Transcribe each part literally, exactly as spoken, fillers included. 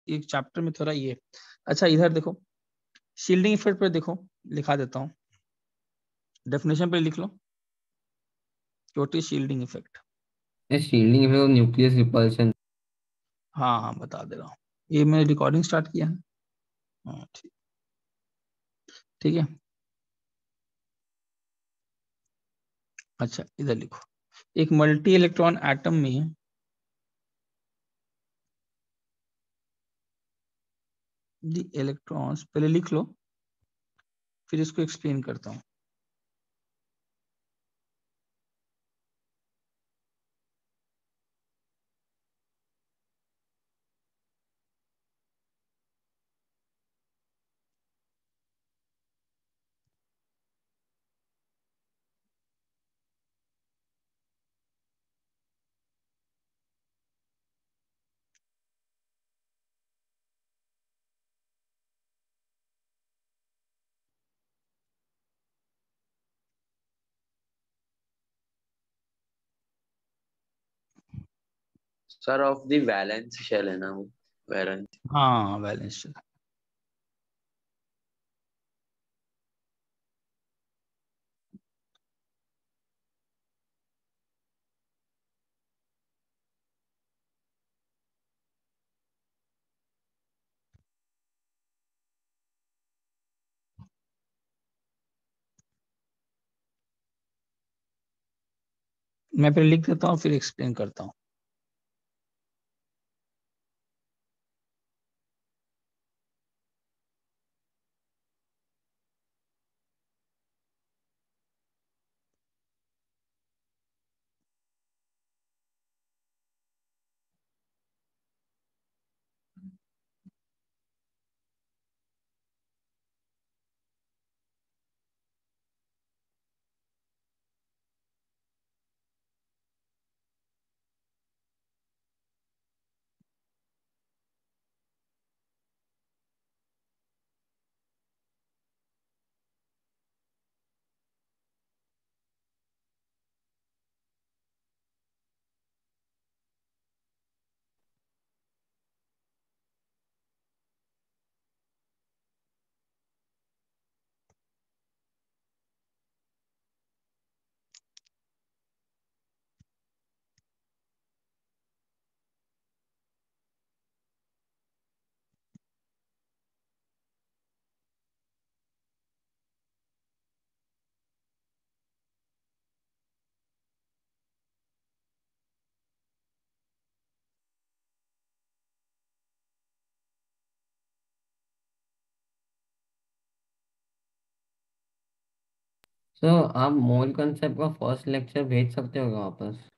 एक चैप्टर में थोड़ा ये। अच्छा इधर देखो, शील्डिंग इफेक्ट पर देखो, लिखा देता हूँ, डेफिनेशन पे लिख लो, what is shielding effect. Shielding effect nucleus repulsion. हाँ हाँ बता दे रहा हूँ, ये मैंने रिकॉर्डिंग स्टार्ट किया है। हाँ ठीक, ठीक है। अच्छा इधर लिखो, एक मल्टी इलेक्ट्रॉन एटम में दी इलेक्ट्रॉन्स, पहले लिख लो फिर इसको एक्सप्लेन करता हूँ। Sir of the valence shell है ना वो, वैलेंस। हाँ वैलेंस। मैं पहले लिख देता हूँ फिर एक्सप्लेन करता हूँ। सो आप मोल कंसेप्ट का फर्स्ट लेक्चर भेज सकते हो क्या वापस?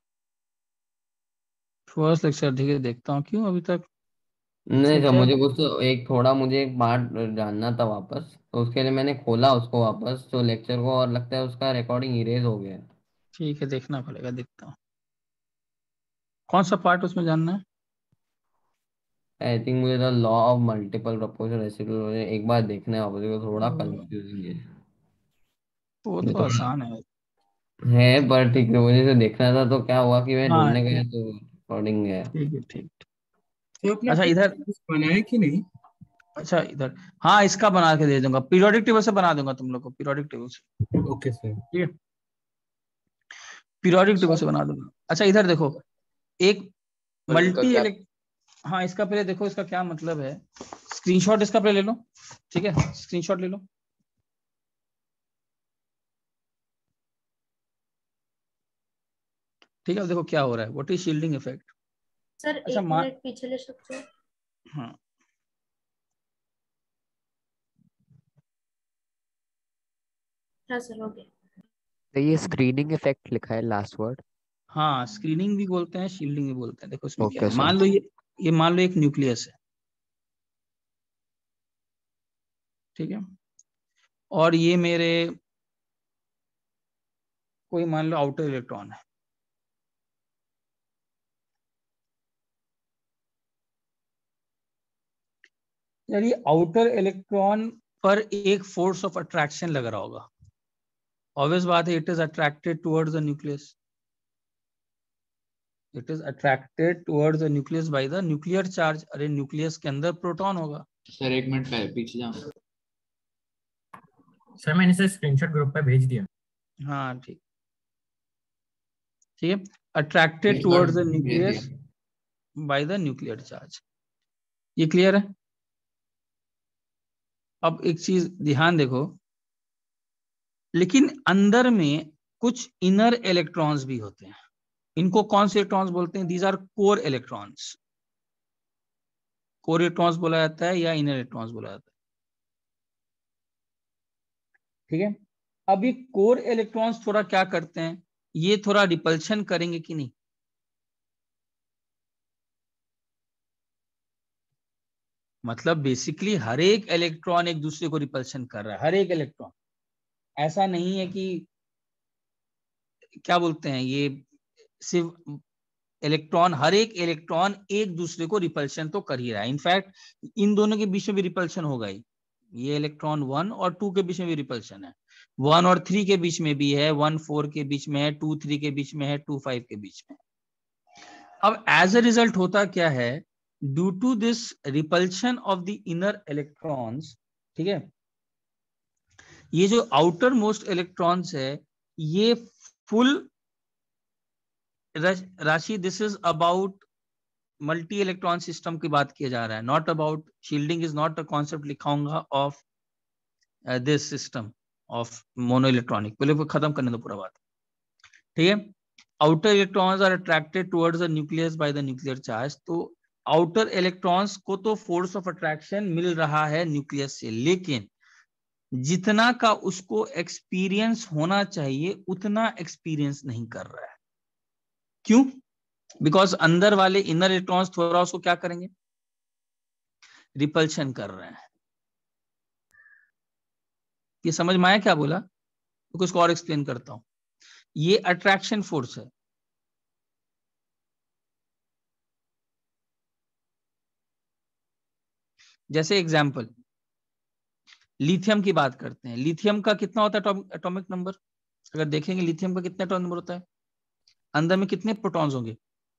फर्स्ट लेक्चर ठीक है, देखता हूँ क्यों अभी तक नहीं इसमें सर, क्या। मुझे कुछ तो एक थोड़ा मुझे एक बात जानना था वापस, तो उसके लिए मैंने खोला उसको वापस तो लेक्चर को, और लगता है उसका रिकॉर्डिंग इरेज हो गया है। ठीक है देखना पड़ेगा, देखता हूँ कौन सा पार्ट उसमें जानना है। आई थिंक मुझे the law of multiple proportional reciprocal एक बार देखना है वापस, वो थोड़ा वो कंफ्यूजिंग है। वो ये तो थोड़ा आसान है। है पर ठीक है, मुझे से देखना था, तो क्या हुआ कि मैं हाँ ढूंढने गया ठीक, तो रिकॉर्डिंग गया। ठीक है ठीक। तो अपना अच्छा इधर, टेक्स्ट बनाए कि नहीं? अच्छा इधर, हाँ इसका बना के दे दूंगा, पीरियोडिक टेबल से बना दूंगा तुम लोग को, पीरियोडिक टेबल से। Okay sir. ठीक है, पीरियोडिक टेबल से बना दूंगा। अच्छा इधर देखो, एक का मल्टी क्या? इलेक्ट, हाँ इसका पहले देखो इसका क्या मतलब है, स्क्रीनशॉट इसका पहले ले लो। ठीक है स्क्रीनशॉट ले लो। ठीक है अब देखो क्या हो रहा है, what is shielding effect. Sir अच्छा एक मान, मिनट पीछे ले सकते हो? हाँ हाँ सर हो गया। तो ये स्क्रीनिंग इफेक्ट लिखा है लास्ट वर्ड। हाँ स्क्रीनिंग भी बोलते हैं, शील्डिंग भी बोलते हैं। देखो इसमें क्या ओके है, सर। मान लो ये ये मान लो एक न्यूक्लियस है। ठीक है, और ये मेरे कोई मान लो आउटर इलेक्ट्रॉन है। यार ये आउटर इलेक्ट्रॉन पर एक फोर्स ऑफ अट्रैक्शन लग रहा होगा, ऑब्वियस बात है, it is attracted towards the nucleus. It is attracted towards the nucleus by the nuclear charge. अरे न्यूक्लियस के अंदर प्रोटॉन होगा। सर एक मिनट पहले पीछे जाओ। सर मैंने इसे स्क्रीनशॉट ग्रुप पे भेज दिया। हाँ ठीक ठीक है, अट्रैक्टेड एक बार टुवर्ड्स द भेज न्यूक्लियस दिया। By the nuclear charge. ये क्लियर है? अब एक चीज ध्यान देखो, लेकिन अंदर में कुछ इनर इलेक्ट्रॉन्स भी होते हैं। इनको कौन से इलेक्ट्रॉन्स बोलते हैं? These are core electrons. Core electrons बोला जाता है या इनर इलेक्ट्रॉन्स बोला जाता है, ठीक है। अब ये कोर इलेक्ट्रॉन्स थोड़ा क्या करते हैं, ये थोड़ा रिपल्शन करेंगे कि नहीं? मतलब बेसिकली हर एक इलेक्ट्रॉन एक दूसरे को रिपल्शन कर रहा है, हर एक इलेक्ट्रॉन। ऐसा नहीं है कि क्या बोलते हैं, ये सिर्फ इलेक्ट्रॉन, हर एक इलेक्ट्रॉन एक दूसरे को रिपल्शन तो कर ही रहा है। इनफैक्ट इन दोनों के बीच में भी रिपल्शन होगा ही। ये इलेक्ट्रॉन वन और टू के बीच में भी रिपल्शन है, वन और थ्री के बीच में भी है, वन फोर के बीच में है, टू थ्री के बीच में है, टू फाइव के बीच में। अब एज अ रिजल्ट होता क्या है, due to this repulsion of the inner electrons, ठीक है, ये जो आउटर मोस्ट इलेक्ट्रॉन्स है ये फुल राशि, this is about multi electron system की बात किया जा रहा है, not about shielding is not a concept लिखाऊंगा of this system of mono electronic. पहले वो खत्म करने दो पूरा बात, ठीक है। Outer electrons are attracted towards the nucleus by the nuclear charge. तो आउटर इलेक्ट्रॉन्स को तो फोर्स ऑफ अट्रैक्शन मिल रहा है न्यूक्लियस से, लेकिन जितना का उसको एक्सपीरियंस होना चाहिए उतना एक्सपीरियंस नहीं कर रहा है। क्यों? बिकॉज अंदर वाले इनर इलेक्ट्रॉन्स थोड़ा उसको क्या करेंगे, रिपल्शन कर रहे हैं। ये समझ में आया क्या बोला? तो कुछ और एक्सप्लेन करता हूं। ये अट्रैक्शन फोर्स है। जैसे एग्जाम्पल लिथियम की बात करते हैं। लिथियम का कितना होता है एटॉमिक नंबर? अगर देखेंगे लिथियम का कितना एटॉमिक नंबर होता है, अंदर में कितने प्रोटॉन्स होंगे?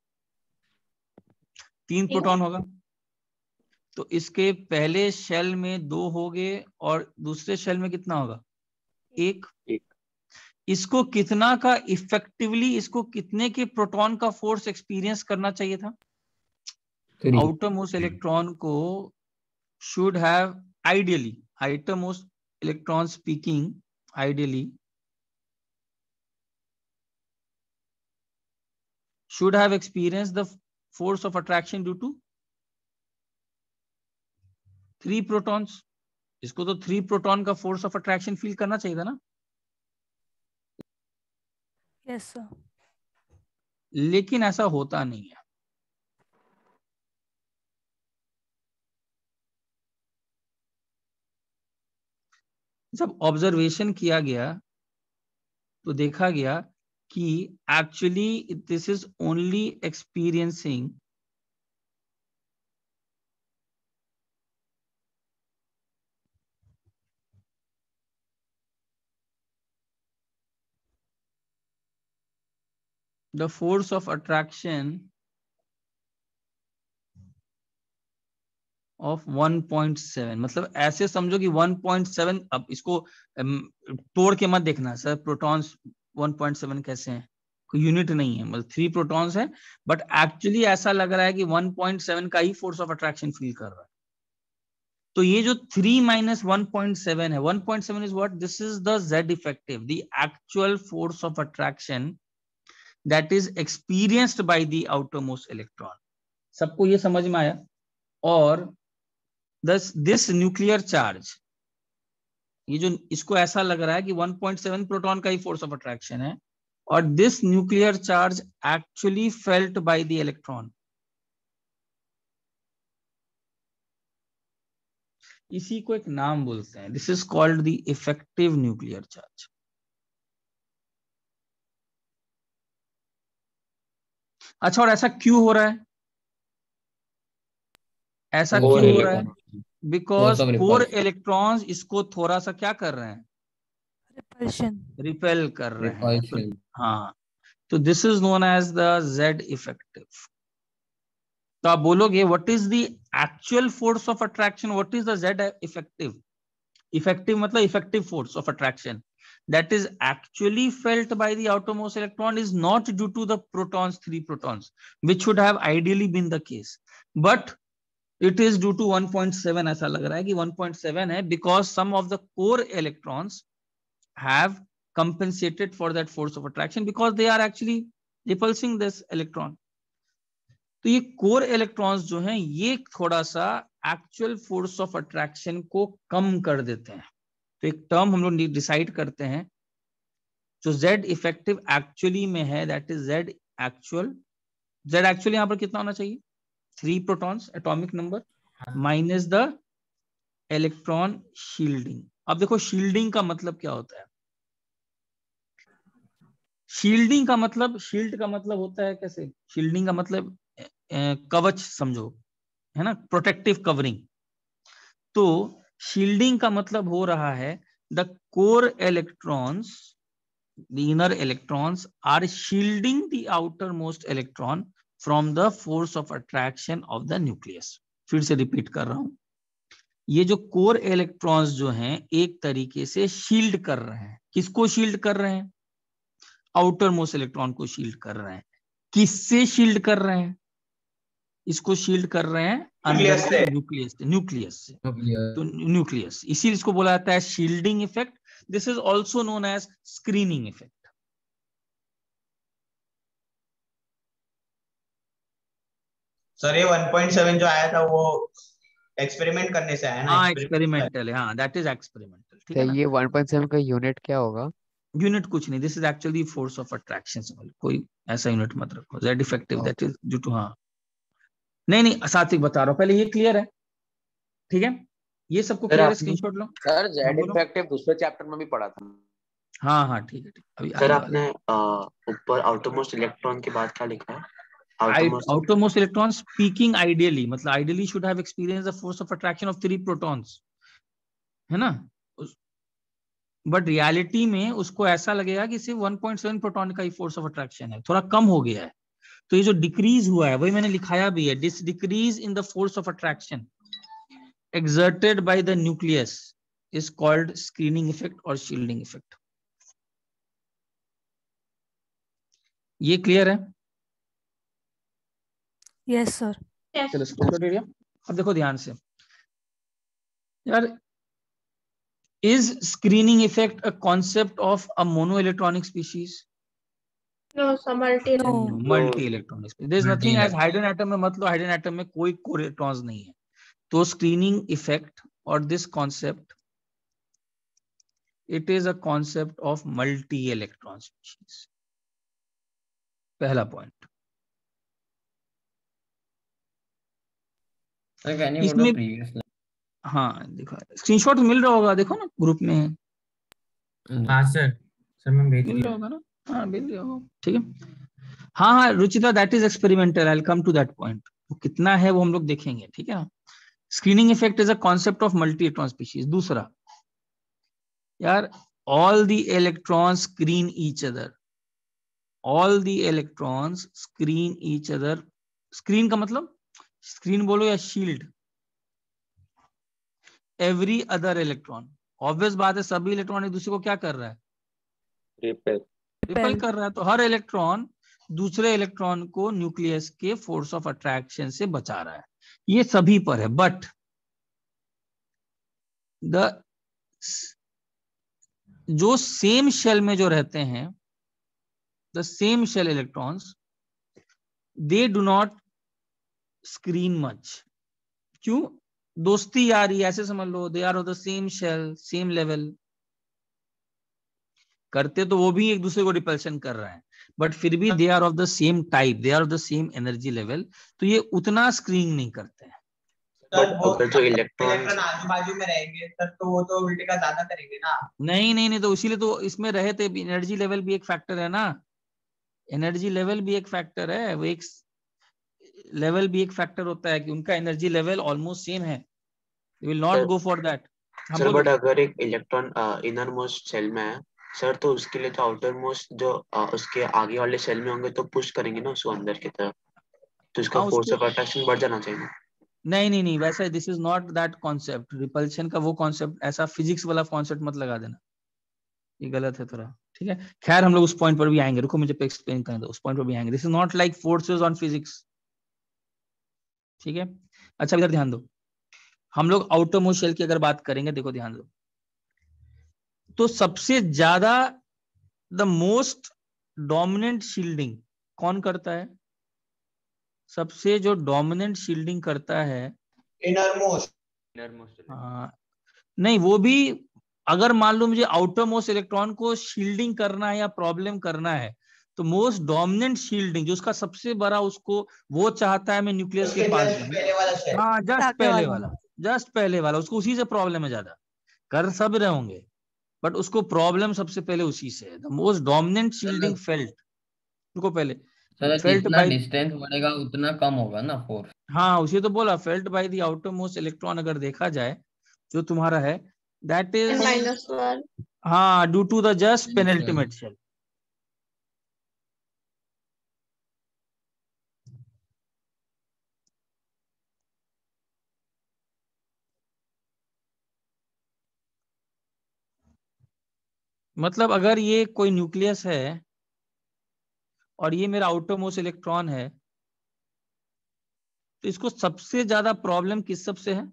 तीन प्रोटॉन होगा। तो इसके पहले शेल में दो होंगे और दूसरे शेल में कितना होगा? एक। एक। इसको कितना का इफेक्टिवली, इसको कितने के प्रोटॉन का फोर्स एक्सपीरियंस करना चाहिए था? आउटर मोस्ट इलेक्ट्रॉन को should have ideally, outer most electron speaking ideally should have experienced the force of attraction due to three protons। इसको तो थ्री प्रोटॉन का फोर्स ऑफ अट्रैक्शन फील करना चाहिए था ना? Yes sir. लेकिन ऐसा होता नहीं है। जब ऑब्जर्वेशन किया गया तो देखा गया कि actually this is only experiencing the force of attraction of one point seven. मतलब ऐसे समझो कि वन पॉइंट सेवन, अब इसको तोड़ के मत देखना sir, protons one point seven कैसे हैं, कोई यूनिट नहीं है, मतलब थ्री प्रोटॉन्स है, बट एक्चुअली ऐसा लग रहा है कि वन पॉइंट सेवन का ही फोर्स ऑफ अट्रैक्शन फील कर रहा है। तो ये जो three minus one point seven है, one point seven is what, this is the Z effective, the actual force of attraction that is experienced by the outer most electron. सबको ये समझ में आया? और दस दिस न्यूक्लियर चार्ज, ये जो इसको ऐसा लग रहा है कि वन पॉइंट सेवन प्रोटॉन का ही फोर्स ऑफ अट्रैक्शन है, और this nuclear charge actually felt by the electron. इसी को एक नाम बोलते हैं, this is called the effective nuclear charge. अच्छा, और ऐसा क्यों हो रहा है? ऐसा Core क्यों हो रहा है? electron, because force of core repulsion, electrons इसको थोड़ा सा क्या कर रहे हैं, रिपल्शन। रिपेल कर रहे हैं। तो repulsion, हाँ, तो this is known as the Z effective. तो आप बोलोगे what is the actual force of attraction, what is the Z effective? Effective मतलब effective force of attraction that is actually felt by the outermost electron is not due to the protons, three protons, which should have ideally been the case, but it is due to one point seven. ऐसा लग रहा है कि one point seven है because some of the core electrons have compensated for that force of attraction because they are actually repulsing this electron. तो ये core electrons जो हैं ये थोड़ा सा actual force of attraction को कम कर देते हैं। तो एक टर्म हम लोग डिसाइड करते हैं जो Z इफेक्टिव एक्चुअली में है, that is Z actual. Z actual यहां पर कितना होना चाहिए? Three protons atomic number minus the electron shielding. अब देखो शील्डिंग का मतलब क्या होता है? शील्डिंग का मतलब, शील्ड का मतलब होता है कैसे? शील्डिंग का मतलब कवच समझो, है ना, प्रोटेक्टिव कवरिंग। तो शील्डिंग का मतलब हो रहा है the core electrons, the inner electrons are shielding the outer most electron from the force of attraction of the nucleus. फिर से रिपीट कर रहा हूं, ये जो कोर इलेक्ट्रॉन्स जो हैं एक तरीके से शील्ड कर रहे हैं। किसको शील्ड कर रहे हैं? आउटर मोस्ट इलेक्ट्रॉन को शील्ड कर रहे हैं। किससे शील्ड कर रहे हैं? इसको शील्ड कर रहे हैं अंदर से, न्यूक्लियस से, न्यूक्लियस से। तो न्यूक्लियस, इसीलिए इसको बोला जाता है shielding effect. This is also known as screening effect. Sir ये one point seven जो आया था वो एक्सपेरिमेंट करने से आया ना? हाँ एक्सपेरिमेंटल है, हाँ दैट इज एक्सपेरिमेंटल। ठीक है तो ना? ये one point seven का यूनिट क्या होगा? यूनिट कुछ नहीं, this is actually force of attraction. कोई ऐसा यूनिट मत रखो। Z effective that is due to, हाँ नहीं नहीं सात्विक बता रहा हूँ, पहले ये क्लियर है? ठीक है, ये सबको क्लियर है? स्क्रीनशॉट लो सर। जेड इफेक्टिव दूसरे चैप्टर में भी पढ़ा था। हाँ हाँ ठीक है ठीक। अभी सर आपने ऊपर आउटरमोस्ट इलेक्ट्रॉन के बाद क्या लिखा है? outermost electron speaking ideally, मतलब ideally should have experienced the force of attraction of three protons, है ना? बट रियलिटी में उसको ऐसा लगेगा कि सिर्फ one point seven प्रोटॉन का ही फोर्स ऑफ अट्रैक्शन है, थोड़ा कम हो गया है। तो ये जो डिक्रीज हुआ है वही मैंने लिखाया भी है, this decrease in the force of attraction exerted by the nucleus is called screening effect or shielding effect. ये क्लियर है? Yes sir. चलो स्क्रीनशॉट एरिया। अब देखो ध्यान से यार, is screening effect a concept of a monoelectronic species? No, so multi. No. Multi electronic species. There is nothing as hydrogen atom में, मतलब हाइड्रोजन एटम में कोई कोर इलेक्ट्रॉन्स नहीं है। तो स्क्रीनिंग इफेक्ट और this concept, it is a concept of multi electron species. पहला point. इसमें हाँ देखो स्क्रीनशॉट मिल रहा होगा, देखो ना ग्रुप में। हाँ सर, सर मैं भेज मिल दिया रहा होगा ना? हाँ मिल रहा होगा, ठीक है। हाँ हाँ Ruchita, that is experimental, I will come to that point. वो कितना है वो हम लोग देखेंगे, ठीक है ना? Screening effect is a concept of multi electron species. दूसरा यार, all the electrons screen each other, all the electrons screen each other. Screen का मतलब स्क्रीन बोलो या shield, every other electron. Obvious बात है सभी इलेक्ट्रॉन एक दूसरे को क्या कर रहा है? रिपेल रिपेल कर रहा है। तो हर इलेक्ट्रॉन दूसरे इलेक्ट्रॉन को न्यूक्लियस के फोर्स ऑफ अट्रैक्शन से बचा रहा है, ये सभी पर है। बट द जो सेम शेल में जो रहते हैं, the same shell electrons, they do not screen much. क्यों? दोस्ती यारी ऐसे समझ लो, they are of the same shell, same level. करते तो वो भी एक दूसरे को रिपल्शन कर रहे हैं, बट फिर भी they are of the same type, they are of the same energy level, तो ये उतना स्क्रीनिंग नहीं करते हैं। बट अगर जो इलेक्ट्रॉन आजू बाजू में रहेंगे तब तो वो तो उल्टे का ज्यादा करेंगे ना? नहीं नहीं नहीं, तो इसीलिए तो इसमें रहे थे, एनर्जी लेवल भी एक फैक्टर है ना, एनर्जी लेवल भी एक फैक्टर है। वो एक लेवल भी एक फैक्टर होता है कि उनका एनर्जी लेवल ऑलमोस्ट सेम है, they will not go for that. Sir but अगर एक इलेक्ट्रॉन इनर मोस्ट शेल में है सर तो उसके लिए तो आउटर मोस्ट जो आ, उसके आगे वाले सेल में होंगे तो पुश करेंगे ना उसको अंदर की तरफ, तो उसका हाँ फोर्स उसको, ऑफ अट्रैक्शन बढ़ जाना चाहिए ना। नहीं नहीं नहीं वैसा, this is not that concept, repulsion का वो कॉन्सेप्ट, ऐसा फिजिक्स वाला कॉन्सेप्ट मत लगा देना, ये गलत है थोड़ा। ठीक है, खैर हम लोग उस पॉइंट पर भी आएंगे, रुको मुझे एक्सप्लेन करने दो, उस पॉइंट पर भी आएंगे। This is not like forces on physics. ठीक है, अच्छा इधर ध्यान दो, हम लोग आउटर मोस्ट शेल की अगर बात करेंगे, देखो ध्यान दो, तो सबसे ज्यादा द मोस्ट डोमिनेंट शील्डिंग कौन करता है? सबसे जो डोमिनेंट शील्डिंग करता है, इनर मोस्ट। Inner most. हाँ, नहीं वो भी, अगर मान लो मुझे आउटर मोस्ट इलेक्ट्रॉन को शील्डिंग करना है या प्रॉब्लम करना है, तो मोस्ट डोमिनेंट शील्डिंग जो उसका सबसे बड़ा, उसको वो चाहता है मैं न्यूक्लियस के उसके पास जस्ट जाऊं। पहले वाला शेल। हाँ जस्ट ताके पहले वाला। वाला, जस्ट पहले वाला, उसको उसी से प्रॉब्लम है ज्यादा, कर सब रहे होंगे बट उसको प्रॉब्लम सबसे पहले उसी से है। The most dominant shielding felt, रुको पहले, सर फेल्ट जितना बाय, डिस्टेंस बढ़ेगा उतना कम होगा ना फोर्स। हाँ उसी तो बोला, felt by the outer most electron अगर देखा जाए जो तुम्हारा है, दैट इज, माइनस वन। हाँ due to the just penultimate shell. मतलब अगर ये कोई न्यूक्लियस है और ये मेरा आउटर मोस्ट इलेक्ट्रॉन है, तो इसको सबसे ज्यादा प्रॉब्लम किस सबसे है?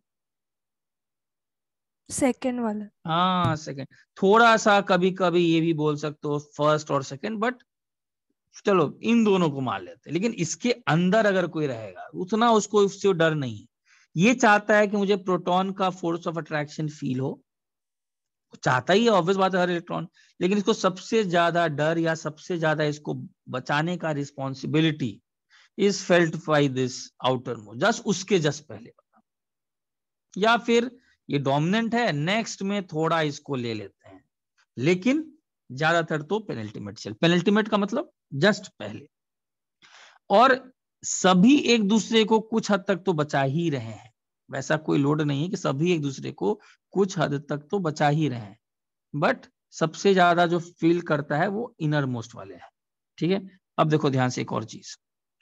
सेकेंड वाला। हाँ सेकंड, थोड़ा सा कभी कभी ये भी बोल सकते हो फर्स्ट और सेकंड, बट चलो इन दोनों को मान लेते हैं। लेकिन इसके अंदर अगर कोई रहेगा उतना उसको उससे डर नहीं है, ये चाहता है कि मुझे प्रोटॉन का फोर्स ऑफ अट्रैक्शन फील हो, चाहता ही है, ऑब्वियस बात है हर इलेक्ट्रॉन। लेकिन इसको सबसे ज्यादा डर या सबसे ज्यादा इसको बचाने का responsibility is felt by this outer most, just उसके जस्ट पहले वाला। या फिर ये डोमिनेंट है, नेक्स्ट में थोड़ा इसको ले लेते हैं, लेकिन ज्यादातर तो पेनल्टीमेट शेल। पेनल्टीमेट का मतलब जस्ट पहले, और सभी एक दूसरे को कुछ हद तक तो बचा ही रहे हैं, वैसा कोई लोड नहीं है कि सभी एक दूसरे को कुछ हद तक तो बचा ही रहे हैं, बट सबसे ज्यादा जो फील करता है वो इनर मोस्ट वाले हैं। ठीक है, अब देखो ध्यान से एक और चीज,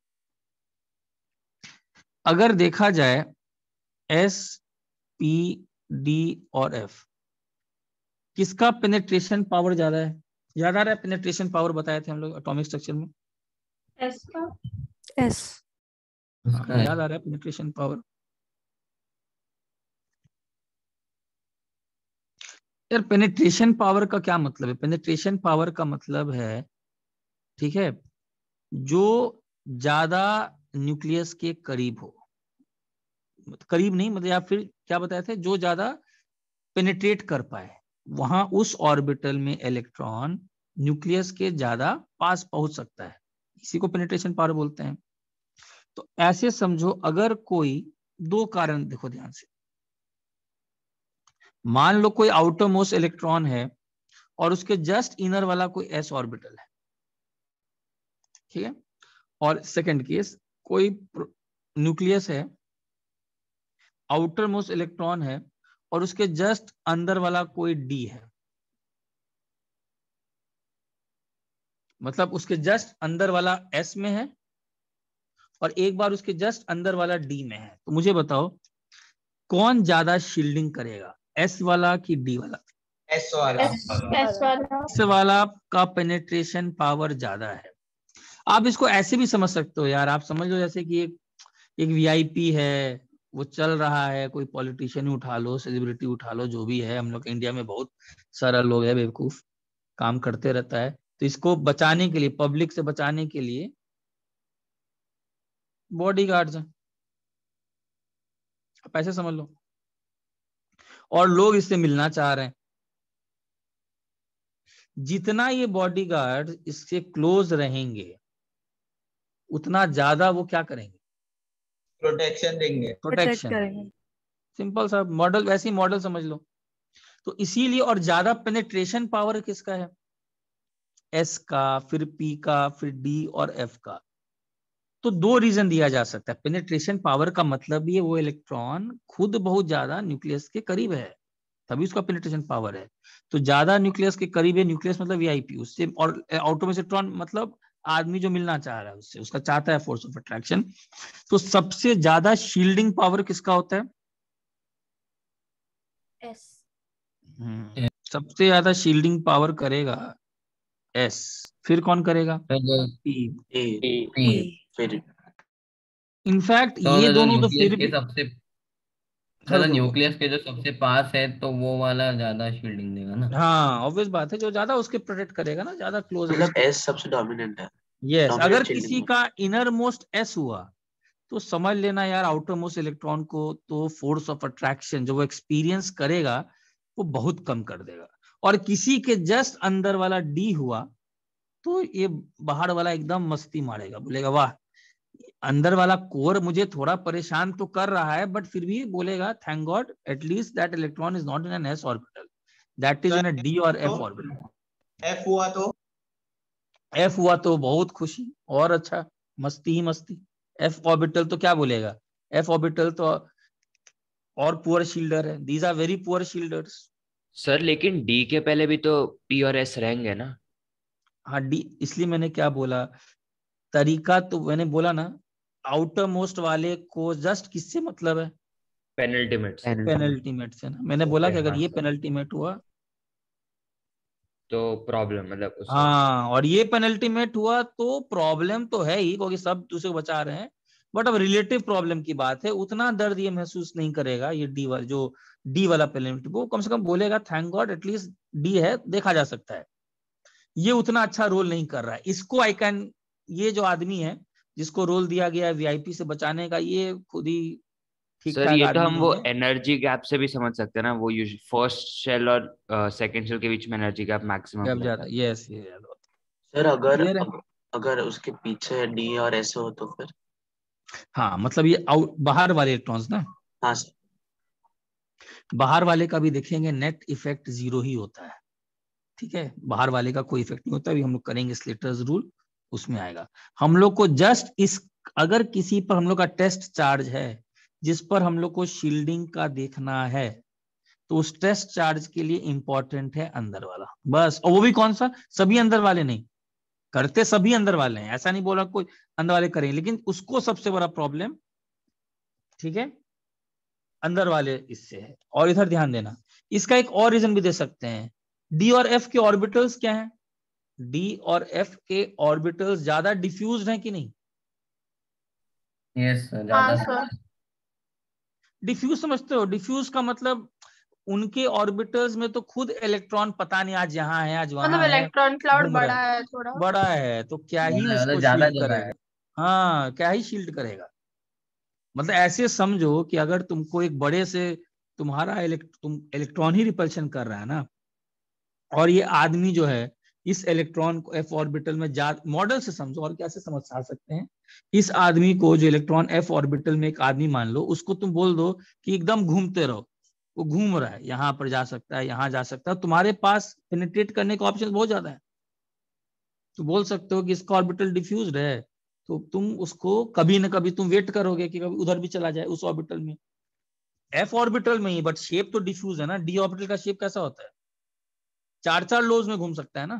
अगर देखा जाए एस पी डी और एफ, किसका पेनिट्रेशन पावर ज्यादा है? याद आ रहा है पेनिट्रेशन पावर बताए थे हम लोग एटॉमिक स्ट्रक्चर में? एस का। एस। हाँ, याद आ रहा है पेनिट्रेशन पावर? यार पेनिट्रेशन पावर का क्या मतलब है? पेनिट्रेशन पावर का मतलब है, ठीक है, जो ज्यादा न्यूक्लियस के करीब हो, करीब नहीं मतलब, या फिर क्या बताए थे, जो ज्यादा पेनिट्रेट कर पाए, वहां उस ऑर्बिटल में इलेक्ट्रॉन न्यूक्लियस के ज्यादा पास पहुंच सकता है, इसी को पेनिट्रेशन पावर बोलते हैं। तो ऐसे समझो, अगर कोई, दो कारण देखो ध्यान से, मान लो कोई आउटर मोस्ट इलेक्ट्रॉन है और उसके जस्ट इनर वाला कोई एस ऑर्बिटल है, ठीक है, और सेकंड केस कोई न्यूक्लियस है, आउटर मोस्ट इलेक्ट्रॉन है और उसके जस्ट अंदर वाला कोई डी है, मतलब उसके जस्ट अंदर वाला एस में है और एक बार उसके जस्ट अंदर वाला डी में है। तो मुझे बताओ कौन ज्यादा शील्डिंग करेगा, एस वाला कि डी वाला? एस वाला। एस वाला। एस वाला का पेनिट्रेशन पावर ज्यादा है। आप इसको ऐसे भी समझ सकते हो यार, आप समझ लो जैसे कि एक एक वीआईपी है, वो चल रहा है, कोई पॉलिटिशियन उठा लो, सेलिब्रिटी उठा लो, जो भी है, हम लोग इंडिया में बहुत सारा लोग है बेवकूफ, काम करते रहता है, तो इसको बचाने के लिए, पब्लिक से बचाने के लिए बॉडीगार्ड्स हैं, आप ऐसे समझ लो, और लोग इससे मिलना चाह रहे हैं। जितना ये बॉडीगार्ड इससे क्लोज रहेंगे उतना ज्यादा वो क्या करेंगे, प्रोटेक्शन देंगे। Protect protection. करेंगे। सिंपल सा मॉडल, वैसे ही मॉडल समझ लो। तो इसीलिए, और ज्यादा पेनिट्रेशन पावर किसका है? एस का, फिर पी का, फिर डी और एफ का। तो दो रीजन दिया जा सकता है। पेनिट्रेशन पावर का मतलब ये वो इलेक्ट्रॉन खुद बहुत ज्यादा न्यूक्लियस के करीब है, तभी उसका पेनिट्रेशन पावर है। तो ज्यादा न्यूक्लियस के करीब है, न्यूक्लियस मतलब वीआईपी, उससे और आउटर में से इलेक्ट्रॉन मतलब आदमी जो मिलना चाह रहा है उससे, उसका चाहता है फोर्स ऑफ अट्रैक्शन। तो सबसे ज्यादा शील्डिंग पावर किसका होता है? एस। हम्म, सबसे ज्यादा शील्डिंग पावर करेगा एस, फिर कौन करेगा? पी। A P. फिर इनफैक्ट तो ये जो दोनों तो न्यूक्लियस फिर के भी, सबसे हाँ तो रुको रुको, न्यूक्लियस के जो सबसे पास है तो वो वाला ज्यादा शील्डिंग देगा ना। हाँ ऑब्वियस बात है, जो ज्यादा उसके प्रोटेक्ट करेगा ना, ज्यादा क्लोज है मतलब उसके। एस सबसे डोमिनेंट है, यस, अगर डोमिनेंट किसी शील्डिंग। का इनर मोस्ट एस हुआ तो समझ लेना यार आउटर मोस्ट इलेक्ट्रॉन को तो फोर्स ऑफ अट्रैक्शन जो वो एक्सपीरियंस करेगा वो बहुत कम कर देगा। और किसी के जस्ट अंदर वाला डी हुआ तो ये बाहर वाला एकदम मस्ती मारेगा, बोलेगा वाह, अंदर वाला कोर मुझे थोड़ा परेशान तो कर रहा है, बट फिर भी बोलेगा thank God at least that electron is not in an S orbital, that is in a D और एफ ऑर्बिटल। एफ हुआ तो एफ हुआ तो बहुत खुशी और अच्छा, मस्ती ही मस्ती। एफ ऑर्बिटल तो क्या बोलेगा? एफ ऑर्बिटल तो और पुअर शील्डर है, these are very poor shielders. Sir लेकिन डी के पहले भी तो पी और एस रहेंगे ना। हाँ डी, इसलिए मैंने क्या बोला, तरीका तो मैंने बोला ना, आउटर मोस्ट वाले को जस्ट किससे मतलब है? पेनल्टीमेट से। पेनल्टीमेट से ना, मैंने बोला ओके कि अगर हाँ ये सर, पेनल्टीमेट हुआ तो प्रॉब्लम मतलब उससे। हाँ, और ये पेनल्टीमेट हुआ तो प्रॉब्लम तो है ही, क्योंकि सब दूसरे को बचा रहे हैं, बट अब रिलेटिव प्रॉब्लम की बात है, उतना दर्द ये महसूस नहीं करेगा ये डी वाला, जो डी वाला पेनल्टी, वो कम से कम बोलेगा थैंक गॉड एटलीस्ट डी है, देखा जा सकता है। ये उतना अच्छा रोल नहीं कर रहा है, इसको आई कैन, ये जो आदमी है जिसको रोल दिया गया है वीआईपी से बचाने का, ये खुद ही ठीक सर ठाक ये तो आदमी हम नहीं वो है। एनर्जी गैप से भी समझ सकते हैं ना, वो फर्स्ट शेल और सेकंड शेल के बीच में एनर्जी गैप मैक्सिमम अब रहता ज्यादा, है। यस ये याद होता सर अगर है। क्लियर है? अग- अगर उसके पीछे डी और एस हो तो फिर। हाँ मतलब ये आउट बाहर वाले इलेक्ट्रॉन्स ना, हाँ सर। बाहर वाले का भी देखेंगे नेट इफेक्ट जीरो ही होता है, ठीक है, बाहर वाले का कोई इफेक्ट नहीं होता, अभी हम लोग करेंगे स्लेटर्स रूल, उसमें आएगा। हम लोग को जस्ट इस, अगर किसी पर हम लोग का टेस्ट चार्ज है जिस पर हम लोग को शील्डिंग का देखना है, तो उस टेस्ट चार्ज के लिए इंपॉर्टेंट है अंदर वाला, बस। और वो भी कौन सा? सभी अंदर वाले नहीं करते, सभी अंदर वाले हैं, ऐसा नहीं बोला कोई अंदर वाले करेंगे, लेकिन उसको सबसे बड़ा प्रॉब्लम, ठीक है, अंदर वाले इससे है। और इधर ध्यान देना, इसका एक और रीजन भी दे सकते हैं, डी और एफ के ऑर्बिटल्स क्या हैं? डी और एफ के ऑर्बिटल्स ज्यादा डिफ्यूज्ड हैं कि नहीं? यस सर, हाँ ज्यादा सर। डिफ्यूज समझते हो? डिफ्यूज का मतलब उनके ऑर्बिटल्स में तो खुद इलेक्ट्रॉन पता नहीं आज यहाँ है आज मतलब वहां है, इलेक्ट्रॉन क्लाउड घूम रहा बड़ा है, है थोड़ा। बड़ा है, तो क्या ही ज्यादा उसको ज्यादा शील्ड जगह है। करेगा? हाँ क्या ही शील्ड करेगा? मतलब ऐसे समझो कि अगर तुमको एक बड़े से, तुम्हारा इलेक्ट, तुम इलेक्ट्रॉन ही रिपल्शन कर रहा है ना, और ये आदमी जो है इस इलेक्ट्रॉन को एफ ऑर्बिटल में जा, मॉडल से समझो और कैसे समझ आ सकते हैं, इस आदमी को जो इलेक्ट्रॉन एफ ऑर्बिटल में, एक आदमी मान लो, उसको तुम बोल दो कि एकदम घूमते रहो, वो घूम रहा है, यहाँ पर जा सकता है, यहाँ जा सकता है, तुम्हारे पास पेनिट्रेट करने का ऑप्शन बहुत ज्यादा है, तो बोल सकते हो कि इसका ऑर्बिटल डिफ्यूज्ड है, तो तुम उसको कभी ना कभी तुम वेट करोगे कि कभी उधर भी चला जाए उस ऑर्बिटल में, एफ ऑर्बिटल में ही, बट शेप तो डिफ्यूज है ना। डी ऑर्बिटल का शेप कैसा होता है? चार चार लोज में घूम सकता है ना।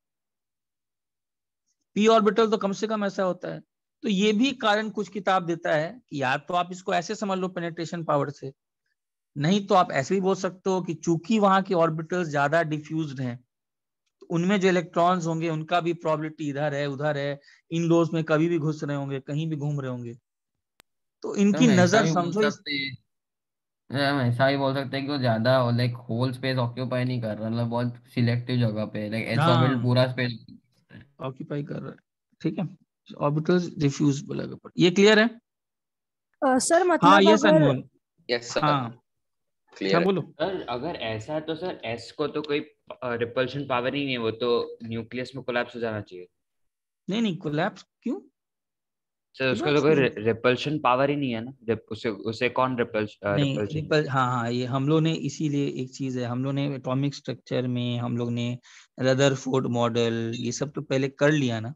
पी ऑर्बिटल तो कम से कम ऐसा होता है। तो ये भी कारण कुछ किताब देता है कि या तो आप इसको ऐसे समझ लो पेनिट्रेशन पावर से, नहीं तो आप ऐसे भी बोल सकते हो कि चूंकि वहां के ऑर्बिटल्स ज्यादा डिफ्यूज्ड हैं, तो उनमें जो इलेक्ट्रॉन्स होंगे उनका भी प्रोबेबिलिटी इधर है उधर है, इन लोज में कभी भी घुस रहे होंगे, कहीं भी घूम रहे होंगे, तो इनकी हम ऐसा नजर भी बोल समझो इस, सकते हैं, हम ऐसा भी बोल सकते हैं कि वो ज्यादा लाइक होल स्पेस ऑक्यूपाई नहीं कर रहा, मतलब बहुत सिलेक्टिव जगह पे, लाइक एस ऑर्बिटल हाँ पूरा स्पेस। ऑक्यूपाई कर रहा है, ठीक है, ऑर्बिटल्स डिफ्यूज बोला गया, ये क्लियर है? अ, सर हाँ मतलब यस अगर अनमोल, यस सर, हाँ क्लियर हाँ है। बोलो। सर अगर ऐसा है तो सर एस को तो कोई रिपल्शन पावर ही नहीं है, वो तो न्यूक्लियस में कोलैप्स हो जाना चाहिए। नहीं नहीं कोलैप्स क्यों? सर उसका तो कोलैप्स कोई नहीं, रिपल्शन पावर ही नहीं है ना, जब उसे उसे कौन रिपल्स नहीं रिपल्शन। रिपल, हाँ हाँ ये हम लोग ने, इसीलिए एक चीज है, हम लोग ने एटॉमिक स्ट्रक्चर में हम लोग ने रदरफोर्ड मॉडल ये सब तो पहले कर लिया ना।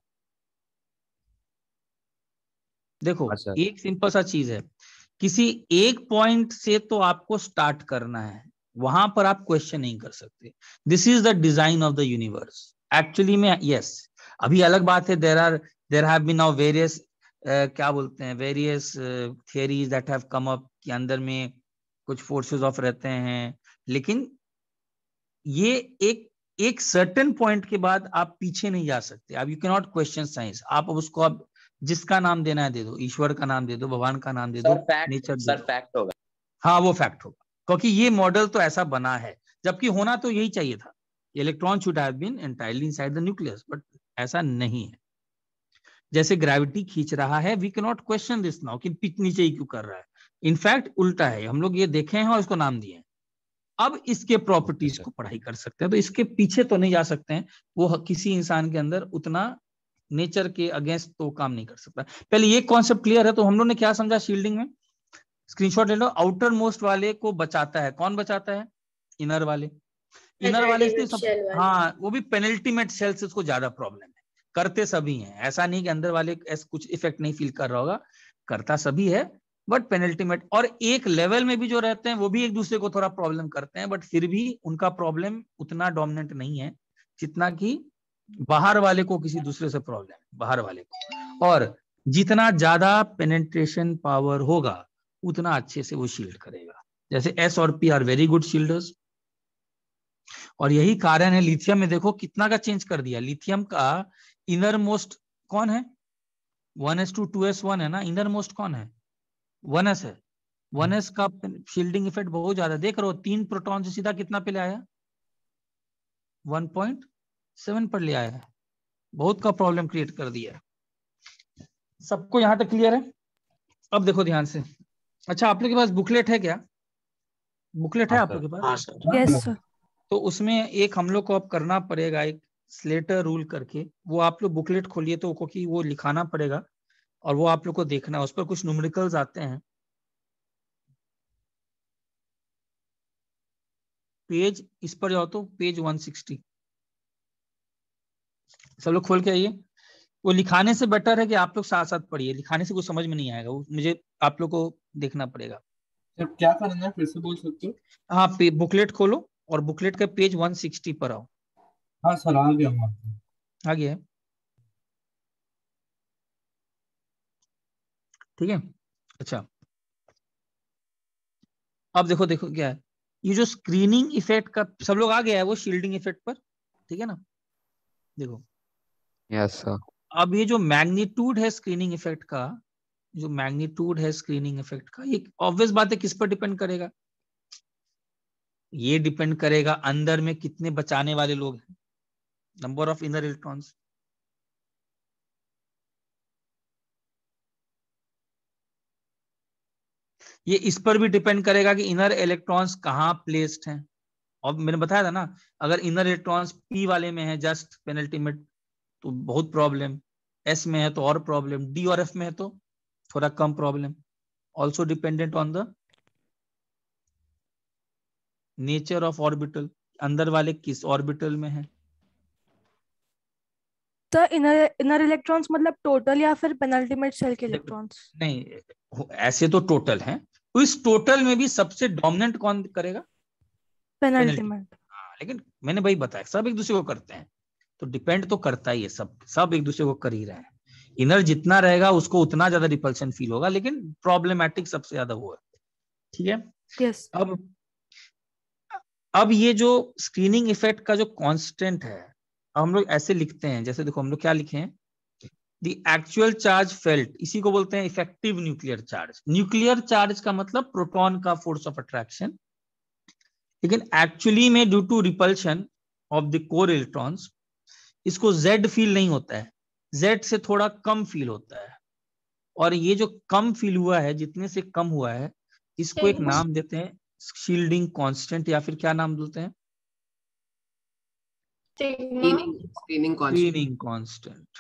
देखो हाँ सर। एक सिंपल सा चीज है, किसी एक पॉइंट से तो आपको स्टार्ट करना है, वहां पर आप क्वेश्चन नहीं कर सकते। This is the design of the universe actually में। यस, अभी अलग बात है, there are there have been now various क्या बोलते हैं, various theories that have come up कि अंदर में कुछ फोर्सेस ऑफ रहते हैं, लेकिन ये एक एक सर्टेन पॉइंट के बाद आप पीछे नहीं जा सकते। अब you can not question science. आप अब उसको आप जिसका नाम देना है दे दो, ईश्वर का नाम दे दो, भगवान का नाम दे दो, नेचर दे दो। फैक्ट होगा। हाँ वो फैक्ट होगा, क्योंकि ये मॉडल तो ऐसा बना है, जबकि होना तो यही चाहिए था, electron should have been entirely inside the nucleus, but ऐसा नहीं है। जैसे ग्रेविटी खींच रहा है, we can not question this now कि पिच नीचे ही क्यों कर रहा है। इनफैक्ट उल्टा है, हम लोग ये देखे हैं और इसको नाम दिए हैं। अब इसके प्रॉपर्टीज को पढ़ाई कर सकते हैं, तो इसके पीछे तो नहीं जा सकते हैं। वो किसी इंसान के अंदर उतना नेचर के अगेंस्ट तो काम नहीं कर सकता। पहले ये कॉन्सेप्ट क्लियर है। तो हम लोग ने क्या समझा शील्डिंग में, स्क्रीनशॉट ले लो। आउटर मोस्ट वाले को बचाता है, कौन बचाता है? इनर वाले। इनर वाले इसलिए सब, हाँ वो भी पेनल्टीमेट सेल से उसको ज्यादा प्रॉब्लम है। करते सभी हैं, ऐसा नहीं कि अंदर वाले ऐसा कुछ इफेक्ट नहीं फील कर रहा होगा, करता सभी है, बट पेनल्टीमेट। और एक लेवल में भी जो रहते हैं वो भी एक दूसरे को थोड़ा प्रॉब्लम करते हैं, बट फिर भी उनका प्रॉब्लम उतना डोमिनेंट नहीं है जितना कि बाहर वाले को किसी दूसरे से प्रॉब्लम है, बाहर वाले को। और जितना ज्यादा पेनेट्रेशन पावर होगा उतना अच्छे से वो शील्ड करेगा। जैसे एस और P are very good shielders, और यही कारण है लिथियम में देखो कितना का चेंज कर दिया। लिथियम का इनर मोस्ट कौन है? One S two two S one है ना, इनर मोस्ट कौन है? वन एस है। वन एस का शील्डिंग इफेक्ट बहुत ज्यादा, देख रहे हो, तीन प्रोटॉन से सीधा कितना पे ले आया? वन पॉइंट सेवन पर ले आया है। बहुत का प्रॉब्लम क्रिएट कर दिया। सबको यहां तक क्लियर है? अब देखो ध्यान से। अच्छा, आप लोग के पास बुकलेट है क्या? बुकलेट है आप लोग के पास? हाँ सर। Yes sir. तो उसमें एक हम लोग को अब करना पड़ेगा, एक स्लेटर रूल करके। वो आप लोग बुकलेट खोलिए तो क्योंकि वो लिखाना पड़ेगा और वो आप लोग को देखना है। उस पर कुछ न्यूमेरिकल्स आते हैं। पेज इस पर जाओ तो पेज वन सिक्सटी, सब लोग खोल के आइए। वो लिखाने से बेटर है कि आप लोग साथ साथ पढ़िए, लिखाने से कुछ समझ में नहीं आएगा, वो मुझे आप लोग को देखना पड़ेगा। सर क्या करना है, फिर से बोल सकते हो? हाँ, बुकलेट खोलो और बुकलेट का पेज वन सिक्सटी पर आओ। हाँ सर, आ गया हूँ। आ गया है, ठीक है। अच्छा, अब देखो देखो क्या है ये जो स्क्रीनिंग इफेक्ट का, सब लोग आ गया है वो शील्डिंग इफेक्ट पर, ठीक है ना? देखो यस सर। अब ये जो मैग्नीट्यूड है स्क्रीनिंग इफेक्ट का, जो मैग्नीट्यूड है स्क्रीनिंग इफेक्ट का, ये ऑब्वियस बात है किस पर डिपेंड करेगा? ये डिपेंड करेगा अंदर में कितने बचाने वाले लोग हैं, नंबर ऑफ इनर इलेक्ट्रॉन्स। ये इस पर भी डिपेंड करेगा कि इनर इलेक्ट्रॉन्स कहाँ प्लेस्ड हैं। और मैंने बताया था ना, अगर इनर इलेक्ट्रॉन्स पी वाले में है जस्ट पेनल्टीमेट तो बहुत प्रॉब्लम, एस में है तो और प्रॉब्लम, डी और एफ में है तो थोड़ा कम problem. Also dependent on the nature of orbital, अंदर वाले किस ऑर्बिटल में है। तो इनर इनर इलेक्ट्रॉन्स मतलब टोटल या फिर पेनल्टीमेट सेल के इलेक्ट्रॉन्स? नहीं, ऐसे तो टोटल हैं, तो इस टोटल में भी सबसे डोमिनेंट कौन करेगा? पेनल्टीमेट। हाँ, लेकिन मैंने भाई बताया सब एक दूसरे को करते हैं, तो डिपेंड तो करता ही है, सब सब एक दूसरे को कर ही रहे हैं। इनर जितना रहेगा उसको उतना ज्यादा रिपल्शन फील होगा, लेकिन प्रॉब्लमेटिक सबसे ज्यादा वो है, ठीक है। यस। अब अब ये जो स्क्रीनिंग इफेक्ट का जो कांस्टेंट है, हम लोग ऐसे लिखते हैं, जैसे देखो हम लोग क्या लिखे हैं, द एक्चुअल चार्ज फेल्ट, इसी को बोलते हैं effective nuclear charge. Nuclear charge का मतलब प्रोटॉन का फोर्स ऑफ अट्रैक्शन, लेकिन एक्चुअली में due to repulsion of the core electrons इसको Z फील नहीं होता है, Z से थोड़ा कम फील होता है। और ये जो कम फील हुआ है, जितने से कम हुआ है, इसको एक नाम देते हैं शील्डिंग कांस्टेंट, या फिर क्या नाम बोलते हैं? Screening constant.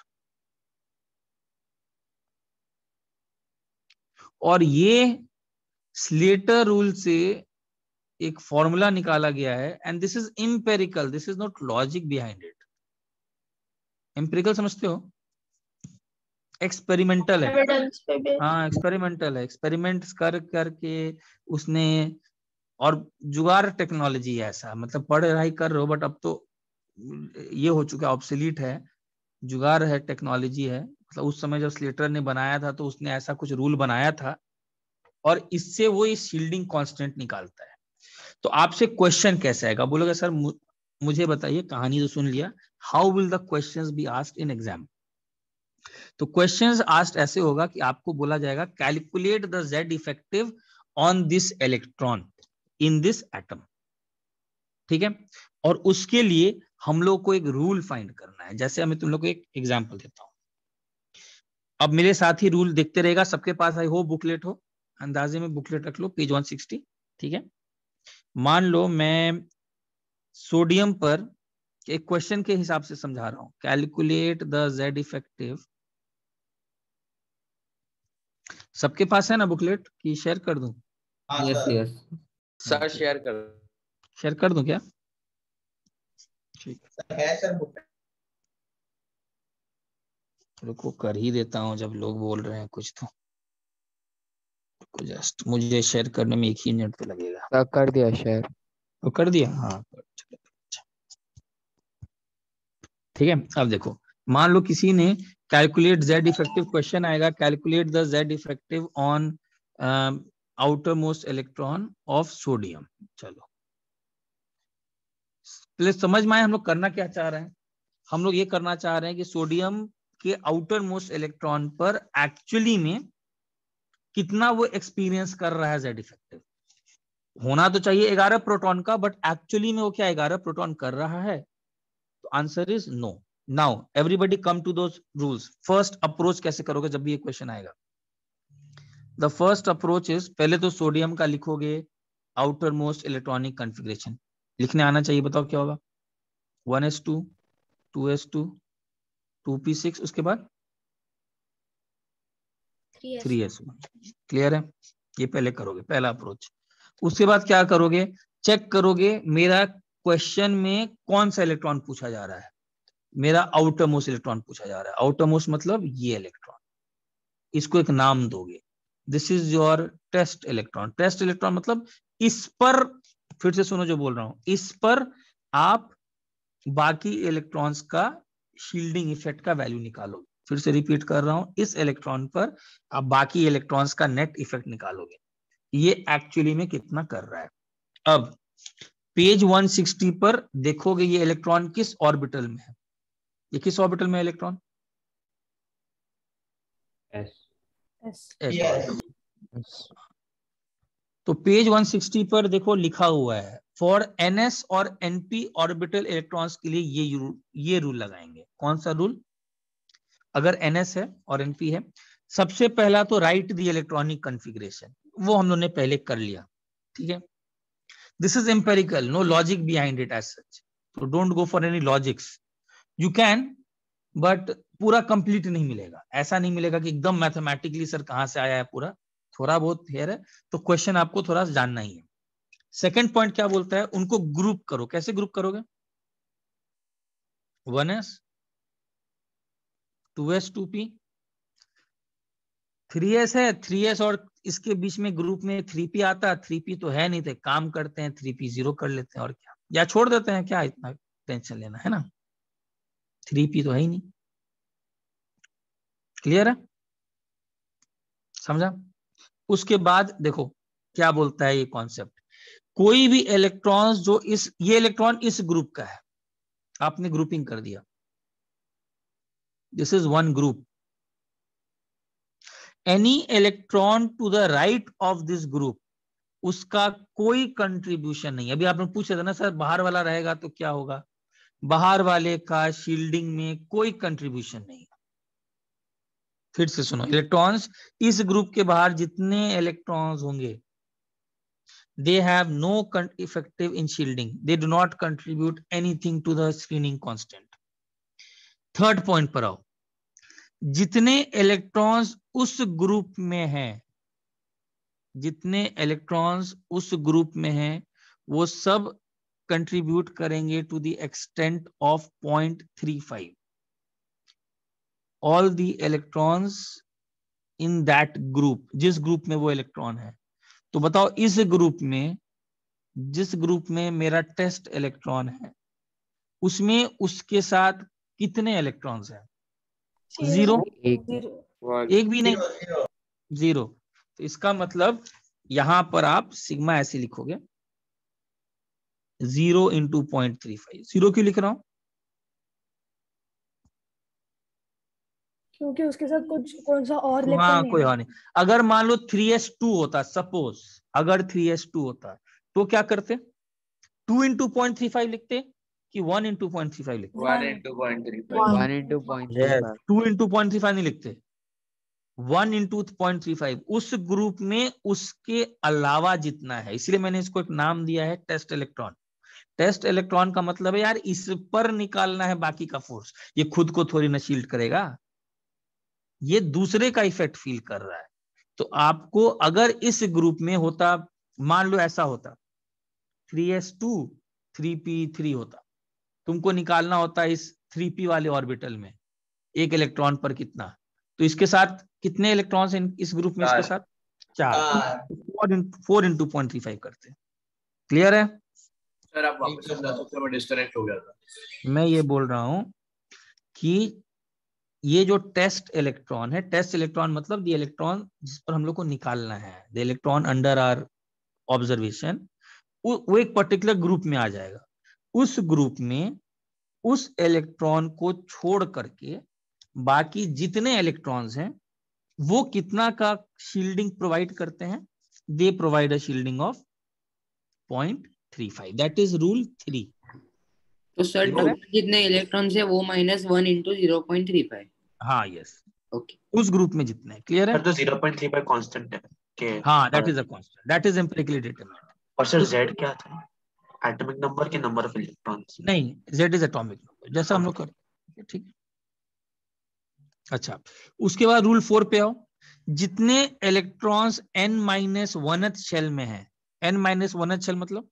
और ये स्लेटर रूल से एक फॉर्मूला निकाला गया है, and this is empirical, this is not logic behind it. Empirical समझते हो? एक्सपेरिमेंटल है। हाँ एक्सपेरिमेंटल है, एक्सपेरिमेंट्स कर करके उसने और जुगाड़ टेक्नोलॉजी है ऐसा, मतलब पढ़ रही कर रहे हो बट अब तो ये हो चुका है, ऑब्सोलीट है, जुगाड़ है, टेक्नोलॉजी है। मतलब उस समय जब स्लेटर ने बनाया था तो उसने ऐसा कुछ रूल बनाया था और इससे वो इस शील्डिंग कांस्टेंट निकालता है। तो आपसे क्वेश्चन कैसे आएगा, बोलोगे सर मु, मुझे बताइए, कहानी तो सुन लिया, how will the questions be asked in exam. तो क्वेश्चंस आस्क्ड ऐसे होगा कि आपको बोला जाएगा calculate the Z effective on this electron in this atom, ठीक है। और उसके लिए हम लोग को एक रूल फाइंड करना है। जैसे मैं तुम लोग को एक एग्जांपल देता हूं, अब मेरे साथ ही रूल देखते रहेगा, सबके पास आई हो बुकलेट हो, अंदाजे में बुकलेट रख लो, पेज वन सिक्सटी, ठीक है। मान लो मैं सोडियम पर एक क्वेश्चन के हिसाब से समझा रहा हूं, कैलकुलेट द जेड इफेक्टिव। सबके पास है ना बुकलेट की शेयर कर दूं? यस यस सर शेयर कर शेयर कर दूं क्या? ठीक है सर बुक। रुको कर ही देता हूं, जब लोग बोल रहे हैं कुछ तो जस्ट मुझे शेयर करने में एक ही मिनट तो लगेगा। सर कर दिया शेयर। तो कर दिया, हाँ ठीक है। अब देखो, मान लो किसी ने कैलकुलेट जेड इफेक्टिव, क्वेश्चन आएगा calculate the Z effective on outer most electron of sodium. चलो पहले समझ में आए हम लोग करना क्या चाह रहे हैं। हम लोग ये करना चाह रहे हैं कि सोडियम के आउटर मोस्ट इलेक्ट्रॉन पर एक्चुअली में कितना वो एक्सपीरियंस कर रहा है जेड इफेक्टिव। होना तो चाहिए ग्यारह प्रोटॉन का, बट एक्चुअली में वो क्या ग्यारह प्रोटॉन कर रहा है? तो answer is no. Now everybody come to those rules. First approach कैसे करोगे जब भी ये क्वेश्चन आएगा? द फर्स्ट अप्रोच इज, पहले तो सोडियम का लिखोगे आउटर मोस्ट इलेक्ट्रॉनिक कॉन्फ़िगरेशन, लिखने आना चाहिए। बताओ क्या होगा? One S two, two S two, two P six, उसके बाद थ्री एस वन। क्लियर है? ये पहले करोगे, पहला अप्रोच। उसके बाद क्या करोगे? चेक करोगे मेरा क्वेश्चन में कौन सा इलेक्ट्रॉन पूछा जा रहा है। मेरा आउटर मोस्ट इलेक्ट्रॉन पूछा जा रहा है। आउटर मोस्ट मतलब ये इलेक्ट्रॉन, इसको एक नाम दोगे, this is your test electron. Test electron मतलब इस पर, फिर से सुनो जो बोल रहा हूं, इस पर आप बाकी इलेक्ट्रॉन्स का शील्डिंग इफेक्ट का वैल्यू निकालोगे। फिर से रिपीट कर रहा हूं, इस इलेक्ट्रॉन पर आप बाकी इलेक्ट्रॉन्स का नेट इफेक्ट निकालोगे, ये एक्चुअली में कितना कर रहा है। अब पेज वन सिक्सटी पर देखोगे ये इलेक्ट्रॉन किस ऑर्बिटल में है। ये किस ऑर्बिटल में है इलेक्ट्रॉन? S S orbital. तो पेज वन सिक्सटी पर देखो लिखा हुआ है फॉर एनएस और एनपी ऑर्बिटल इलेक्ट्रॉन्स के लिए ये रूल, ये रूल लगाएंगे। कौन सा रूल? अगर एनएस है और एनपी है, सबसे पहला तो राइट द इलेक्ट्रॉनिक कॉन्फ़िगरेशन, वो हम लोगों ने पहले कर लिया, ठीक है। This is empirical, no logic behind it as such, तो don't go for any logics. You can, but पूरा कंप्लीट नहीं मिलेगा। ऐसा नहीं मिलेगा कि एकदम मैथमेटिकली सर कहां से आया है पूरा, थोड़ा बहुत फेयर है। तो क्वेश्चन आपको थोड़ा जानना ही है। सेकंड पॉइंट क्या बोलता है? उनको ग्रुप करो। कैसे ग्रुप करोगे? One S, two S, two P, three S है, थ्री एस और इसके बीच में ग्रुप में थ्री पी आता है। थ्री पी तो है नहीं, तो काम करते हैं थ्री पी जीरो कर लेते हैं, और क्या, या छोड़ देते हैं, क्या इतना टेंशन लेना है ना, थ्री पी तो है ही नहीं। क्लियर है? समझा? उसके बाद देखो क्या बोलता है ये कॉन्सेप्ट, कोई भी इलेक्ट्रॉन्स जो इस, ये इलेक्ट्रॉन इस ग्रुप का है, आपने ग्रुपिंग कर दिया, this is one group. Any electron to the right of this group, उसका कोई कंट्रीब्यूशन नहीं। अभी आपने पूछा था ना सर बाहर वाला रहेगा तो क्या होगा? बाहर वाले का शील्डिंग में कोई कंट्रीब्यूशन नहीं। फिर से सुनो, इलेक्ट्रॉन्स इस ग्रुप के बाहर जितने इलेक्ट्रॉन्स होंगे, they have no effective in shielding, they do not contribute anything to the screening constant। Third point पर आओ, जितने इलेक्ट्रॉन्स उस ग्रुप में हैं, जितने इलेक्ट्रॉन्स उस ग्रुप में हैं, वो सब कंट्रीब्यूट करेंगे to the extent of point three five. All the electrons in that group, जिस ग्रुप में वो इलेक्ट्रॉन है। तो बताओ इस ग्रुप में जिस ग्रुप में मेरा टेस्ट इलेक्ट्रॉन है उसमें उसके साथ कितने इलेक्ट्रॉन्स हैं? जीरो, एक एक भी नहीं, जीरो। तो इसका मतलब यहां पर आप सिग्मा ऐसे लिखोगे, zero into point three five. Zero क्यों लिख रहा हूं? क्योंकि उसके साथ कुछ कौन सा और हाँ इलेक्ट्रॉन कोई नहीं और नहीं। अगर मान लो थ्री एस टू होता, सपोज अगर थ्री एस टू होता तो क्या करते? Two into point three five लिखते कि one into point three five लिखते? One into point three five one into point three five two into point three five नहीं लिखते, one into point three five. उस ग्रुप में उसके अलावा जितना है, इसलिए मैंने इसको एक नाम दिया है टेस्ट इलेक्ट्रॉन। टेस्ट इलेक्ट्रॉन का मतलब है यार इस पर निकालना है बाकी का फोर्स, ये खुद को थोड़ी ना शील्ड करेगा, ये दूसरे का इफेक्ट फील कर रहा है। तो आपको अगर इस ग्रुप में होता, मान लो ऐसा होता three S two three P three होता, तुमको निकालना होता इस थ्री पी वाले ऑर्बिटल में एक इलेक्ट्रॉन पर कितना, तो इसके साथ कितने इलेक्ट्रॉन्स हैं इस ग्रुप में? इसके साथ चार, four into point three five करते। क्लियर है? सर आप वापस समझा सकते हो, मैं डिस्कनेक्ट हो गया था। मैं ये बोल रहा हूं कि ये जो टेस्ट इलेक्ट्रॉन है, टेस्ट इलेक्ट्रॉन मतलब द इलेक्ट्रॉन जिस पर हम लोग को निकालना है, the electron under our observation, वो एक पर्टिकुलर ग्रुप में आ जाएगा। उस ग्रुप में उस इलेक्ट्रॉन को छोड़ करके बाकी जितने इलेक्ट्रॉन्स हैं वो कितना का शील्डिंग प्रोवाइड करते हैं? They provide a shielding of point three five. That is rule three. तो सर टोटल जितने इलेक्ट्रॉन्स है वो minus one into zero point three five. हाँ यस, ओके, उस ग्रुप में जितने। क्लियर है? तो zero point three five constant है के हाँ that is a constant, that is empirically determined. और सर जेड क्या था? एटॉमिक नंबर के नंबर ऑफ इलेक्ट्रॉन्स? नहीं, जेड इज एटॉमिक नंबर, जैसा हम लोग कर, ठीक है। अच्छा, उसके बाद रूल फोर पे आओ। जितने electrons n minus oneth shell में है, एन माइनस वनथ शेल मतलब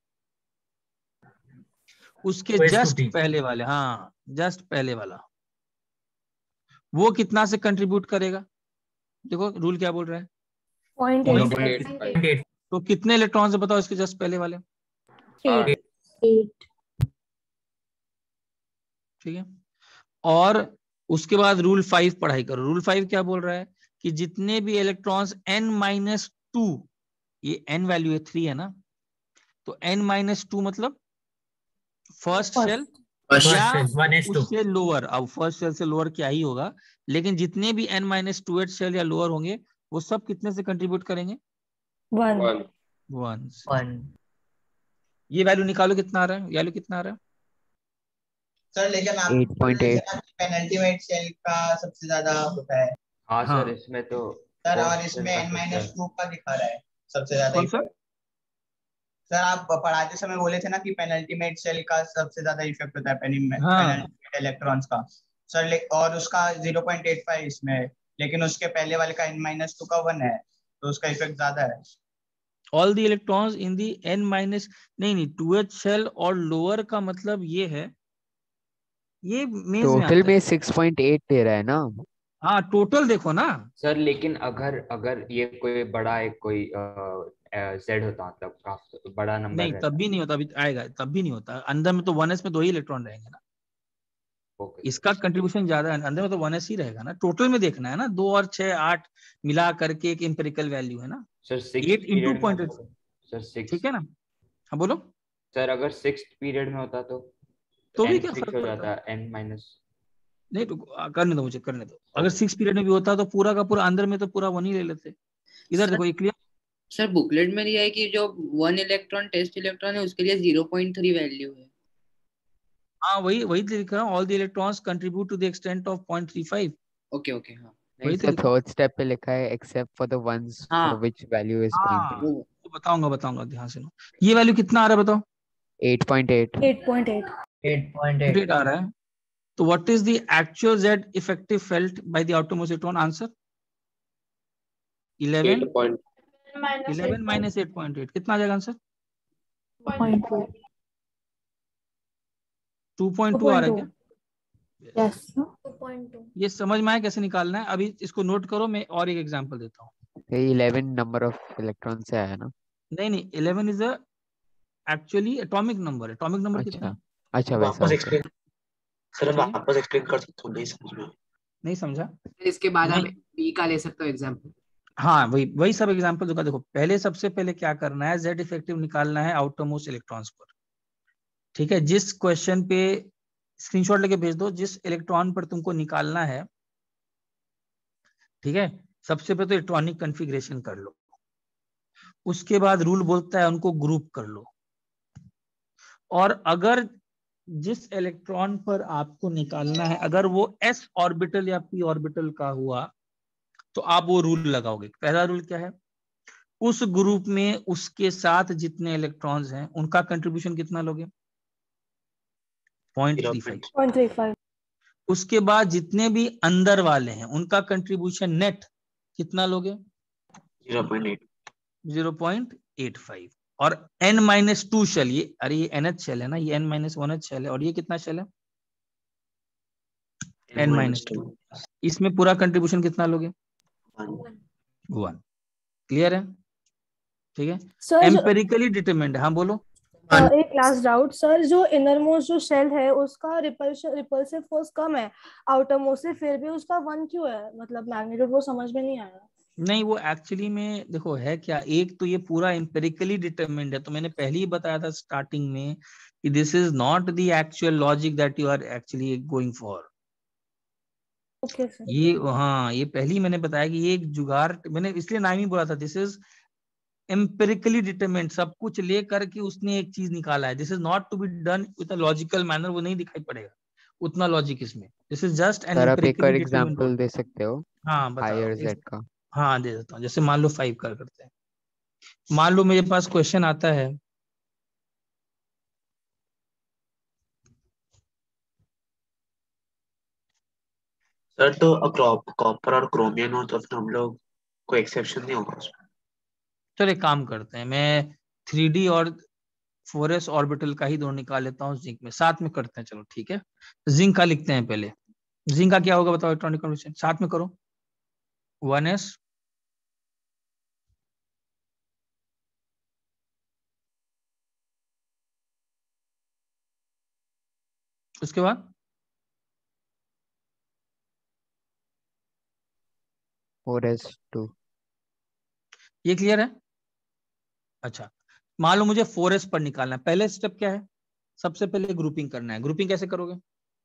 उसके जस्ट पहले वाले, हाँ जस्ट पहले वाला, वो कितना से कंट्रीब्यूट करेगा? देखो रूल क्या बोल रहा है, पॉइंट पॉइंट एट। तो कितने इलेक्ट्रॉन से बताओ इसके जस्ट पहले वाले? एट। ठीक है। और उसके बाद रूल फाइव पढ़ाई करो। रूल फाइव क्या बोल रहा है कि जितने भी इलेक्ट्रॉन्स एन माइनस टू, ये एन वैल्यू है थ्री है ना, तो एन माइनस टू मतलब फर्स्ट शेल या उससे लोअर। अब फर्स्ट शेल से लोअर क्या ही होगा, लेकिन जितने भी n minus two eight shell या लोअर होंगे वो सब कितने से कंट्रीब्यूट करेंगे? One one one. ये वैल्यू निकालो, कितना आ रहा है? वैल्यू कितना आ रहा है सर? लेकिन आप eight point eight penalty shell का सबसे ज्यादा होता है। हाँ हाँ। सर, इसमें तो सर और इसमें एन माइनस टू का दिखा रहा है सबसे ज्यादा। कौन सा? सर आप पढ़ाते समय बोले थे ना कि पेनल्टीमेट सेल का सबसे ज्यादा इफेक्ट होता है पेनल्टीमेट हाँ। इलेक्ट्रॉन्स का सर, और उसका जीरो पॉइंट एट फाइव इसमें है, लेकिन उसके पहले वाले का एन माइनस टू का वन है, तो उसका इफेक्ट ज्यादा है। All the electrons in the n minus, नहीं नहीं, टू एच शेल और लोअर का मतलब ये है, ये मेंस में टोटल आता में है। सिक्स पॉइंट एट दे रहा है ना? हाँ टोटल देखो ना सर, लेकिन अगर अगर ये कोई बड़ा एक कोई जेड होता, मतलब काफी बड़ा नंबर नहीं, रहता। तब भी नहीं होता, अभी आएगा, तब भी नहीं होता। अंदर में तो वन एस में दो ही इलेक्ट्रॉन रहेंगे ना, ओके, इसका कंट्रीब्यूशन ज्यादा है, अंदर में तो वन एस ही रहेगा ना। टोटल में देखना है ना, दो और छह आठ मिला करके एक एम्पिरिकल वैल्यू है ना, sir six eight into period point में एट। होता, सर सिक्स, ठीक है ना? हाँ बोलो। सर अगर सिक्स पीरियड में होता तो तो भी एन क्या सिक्स फर्क हो पड़ता है? जाता, एन माइनस। नहीं तो करने दो, मुझे करने दो। अगर सिक्स पीरियड में भी होता तो पूरा का पूरा अंदर में तो पूरा वन ही ले लेते। इधर देखो, ये क्लियर? सर बुकलेट में दिया है कि जो वन इलेक्ट्रॉन टेस्ट इलेक्ट्रॉन है उसके लिए जीरो पॉइंट थ्री वैल्यू है। हाँ वही वही लिख रहा हूँ, all the electrons contribute to the extent of point three five. Okay okay, हाँ नहीं सर, थर्ड स्टेप पे लिखा है except for the ones for which value is point हाँ तो बताऊंगा बताऊंगा ध्यान से। ये वैल्यू कितना आ रहा है बताओ? Eight point eight. Eight point eight. Eight point eight आ रहा है। तो what is the actual Z effective felt by the outermost electron? Answer eleven. Eleven minus eight point eight कितना आ जाएगा आंसर? टू पॉइंट टू आ रहा है क्या? यस। ये समझ में आया कैसे निकालना है? अभी इसको नोट करो, मैं और एक एग्जांपल देता हूँ। इलेवन नंबर ऑफ इलेक्ट्रॉन से आया ना? नहीं नहीं, eleven is a actually atomic number, atomic number कितना है? अच्छा वैसा वापस होता है। एक्सप्लेन सर, ठीक है, वापस एक्सप्लेन कर सकते हो? नहीं समझ में। नहीं समझा? इसके बाद आप नहीं, बी का ले सकते हो एग्जाम्पल। हाँ वही वही सब एग्जांपल जो का देखो, पहले सबसे पहले क्या करना है, जेड इफेक्टिव निकालना है आउटर मोस्ट इलेक्ट्रॉन्स पर। ठीक है, जिस क्वेश्चन पे स्क्रीनशॉट लेके भेज दो, जिस इलेक्ट्रॉन पर तुमको निकालना है, ठीक है, सबसे पहले तो इलेक्ट्रॉनिक कॉन्फ़िगरेशन कर लो, उसके बाद रूल बोलता है उनको ग्रुप कर लो, और अगर जिस इलेक्ट्रॉन पर आपको निकालना है अगर वो s ऑर्बिटल या p ऑर्बिटल का हुआ तो आप वो रूल लगाओगे। पहला रूल क्या है, उस ग्रुप में उसके साथ जितने इलेक्ट्रॉन्स हैं उनका कंट्रीब्यूशन कितना लोगे? Point three five. Point three five. उसके बाद जितने भी अंदर वाले हैं उनका कंट्रीब्यूशन नेट कितना लोगे? Zero point eight. Zero point eight five. और n माइनस टू शेल, ये अरे ये एन एच शेल है ना, ये n माइनस वन एच शेल है, और ये कितना शेल है? n minus two. इसमें पूरा कंट्रीब्यूशन कितना लोगे? वन। क्लियर है? ठीक है, सर एम्पेरिकली डिटरमाइंड। हाँ बोलो। अ, एक लास्ट डाउट सर, जो इनर मोस्ट जो शेल है उसका रिपल्शन रिपल्सिव फोर्स कम है आउटर मोस्ट से, फिर भी उसका वन क्यों है? मतलब मैग्नीट्यूड वो समझ में नहीं आया। नहीं, वो एक्चुअली में देखो है क्या, एक तो ये पूरा एम्पेरिकली डिटरमाइंड है, तो मैंने पहले ही बताया था स्टार्टिंग में कि this is not the actual logic that you are actually going for. Okay sir. ये हाँ, ये पहले ही मैंने बताया कि ये एक जुगाड़, मैंने इसलिए नाम ही बोला था, दिस इज एम्पेरिकली डिटरमाइंड, सब कुछ ले करके उसने एक चीज निकाला है। This is not to be done with a logical manner, वो नहीं दिखाई पड़ेगा उतना लॉजिक इसमें। This is just an sir आप एक और एम्पेरिकली डिटरमाइंड। एग्जांपल दे सकते हो हाँ बताओ। हायर एक- जेड का? हाँ दे देता हूँ, जैसे मान लो फाइव कर करते हैं। मान लो मेरे पास क्वेश्चन आता है, सर तो कॉपर और क्रोमियम हो तो फिर हम लोग कोई एक्सेप्शन नहीं होगा उसमें? चलो एक काम करते हैं, मैं थ्री डी और फोर एस ऑर्बिटल का ही दो निकाल लेता हूँ जिंक में, साथ में करते हैं। चलो ठीक है, जिंक का लिखते हैं पहले। जिंक का क्या होगा बताओ, इलेक्ट्रॉनिक कन्फर्मेशन साथ में करो। वन एस उसके बाद फोर एस टू। ये क्लियर है? अच्छा, मान लो मुझे फोर एस पर निकालना है, पहले स्टेप क्या है, सबसे पहले ग्रुपिंग करना है। ग्रुपिंग कैसे करोगे?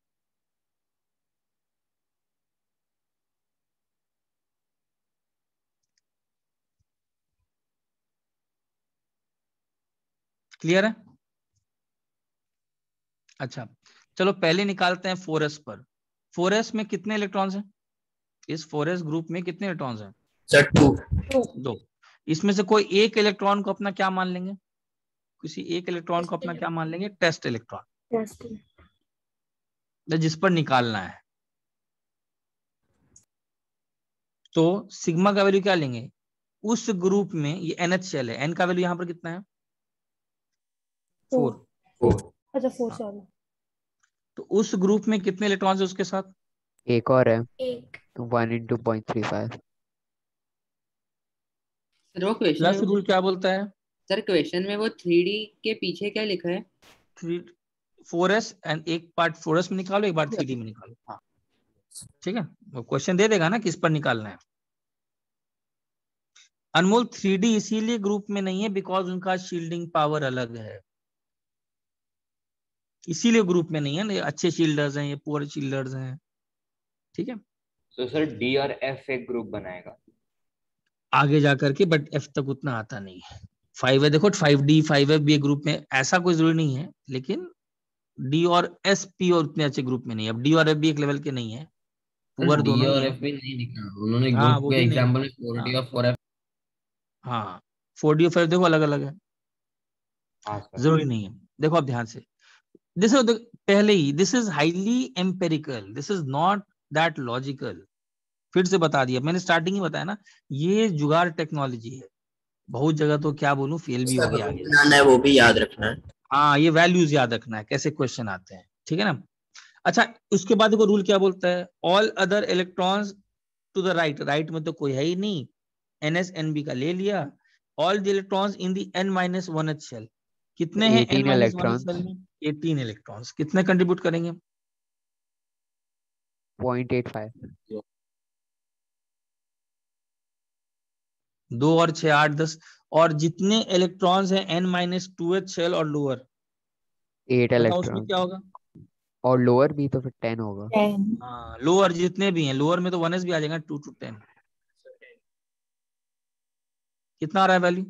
क्लियर है? अच्छा चलो पहले निकालते हैं फोर एस पर। फोर एस में कितने इलेक्ट्रॉन्स हैं? इस फोर एस ग्रुप में कितने इलेक्ट्रॉन्स हैं? Sir two. दो। इसमें से कोई एक इलेक्ट्रॉन को अपना क्या मान लेंगे? किसी एक इलेक्ट्रॉन को अपना क्या मान लेंगे? टेस्ट इलेक्ट्रॉन, जिस पर निकालना है। तो सिग्मा का वैल्यू क्या लेंगे? उस ग्रुप में ये एन एच शेल है, एन का वैल्यू यहाँ पर कितना है? फोर। अच्छा फोर, सॉरी। तो उस ग्रुप में कितने इलेक्ट्रॉन्स है उसके साथ? एक और है, एक। One into point three five. Sir वो क्वेश्चन प्लस में रूल क्या बोलता है? सर क्वेश्चन में वो थ्री डी के पीछे क्या लिखा है? थ्री फोर एस एंड एक पार्ट फोर एस में निकालो, एक बार थ्री डी में निकालो। हाँ ठीक है, वो क्वेश्चन दे देगा ना किस पर निकालना है। अनमोल थ्री डी इसीलिए ग्रुप में नहीं है बिकॉज उनका शील्डिंग पावर अलग है, इसीलिए ग्रुप में नहीं है। ये अच्छे शील्डर्स हैं, ये पुअर शील्डर्स हैं। ठीक है, तो सर डी और एफ एक ग्रुप बनाएगा आगे जाकर के, बट एफ तक उतना आता नहीं है। फाइव है, देखो फाइव डी फाइव एफ भी एक ग्रुप में, ऐसा कोई जरूरी नहीं है, लेकिन डी और एस पी और उतने अच्छे ग्रुप में नहीं है। अब डी और एफ भी एक लेवल के नहीं है, पुअर डी दोनों ही और है। एफ भी नहीं लिखा उन्होंने हाँ ग्रुप वो के भी नहीं। एग्जांपल में फोर डी हाँ और फोर एफ। हाँ, फोर डी और फाइव देखो अलग अलग है, जरूरी नहीं है। देखो अब ध्यान से, दिस इज पहले ही, this is highly empirical, this is not that logical. फिर से बता दिया मैंने, स्टार्टिंग ही बताया ना, ये जुगाड़ टेक्नोलॉजी है। बहुत जगह तो क्या बोलूं फेल भी हो गया आगे। बनाना है वो भी याद रखना है। हाँ, ये वैल्यूज याद रखना है, कैसे क्वेश्चन आते हैं। ठीक है ना? अच्छा, उसके बाद देखो रूल क्या बोलता है, all other electrons to the right. Right में तो कोई है ही नहीं, एन एस एन बी का ले लिया। All the electrons in the n minus one एच शेल, कितने हैं n eighteen minus one electrons. Shell में? Eighteen electrons. कितने कंट्रीब्यूट करेंगे? zero point eight five. दो और छह आठ दस। और जितने इलेक्ट्रॉन्स हैं n माइनस टू एच शेल और लोअर, eight बताओ उसमें क्या electrons. होगा? और लोअर भी तो फिर ten होगा. हाँ, लोअर जितने भी हैं, लोअर में तो वन एस भी आ जाएगा, टू टू टेन। कितना आ रहा है वैल्यू?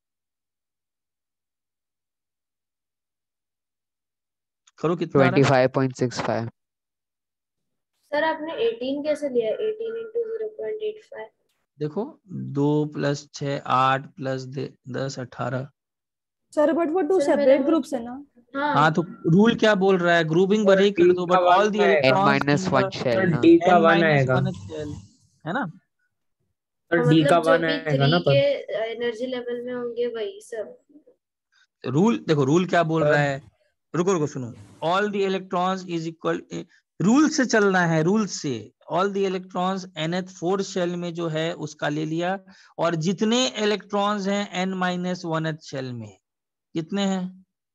करो, कितना आ रहा है? twenty-five point six five. Sir आपने एटीन कैसे लिया? Eighteen into zero point eight five. देखो, दो प्लस छह आठ प्लस दस अठारह। सर बट वो टू सर, मेरा सेपरेट वो- ग्रुप्स है ना? हाँ हाँ, तो रूल क्या बोल रहा है? ग्रुपिंग भले ही कर दो, but all the n electrons minus one shell ना. डी का n वन माइनस आएगा वन शेल, है ना? सर, डी का मतलब जो वन भी आएगा ना थ्री पर के एनर्जी लेवल में होंगे वही सब। रूल देखो, रूल क्या बोल सर। रहा है? रुको रुको सुनो। All the electrons is equal, rule से चलना है, रूल से। ऑल द इलेक्ट्रॉन्स एन एच फोर शेल में जो है उसका ले लिया, और जितने इलेक्ट्रॉन्स हैं एन माइनस वन एच शेल में, कितने हैं?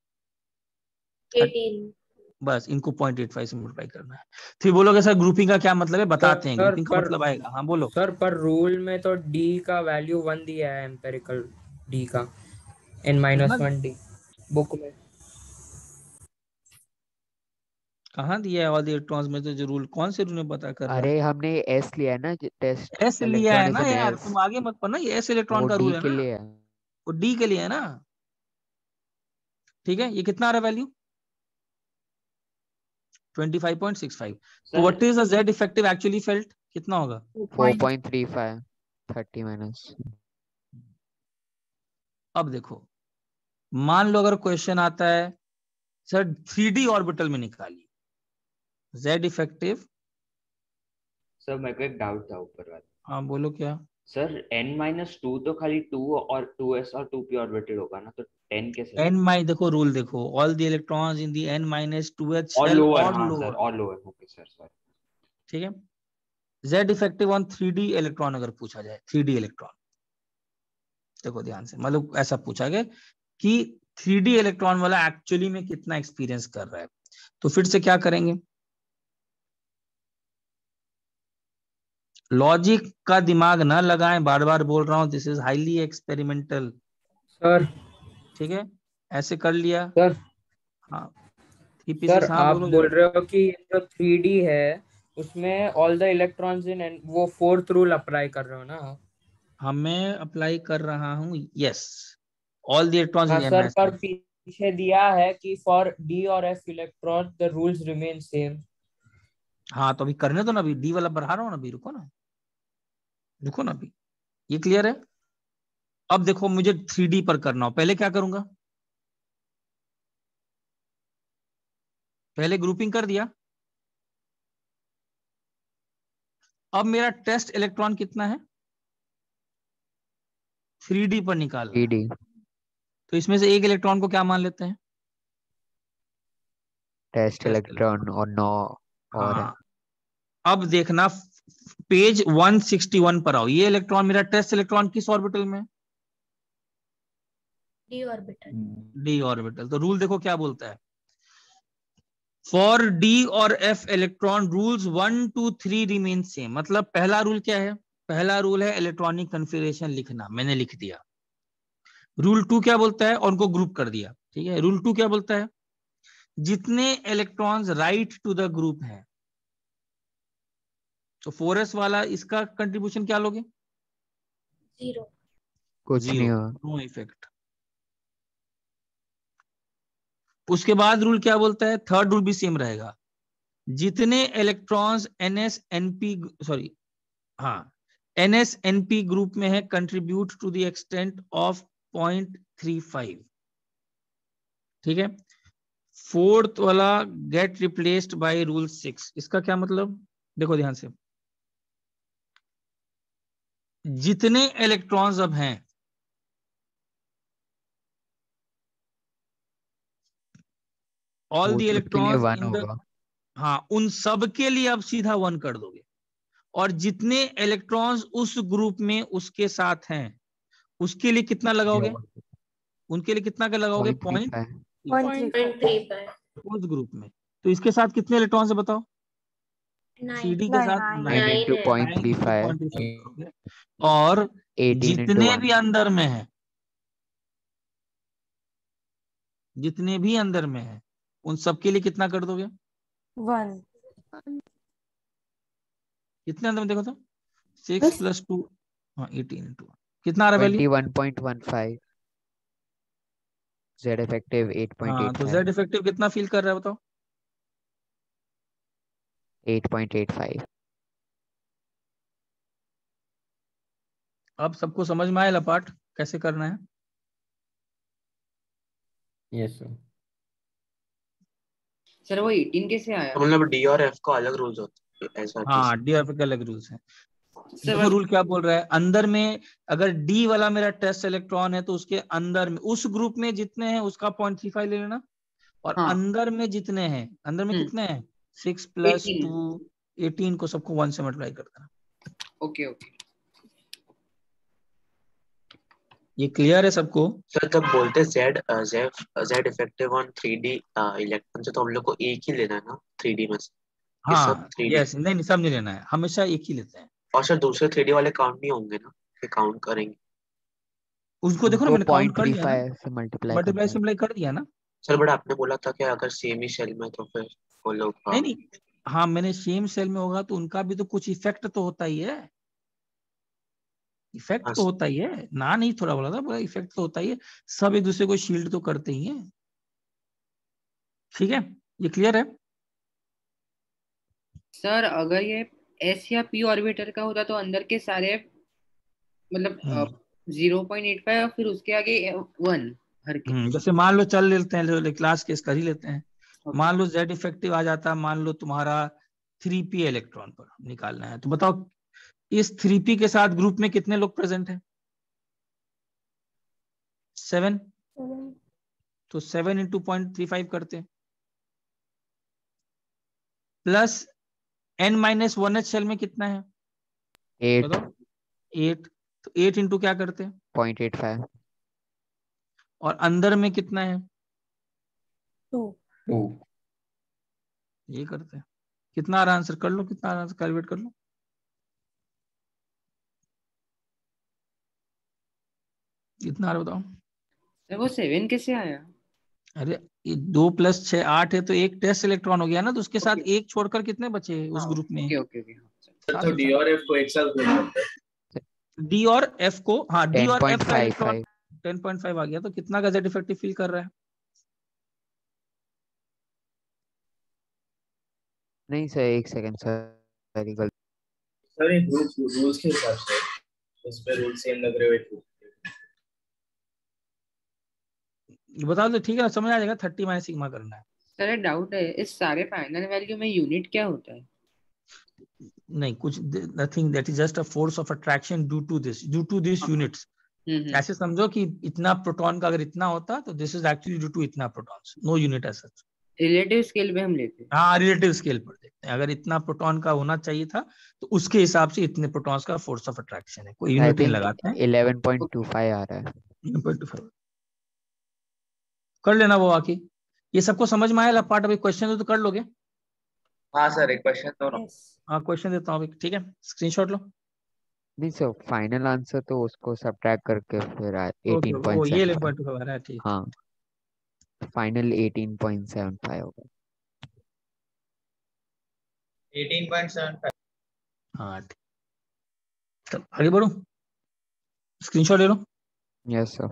एटीन। बस इनको पॉइंट एट फाइव से मल्टीप्लाई करना है। फिर बोलोगे सर ग्रुपिंग का क्या मतलब है? बताते हैं। सर, ग्रुपिंग का पर- मतलब आएगा। हाँ बोलो। सर पर रूल में तो डी का वैल्यू वन दिया है, एम्पेरिकल डी का एन माइनस कितना? वन डी बुक में। कहाँ दिया है? ऑल द इलेक्ट्रॉन्स में तो जो रूल, कौन से रूल में बता कर रहा है? अरे हमने S लिया है ना टेस्ट एस लिया है ना इलेक्ट्रॉनिज्म यार, S. तुम आगे मत पढ़ना। ये एस इलेक्ट्रॉन वो का रूल D है के ना, लिए है. वो डी के लिए है ना। ठीक है, ये कितना आ रहा है value? Twenty five point six five. तो what is the Z effective actually felt? कितना होगा? four point three five. thirty minus. अब देखो, मान लो अगर क्वेश्चन आता है सर थ्री डी ऑर्बिटल में निकालिए जेड इफेक्टिव। सर मेरे को एक डाउट था ऊपर वाला। हाँ बोलो क्या? सर n माइनस टू तो खाली टू और टू एस और टू पी ऑर्बिटेड होगा ना, तो टेन कैसे? एन माइ देखो रूल देखो, all the electrons in the n minus two एच और शेल लोअर, और हाँ सर, लोअर। और लोअर। Okay sir, sorry. ठीक है, Z effective on three D electron अगर पूछा जाए, थ्री डी इलेक्ट्रॉन, देखो ध्यान से, मतलब ऐसा पूछा गया कि थ्री डी इलेक्ट्रॉन वाला एक्चुअली में कितना एक्सपीरियंस कर रहा है, तो फिर से क्या करेंगे? लॉजिक का दिमाग ना लगाएं, बार बार बोल रहा हूं, this is highly experimental. Sir ठीक है, ऐसे कर लिया सर हाँ। सर हाँ, आप बोलो बोल जरा। रहे हो कि जो थ्री डी है उसमें ऑल द इलेक्ट्रॉन्स इन, वो फोर्थ रूल अप्लाई कर रहे हो ना? हाँ मैं अप्लाई कर रहा हूँ, यस, ऑल द इलेक्ट्रॉन्स हाँ इन सर, एमएस। पर पीछे दिया है कि फॉर डी और F electron the rules remain same. हाँ तो अभी करने दो ना, अभी डी वाला बढ़ा रहा हूँ ना, अभी रुको ना, रुको ना, अभी ये क्लियर है। अब देखो मुझे थ्री डी पर करना हो, पहले क्या करूंगा? पहले ग्रुपिंग कर दिया। अब मेरा टेस्ट इलेक्ट्रॉन कितना है? थ्री डी पर निकालना three है। D. तो इसमें से एक इलेक्ट्रॉन को क्या मान लेते हैं? टेस्ट टेस्ट इलेक्ट्रॉन और नौ और है. हाँ, अब देखना पेज वन सिक्सटी वन पर आओ, ये इलेक्ट्रॉन मेरा टेस्ट इलेक्ट्रॉन किस ऑर्बिटल में? D orbital. D orbital. तो रूल देखो क्या बोलता है, फॉर डी और F electron rules one two three remain same. मतलब पहला रूल क्या है? पहला रूल है इलेक्ट्रॉनिक कन्फिगरेशन लिखना, मैंने लिख दिया। रूल टू क्या बोलता है? और उनको ग्रुप कर दिया। ठीक है, रूल टू क्या बोलता है? जितने electrons right to the group हैं, तो फोर एस वाला इसका कंट्रीब्यूशन क्या लोगे? जीरो। कुछ नहीं होगा. No effect. उसके बाद रूल क्या बोलता है? थर्ड रूल भी सेम रहेगा, जितने इलेक्ट्रॉन्स एनएस एनपी सॉरी हाँ एनएस एनपी ग्रुप में है contribute to the extent of point three five. ठीक है, फोर्थ वाला get replaced by rule six. इसका क्या मतलब? देखो ध्यान से, जितने इलेक्ट्रॉन्स अब हैं ऑल द वो सबके लिए इलेक्ट्रॉन्स one इन द, होगा. हाँ उन सब के लिए अब सीधा वन कर दोगे, और जितने इलेक्ट्रॉन्स उस ग्रुप में उसके साथ हैं उसके लिए कितना लगाओगे? उनके लिए कितना का लगाओगे? Point three point five point three five fourth group में। तो इसके साथ कितने इलेक्ट्रॉन है बताओ? थ्री डी के साथ नाइन नाइन नाइन इंटू है पॉइंट थ्री फाइव करोगे और एटीन इंटू जितने वन भी अंदर में है, जितने भी अंदर में है उन सबके लिए कितना कर दोगे? वन। कितने अंदर में देखो तो? सिक्स प्लस टू, हाँ एटीन इंटू कितना आ रहा है twenty value? One point one five Z effective eight point हाँ एट तो फाइव जेड इफेक्टिव कितना फील कर रहा है बताओ? Eight point eight five. अब सबको समझ में आया लपाट कैसे करना है? Yes sir. सर वो एटीन कैसे आया? तो मतलब डी और एफ का अलग रूल्स होते हैं ऐसा चीज? हाँ डी एफ के अलग रूल्स हैं। सर देखो रूल क्या बोल रहा है, अंदर में अगर डी वाला मेरा टेस्ट इलेक्ट्रॉन है तो उसके अंदर में उस ग्रुप में जितने हैं उसका पॉइंट थ्री फाइव ले लेना, और हाँ अंदर में जितने हैं, अंदर में हम्म कितने हैं? Six plus eighteen two eighteen को सबको वन से मल्टीप्लाई कर देना। ओके ओके ये क्लियर है सबको? सर जब बोलते हैं Z Z Z effective on three D electron से, तो हम लोग को एक ही लेना है ना थ्री डी में से? ये सब हाँ थ्री डी? यस, नहीं नहीं सब नहीं लेना है, हमेशा एक ही लेते हैं। और सर दूसरे थ्री डी वाले काउंट नहीं होंगे ना, ये काउंट करेंगे? उसको देखो ना, उनको मैंने काउंट पॉइंट कर थ्री लिया ना, फाइव से मल्टीप्लाई मल्टीप्लाई करना है। सिम्प्लाई कर दिया ना। सर बट आपने बोला था कि अगर सेम ही शेल में तो फिर वो लोग नहीं नहीं, हाँ मैंने सेम सेल में होगा तो उनका भी तो कुछ इफेक्ट तो होता ही है, इफेक्ट हाँ तो होता ही है ना, नहीं थोड़ा बोला था, बोला इफेक्ट तो होता ही है, सब एक दूसरे को शील्ड तो करते ही हैं। ठीक है, ये क्लियर है? सर अगर ये एस या पी ऑर्बिटर का होता तो अंदर के सारे हम्म मतलब जीरो पॉइंट एट फाइव और फिर उसके आगे वन हर के। हम्म जैसे मान लो चल लेते हैं, क्लास केस कर ही लेते हैं। Okay. मान लो जेड इफेक्टिव आ जाता, मान लो तुम्हारा थ्री पी इलेक्ट्रॉन पर निकालना है, तो बताओ इस थ्री पी के साथ ग्रुप में कितने लोग प्रेजेंट हैं? सेवन। तो seven into point three five करते हैं, प्लस एन माइनस वन एच सेल में कितना है एट बताओ? एट। तो एट इंटू क्या करते हैं? Point eight five. और अंदर में कितना है? टू। टू। ये करते हैं। कितना आ रहा आंसर? कर लो, कितना आ रहा आंसर कैलकुलेट कर लो। कितना आ रहा बताओ? सर वो सेवन कैसे आया? अरे ये दो प्लस छह आठ है, तो एक टेस्ट इलेक्ट्रॉन हो गया ना, तो उसके साथ Okay. एक छोड़कर कितने बचे उस हाँ ग्रुप में? ओके ओके ओके सात तो डी बचा। और एफ को एक साथ लेना होता है। डी और एफ को, हाँ डी टेन और पॉइंट एफ का five electron five ten point five आ गया, तो कितना का जेड इफेक्टिव फील कर रहा है? नहीं सर, एक सेकंड सर, वेरी गलती। सर ये रूल्स रूल्स के हिसाब से उसमें रूल सेम लग रहे हुए। बता दो, ठीक है समझ आ जाएगा। थर्टी माइनस सिग्मा करना है। सर डाउट है इस सारे फाइनल वैल्यू में यूनिट क्या होता है? नहीं कुछ, nothing, that is just a force of attraction due to this due to this units. Hmm ऐसे समझो कि इतना प्रोटॉन का अगर इतना होता तो this is actually due to इतना protons, no unit as such. Relative scale पे हम लेते हैं। हाँ रिलेटिव स्केल पर देखते हैं, अगर इतना प्रोटॉन का होना चाहिए था तो उसके हिसाब से इतने प्रोटॉन्स का फोर्स ऑफ अट्रैक्शन है, कोई आई यूनिट नहीं थिंक लगाते हैं। इलेवन पॉइंट टू फाइव आ रहा है। इलेवन पॉइंट टू फाइव कर लेना वो आके। ये सबको समझ में आया पार्ट? अभी क्वेश्चन तो कर लोगे? हाँ सर एक क्वेश्चन तो ना। हाँ क्वेश्चन देता हूँ अभी, ठीक है स्क्रीनशॉट लो। नहीं सर, फाइनल आंसर तो उसको सब्ट्रैक्ट करके फिर ओके एटीन वो पॉइंट ये seven eleven five point two five आ रहा है, ठीक। हाँ, final eighteen point seven five होगा। Eighteen point seven five. हाँ ठीक, चलो आगे बढ़ो, स्क्रीनशॉट ले लो। Yes sir.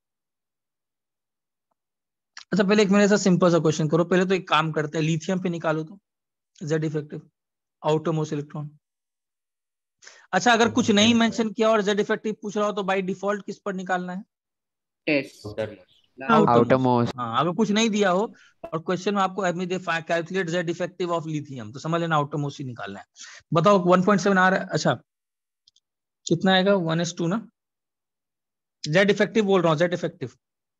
अच्छा पहले एक मेरे साथ सिंपल सा क्वेश्चन करो। पहले तो एक काम करते हैं, लिथियम पे निकालो तो जेड इफेक्टिव आउटरमोस्ट इलेक्ट्रॉन। अच्छा अगर कुछ नहीं मेंशन किया और जेड इफेक्टिव पूछ रहा हो तो बाय डिफॉल्ट किस पर निकालना है? Test outermost. हाँ अगर कुछ नहीं दिया हो और क्वेश्चन में आपको calculate Z effective of lithium, तो समझ लेना आउटरमोस्ट ही निकालना है। बताओ वन पॉइंट सेवन आ रहा है। अच्छा कितना आएगा? वन एस टू ना, जेड इफेक्टिव बोल रहा हूँ, जेड इफेक्टिव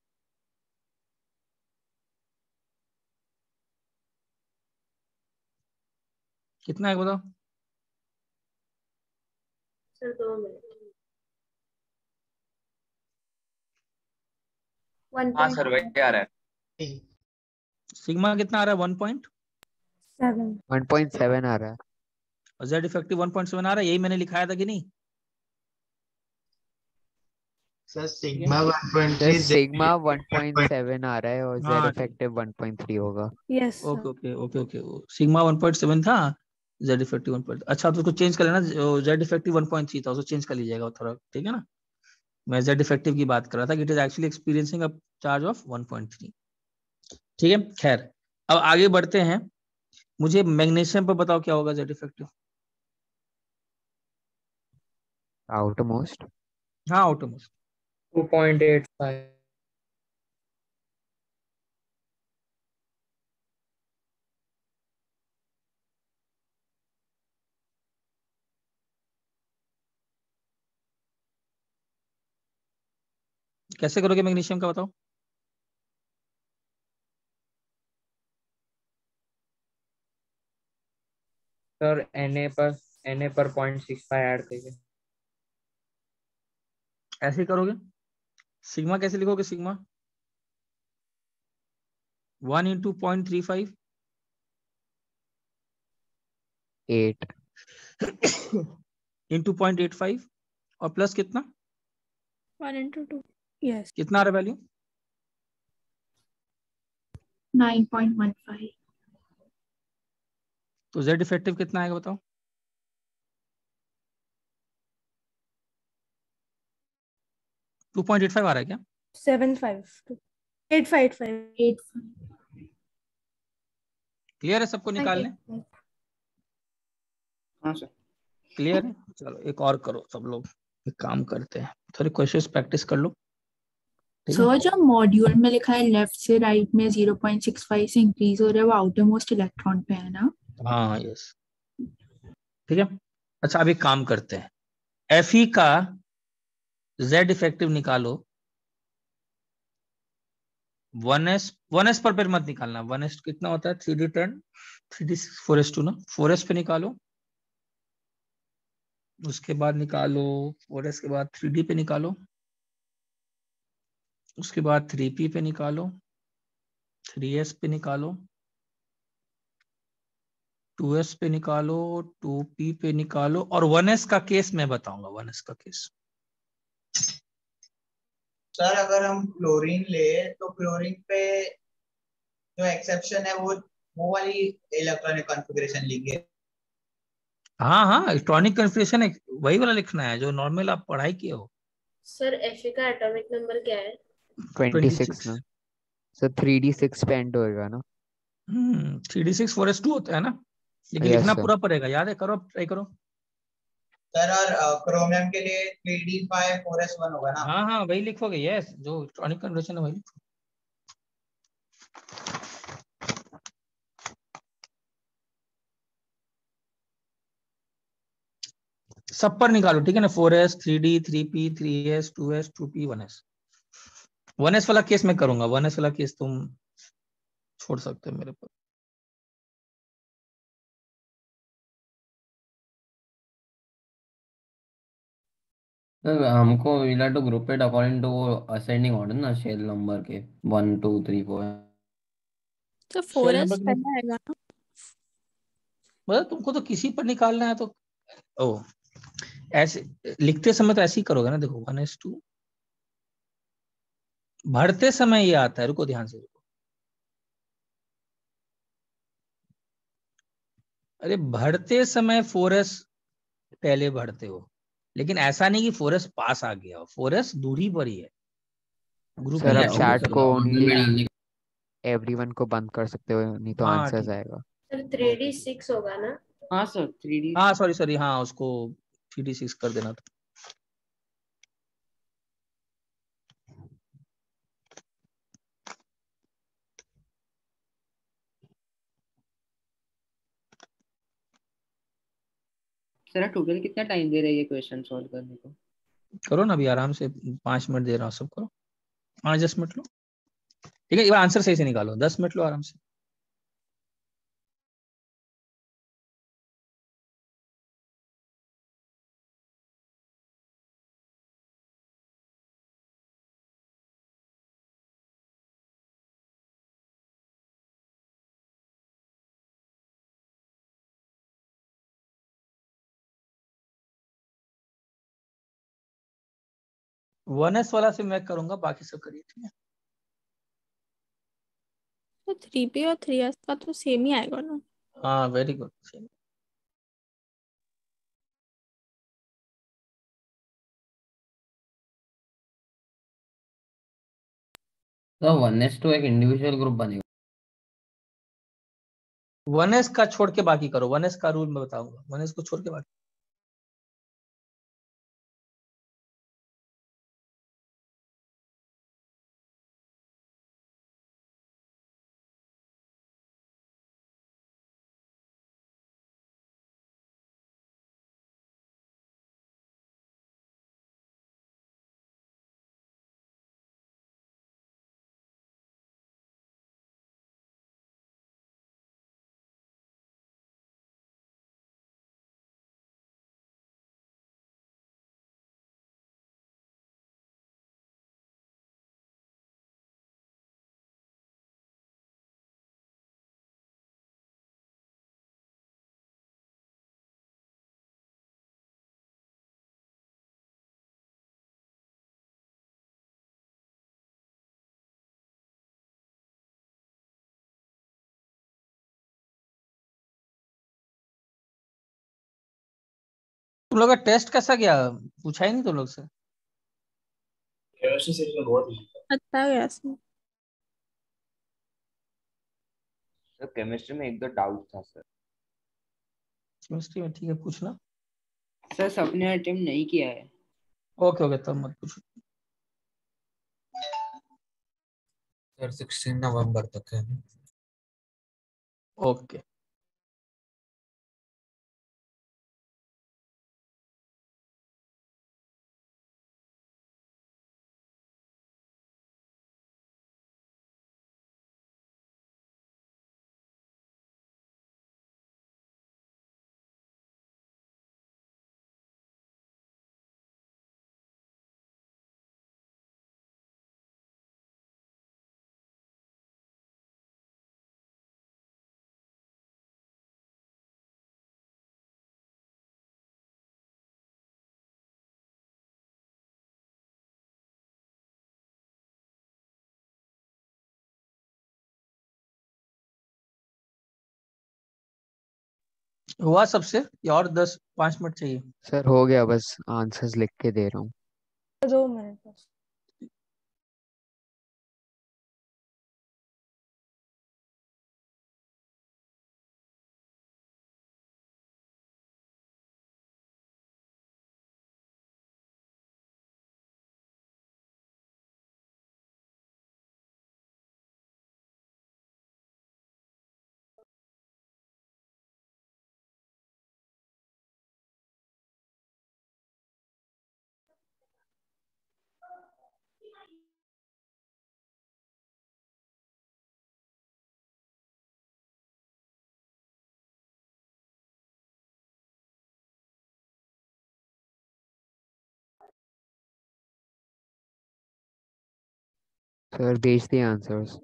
कितना है बताओ? सर दो मिनट। हाँ सर वही आ रहा है। सिग्मा कितना आ रहा है? One point seven one point seven आ रहा है। और Z effective one point seven आ रहा है, यही मैंने लिखाया था कि नहीं? Sir sigma one point sir three sigma one point seven आ रहा है और जेड हाँ ठीक, इफेक्टिव वन पॉइंट थ्री होगा। Yes okay okay okay okay. Sigma one point seven था, जेड इफेक्टिव वन पॉइंट, अच्छा तो उसको चेंज कर लेना, Z effective one point three था, उसको चेंज कर लीजिएगा थोड़ा, ठीक है ना? मैं जेड इफेक्टिव की बात कर रहा था कि it is actually experiencing a charge of one point three. ठीक है, खैर अब आगे बढ़ते हैं। मुझे मैग्नीशियम पर बताओ क्या होगा जेड इफेक्टिव? आउटरमोस्ट। हाँ outermost. Two point eight five. कैसे करोगे मैग्नीशियम का बताओ? सर Na पर Na पर पॉइंट सिक्स फाइव ऐड करिए। ऐसे ही करोगे। सिग्मा कैसे लिखोगे? Sigma one into point three five eight into point eight five और प्लस कितना? One into two. यस कितना आ रहा value? Nine point one five. तो जेड इफेक्टिव कितना आएगा बताओ? टू पॉइंट एट फाइव आ रहा है क्या? Seven five eight five five eight clear है सबको निकालने? हाँ सर। क्लियर है, चलो एक और करो सब लोग, एक काम करते हैं, थोड़ी क्वेश्चंस प्रैक्टिस कर लो, ठीक है? सर जो मॉड्यूल में लिखा है लेफ्ट से राइट में जीरो पॉइंट सिक्स फाइव से इंक्रीज हो रहा है वो आउटर मोस्ट इलेक्ट्रॉन पे है ना? हाँ यस, ठीक है। अच्छा अब एक काम करते हैं, एफ ई का जेड इफेक्टिव निकालो। वन एस वन एस पर पेर मत निकालना, वन एस कितना होता है? Three D ten three D six four S two ना, फोर एस पे निकालो, उसके बाद निकालो फोर एस के बाद थ्री डी पे निकालो, उसके बाद थ्री पी पे निकालो, थ्री एस पे निकालो, टू एस पे निकालो, टू पी पे निकालो, और वन एस का केस मैं बताऊंगा, वन एस का केस। सर अगर हम क्लोरीन ले तो क्लोरीन पे जो एक्सेप्शन है वो वो वाली इलेक्ट्रॉनिक कॉन्फ़िगरेशन लेंगे। हाँ हाँ इलेक्ट्रॉनिक कन्फिग्रेशन है, वही वाला लिखना है जो नॉर्मल आप पढ़ाई किए हो। सर एफ का एटॉमिक नंबर क्या है? ट्वेंटी सिक्स ना, सो थ्री डी सिक्स पे एंड होएगा ना? Hmm three D six four S two होता है ना, लेकिन यस लिखना सर। पूरा पड़ेगा, याद है? करो ट्राई करो। सर और क्रोमियम के लिए three D five four S one होगा ना? हाँ हाँ वही लिखोगे, यस जो इलेक्ट्रॉनिक कन्फिग्रेशन है वही लिखो। सब पर निकालो, ठीक है ना? Four S three D three P three S two S two P one S. One S वाला केस मैं करूंगा, वन एस वाला केस तुम छोड़ सकते हो मेरे पर। सर हमको will to group it according to ascending order ना, शेल नंबर के वन टू थ्री फोर। तो शेल फोर नंबर एस के लिए पहला आएगा ना? मतलब तुमको तो किसी पर निकालना है तो ओ ऐसे लिखते समय तो ऐसे ही करोगे ना। देखो वन एस टू भरते समय ये आता है, रुको ध्यान से रुको, अरे भरते समय फोर एस पहले भरते हो, लेकिन ऐसा नहीं कि फोर एस पास आ गया हो, फोर एस दूरी पर ही है, ग्रुप सर में नहीं आप ऐसे नहीं वो चैट सर करोगे। को ऑर्डर में ओनली डालने। एवरीवन को बंद कर सकते हो, नहीं तो हाँ आंसर्स ठीक, आएगा। सर थ्री डी सिक्स होगा ना? हाँ सर थ्री डी। हाँ सॉरी सॉरी, हाँ उसको थ्री डी सिक्स कर देना था। सर टोटल कितना टाइम दे रहे हैं ये क्वेश्चन सॉल्व करने को? करो ना अभी आराम से, पांच मिनट दे रहा हूँ, सब करो, पाँच दस मिनट लो, ठीक है? ये आंसर सही से निकालो, दस मिनट लो आराम से। वन एस वाला से मैं करूंगा, बाकी सब करिए, ठीक है। तो थ्री पी और थ्री एस का तो सेम ही आएगा ना। हाँ वेरी गुड। तो वन एस टू एक इंडिविजुअल ग्रुप बनेगा। वन एस का छोड़ के बाकी करो, वन एस का रूल मैं बताऊंगा, वन एस को छोड़ के बाकी। तुम लोग का टेस्ट कैसा गया, पूछा ही नहीं तुम लोग से। केमिस्ट्री सेक्शन बहुत इजी था। अच्छा गया सर। सर केमिस्ट्री में एक दो डाउट था सर। केमिस्ट्री में ठीक है, पूछना। सर सबने अटेम्प्ट नहीं किया है। ओके ओके, तब मत पूछो। सर सिक्सटीन नवंबर तक है। ओके। हुआ सबसे, या और दस पांच मिनट चाहिए? सर हो गया, बस आंसर्स लिख के दे रहा हूँ। दो मिनट बस। सर भेज दिए आंसर्स।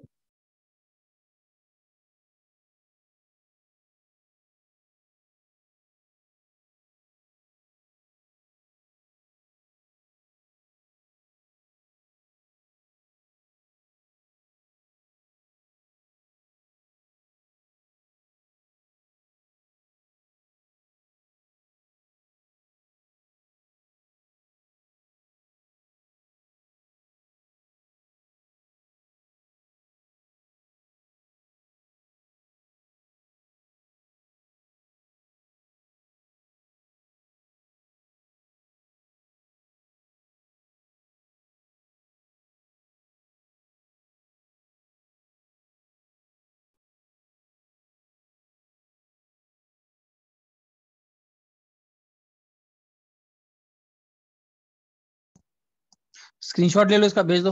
स्क्रीनशॉट ले लो इसका, भेज दो।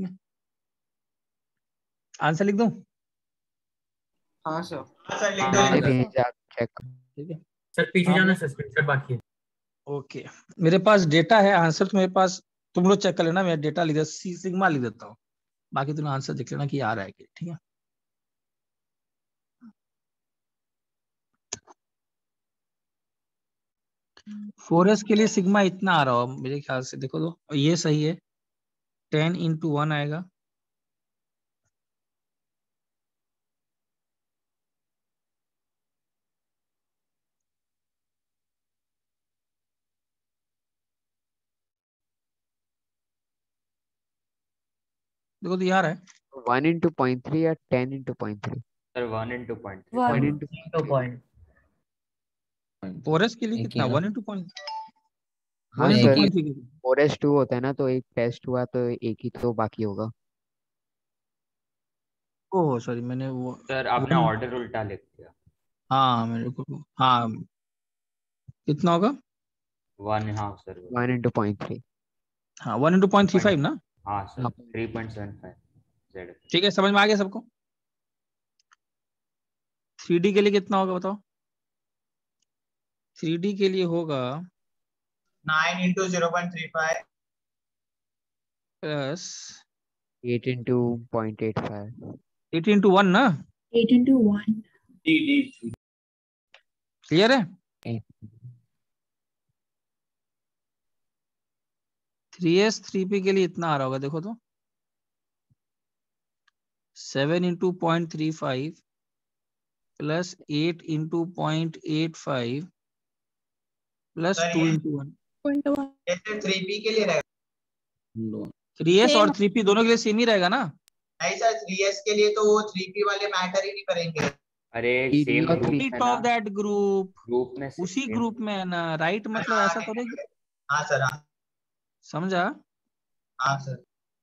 आंसर लिख दूं? हाँ सर। हाँ सर, लिख दो मैंने लिख दो। भेजा, चेक। ठीक है। सर पीछे हाँ, जाना, मैं- सस्पेंसर बाकी है। ओके, मेरे पास डेटा है, आंसर तो मेरे पास, तुम लोग चेक कर लेना, मैं डेटा लिख देता, सी सिग्मा लिख देता हूँ, बाकी तुम आंसर देख लेना कि आ रहा है कि, ठीक है। फोर एस के लिए सिग्मा इतना आ रहा हो मेरे ख्याल से, देखो तो ये सही है। टेन इंटू वन आएगा, देखो तो यार है वन इंटू पॉइंट थ्री या ten into point three? Sir one into point one into तो पॉइंट फोर एस के लिए एक ही कितना, ना? वन इंटू पॉइंट हाँ one into sir, point three. Four S two होता है ना, तो एक टेस्ट हुआ तो एक ही तो बाकी होगा। ओह सॉरी, मैंने वो सर आपने वन, ऑर्डर उल्टा लिख दिया। हाँ मेरे को, हाँ कितना होगा, वन, हाँ sir one into point three. हाँ one into point three five ना। हाँ सर हाँ three point seven five Z. ठीक है, समझ में आ गया सबको। थ्री डी के लिए कितना होगा बताओ, थ्री डी के लिए होगा nine into zero point three five plus eight into point eight five. Eight into one ना, eight into one. D D clear है। थ्री एस थ्री पी के लिए इतना आ रहा होगा, देखो तो seven into point three five plus eight into point eight five plus sir two ये इंटू वन। जैसे थ्री पी के लिए रहेगा। Three S Same. और थ्री पी दोनों के लिए सेम ही रहेगा ना। नहीं सर, थ्री एस के लिए तो वो थ्री पी वाले मैटर ही नहीं करेंगे। अरे Three सेम D और ग्रुप three- है Bit ना, of that group, ग्रुप में से उसी same- ग्रुप में है ना, राइट मतलब ऐसा थोड़े, हाँ सर, हाँ समझा। हाँ sir.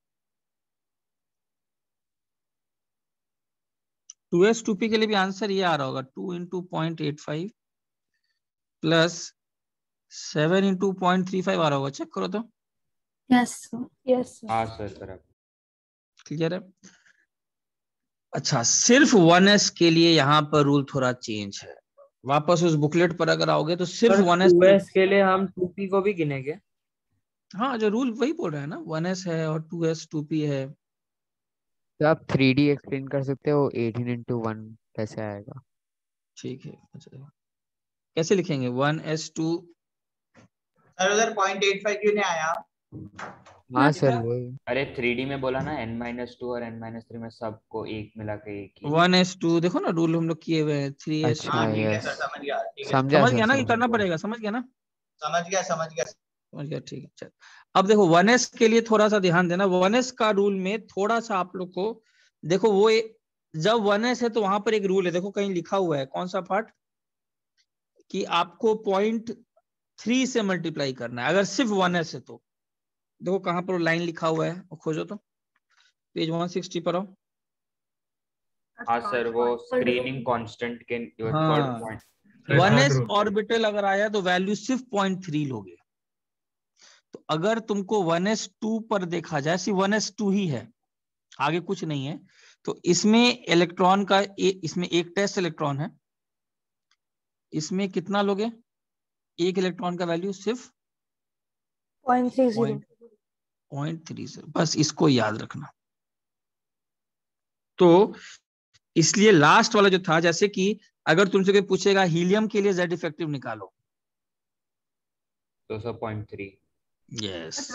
Two S two P के लिए भी आंसर ये आ रहा होगा, two into point eight five plus seven into point three five आ रहा होगा, चेक करो तो। यस यस हाँ सर सर क्लियर है। अच्छा, सिर्फ वन एस के लिए यहाँ पर रूल थोड़ा चेंज है। वापस उस बुकलेट पर अगर आओगे तो सिर्फ वन एस टू एस के लिए हम टू पी को भी गिनेंगे। हाँ, जो रूल वही बोल रहा है ना, वन एस है और टू एस टू पी है। तो आप थ्री डी एक्सप्लेन कर सकते हो, एटीन इंटू वन कैसे आएगा? ठीक है, अच्छा कैसे लिखेंगे, वन एस टू, सर उधर पॉइंट एट फाइव क्यों नहीं आया? हाँ सर वही। अरे थ्री डी में बोला ना, एन माइनस टू और एन माइनस थ्री में सबको एक मिला के एक ही। वन एस टू देखो ना, रूल हम लोग किए हुए हैं, थ्री एस अच्छा हाँ ठीक है यस, सर, समझ गया, ठीक है समझा समझ सर, गया ना, ये समझ करना गया। पड़ेगा, समझ गया ना, समझ गया समझ गया। समझ गया, ठीक है। चल अब देखो, वन एस के लिए थोड़ा सा ध्यान देना, वन एस का रूल में थोड़ा सा आप लोग को देखो, वो ए, जब वन एस है तो वहां पर एक रूल है, देखो कहीं लिखा हुआ है, कौन सा पार्ट, कि आपको पॉइंट थ्री से मल्टीप्लाई करना है अगर सिर्फ वन एस है तो। देखो कहां पर लाइन लिखा हुआ है, वो खोजो तो, पेज वन सिक्सटी पर आओ। हाँ सर, वो स्क्रीनिंग कांस्टेंट के हाँ, पॉइंट वन एस ऑर्बिटल अगर आया तो वैल्यू सिर्फ पॉइंट थ्री लोगे। तो अगर तुमको वन एस टू पर देखा जाए, सिर्फ वन एस टू ही है, आगे कुछ नहीं है, तो इसमें इलेक्ट्रॉन का ए, इसमें एक टेस्ट इलेक्ट्रॉन है, इसमें कितना लोगे, एक इलेक्ट्रॉन का वैल्यू सिर्फ point three zero point three से, बस इसको याद रखना। तो इसलिए लास्ट वाला जो था, जैसे कि अगर तुमसे कोई पूछेगा हीलियम के लिए जेड इफेक्टिव निकालो, तो सर पॉइंट थ्री। यस,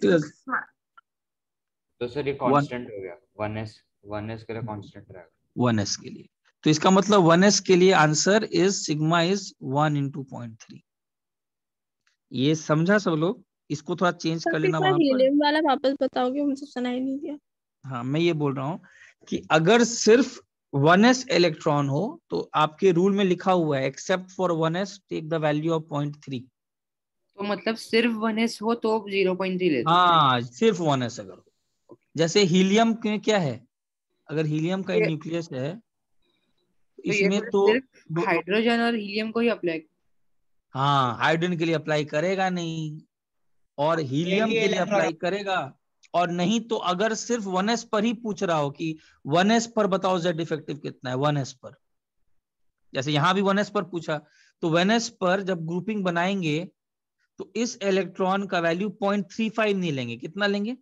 तो सर ये कांस्टेंट हो गया, वन एस वन एस के लिए कांस्टेंट रहेगा वन एस के लिए। तो इसका मतलब वन एस के लिए answer is sigma is one into point three. ये समझा सब लोग, इसको थोड़ा चेंज कर लेना वहां पर। हीलियम वाला वापस बताओगे, मुझे सुना ही नहीं दिया। हाँ, मैं ये बोल रहा हूँ कि अगर सिर्फ वन एस इलेक्ट्रॉन हो तो आपके रूल में लिखा हुआ है, except for one S take the value of point three. तो मतलब सिर्फ वन एस हो तो जीरो पॉइंट थ्री लेते। हाँ, सिर्फ वन एस अगर, जैसे हीलियम में क्या है, अगर हीलियम का न्यूक्लियस है तो इसमें ये तो सिर्फ हाइड्रोजन और हीलियम को ही अप्लाई। हाँ, हाइड्रोजन के लिए अप्लाई करेगा नहीं, और हीलियम के लिए अप्लाई करेगा, और नहीं तो अगर सिर्फ वन एस पर ही पूछ रहा हो कि वन एस पर बताओ जेड इफेक्टिव कितना है, वन एस पर, जैसे यहां भी वन एस पर पूछा, तो वन एस पर जब ग्रुपिंग बनाएंगे तो इस इलेक्ट्रॉन का वैल्यू पॉइंट थ्री फाइव नहीं लेंगे, कितना लेंगे,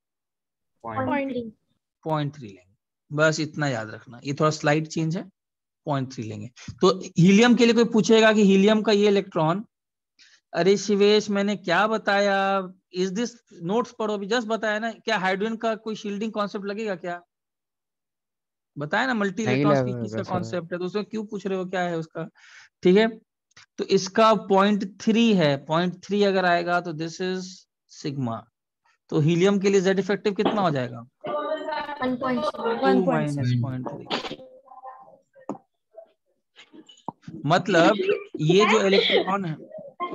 पॉइंट थ्री लेंगे। बस इतना याद रखना, ये थोड़ा स्लाइड चेंज है, पॉइंट थ्री लेंगे। तो हीलियम के लिए कोई पूछेगा कि हीलियम का ये इलेक्ट्रॉन अरे शिवेश मैंने क्या बताया, इज दिस नोट्स पढ़ो, अभी जस्ट बताया ना। क्या हाइड्रोजन का कोई शील्डिंग कॉन्सेप्ट लगेगा क्या? बताया ना, मल्टी नहीं इलेक्ट्रॉन लगेगा स्पीशीज का सर। कॉन्सेप्ट है, तो उसमें क्यों पूछ रहे हो क्या है उसका? ठीक है, तो इसका पॉइंट थ्री है, पॉइंट थ्री अगर आएगा तो दिस इज सिग्मा। तो हीलियम के लिए जेड इफेक्टिव कितना हो जाएगा? One point two minus point three. मतलब ये जो इलेक्ट्रॉन है,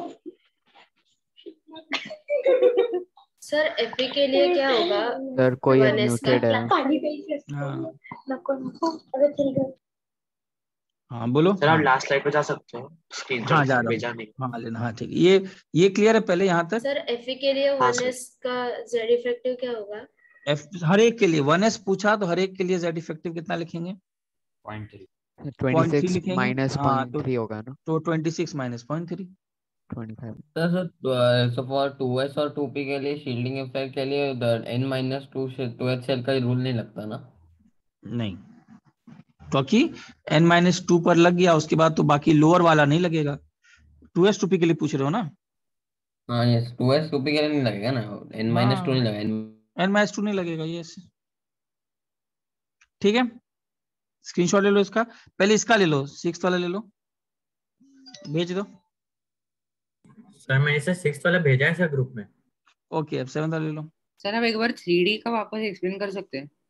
सर एफी के लिए क्या होगा? सर कोई वन एस का म्यूटेड है। हाँ हाँ हाँ बोलो। सर आप लास्ट स्लाइड पे जा सकते हो, स्क्रीनशॉट हाँ जा रहा भेजा हूँ, नहीं। हाँ लेना, हाँ ठीक है, ये ये क्लियर है पहले यहाँ तक? सर एफी के लिए हाँ वन एस का जेड इफेक्टिव क्या होगा? एफ हर एक के लिए वन एस पूछा तो हर एक के लिए जेड इफेक्टिव कितना लिखेंगे? Point three. Point three twenty six लिखेंगे। माइनस हाँ पॉइंट तो थ्री होगा ना, तो twenty six minus point three. Twenty five. Sir sir so for two S और टू पी के लिए शील्डिंग इफेक्ट के लिए N minus two two H cell का रूल नहीं लगता ना? नहीं, क्योंकि एन माइनस टू पर लग गया, उसके बाद तो बाकी लोअर वाला नहीं लगेगा। टू एस टू पी के लिए पूछ रहे हो ना? हाँ yes, two S two P के लिए नहीं लगेगा ना, एन माइनस टू हाँ नहीं लगेगा। एन माइनस टू नहीं लगेगा, यस ठीक है। स्क्रीनशॉट ले लो इसका, पहले इसका ले लो, सिक्स वाला ले लो, भेज दो। सर मैंने इसे सिक्स वाला भेजा है सर ग्रुप में। ओके अब सेवन वाला ले लो। सर आप एक बार थ्री डी का वापस एक्सप्लेन कर सकते हैं?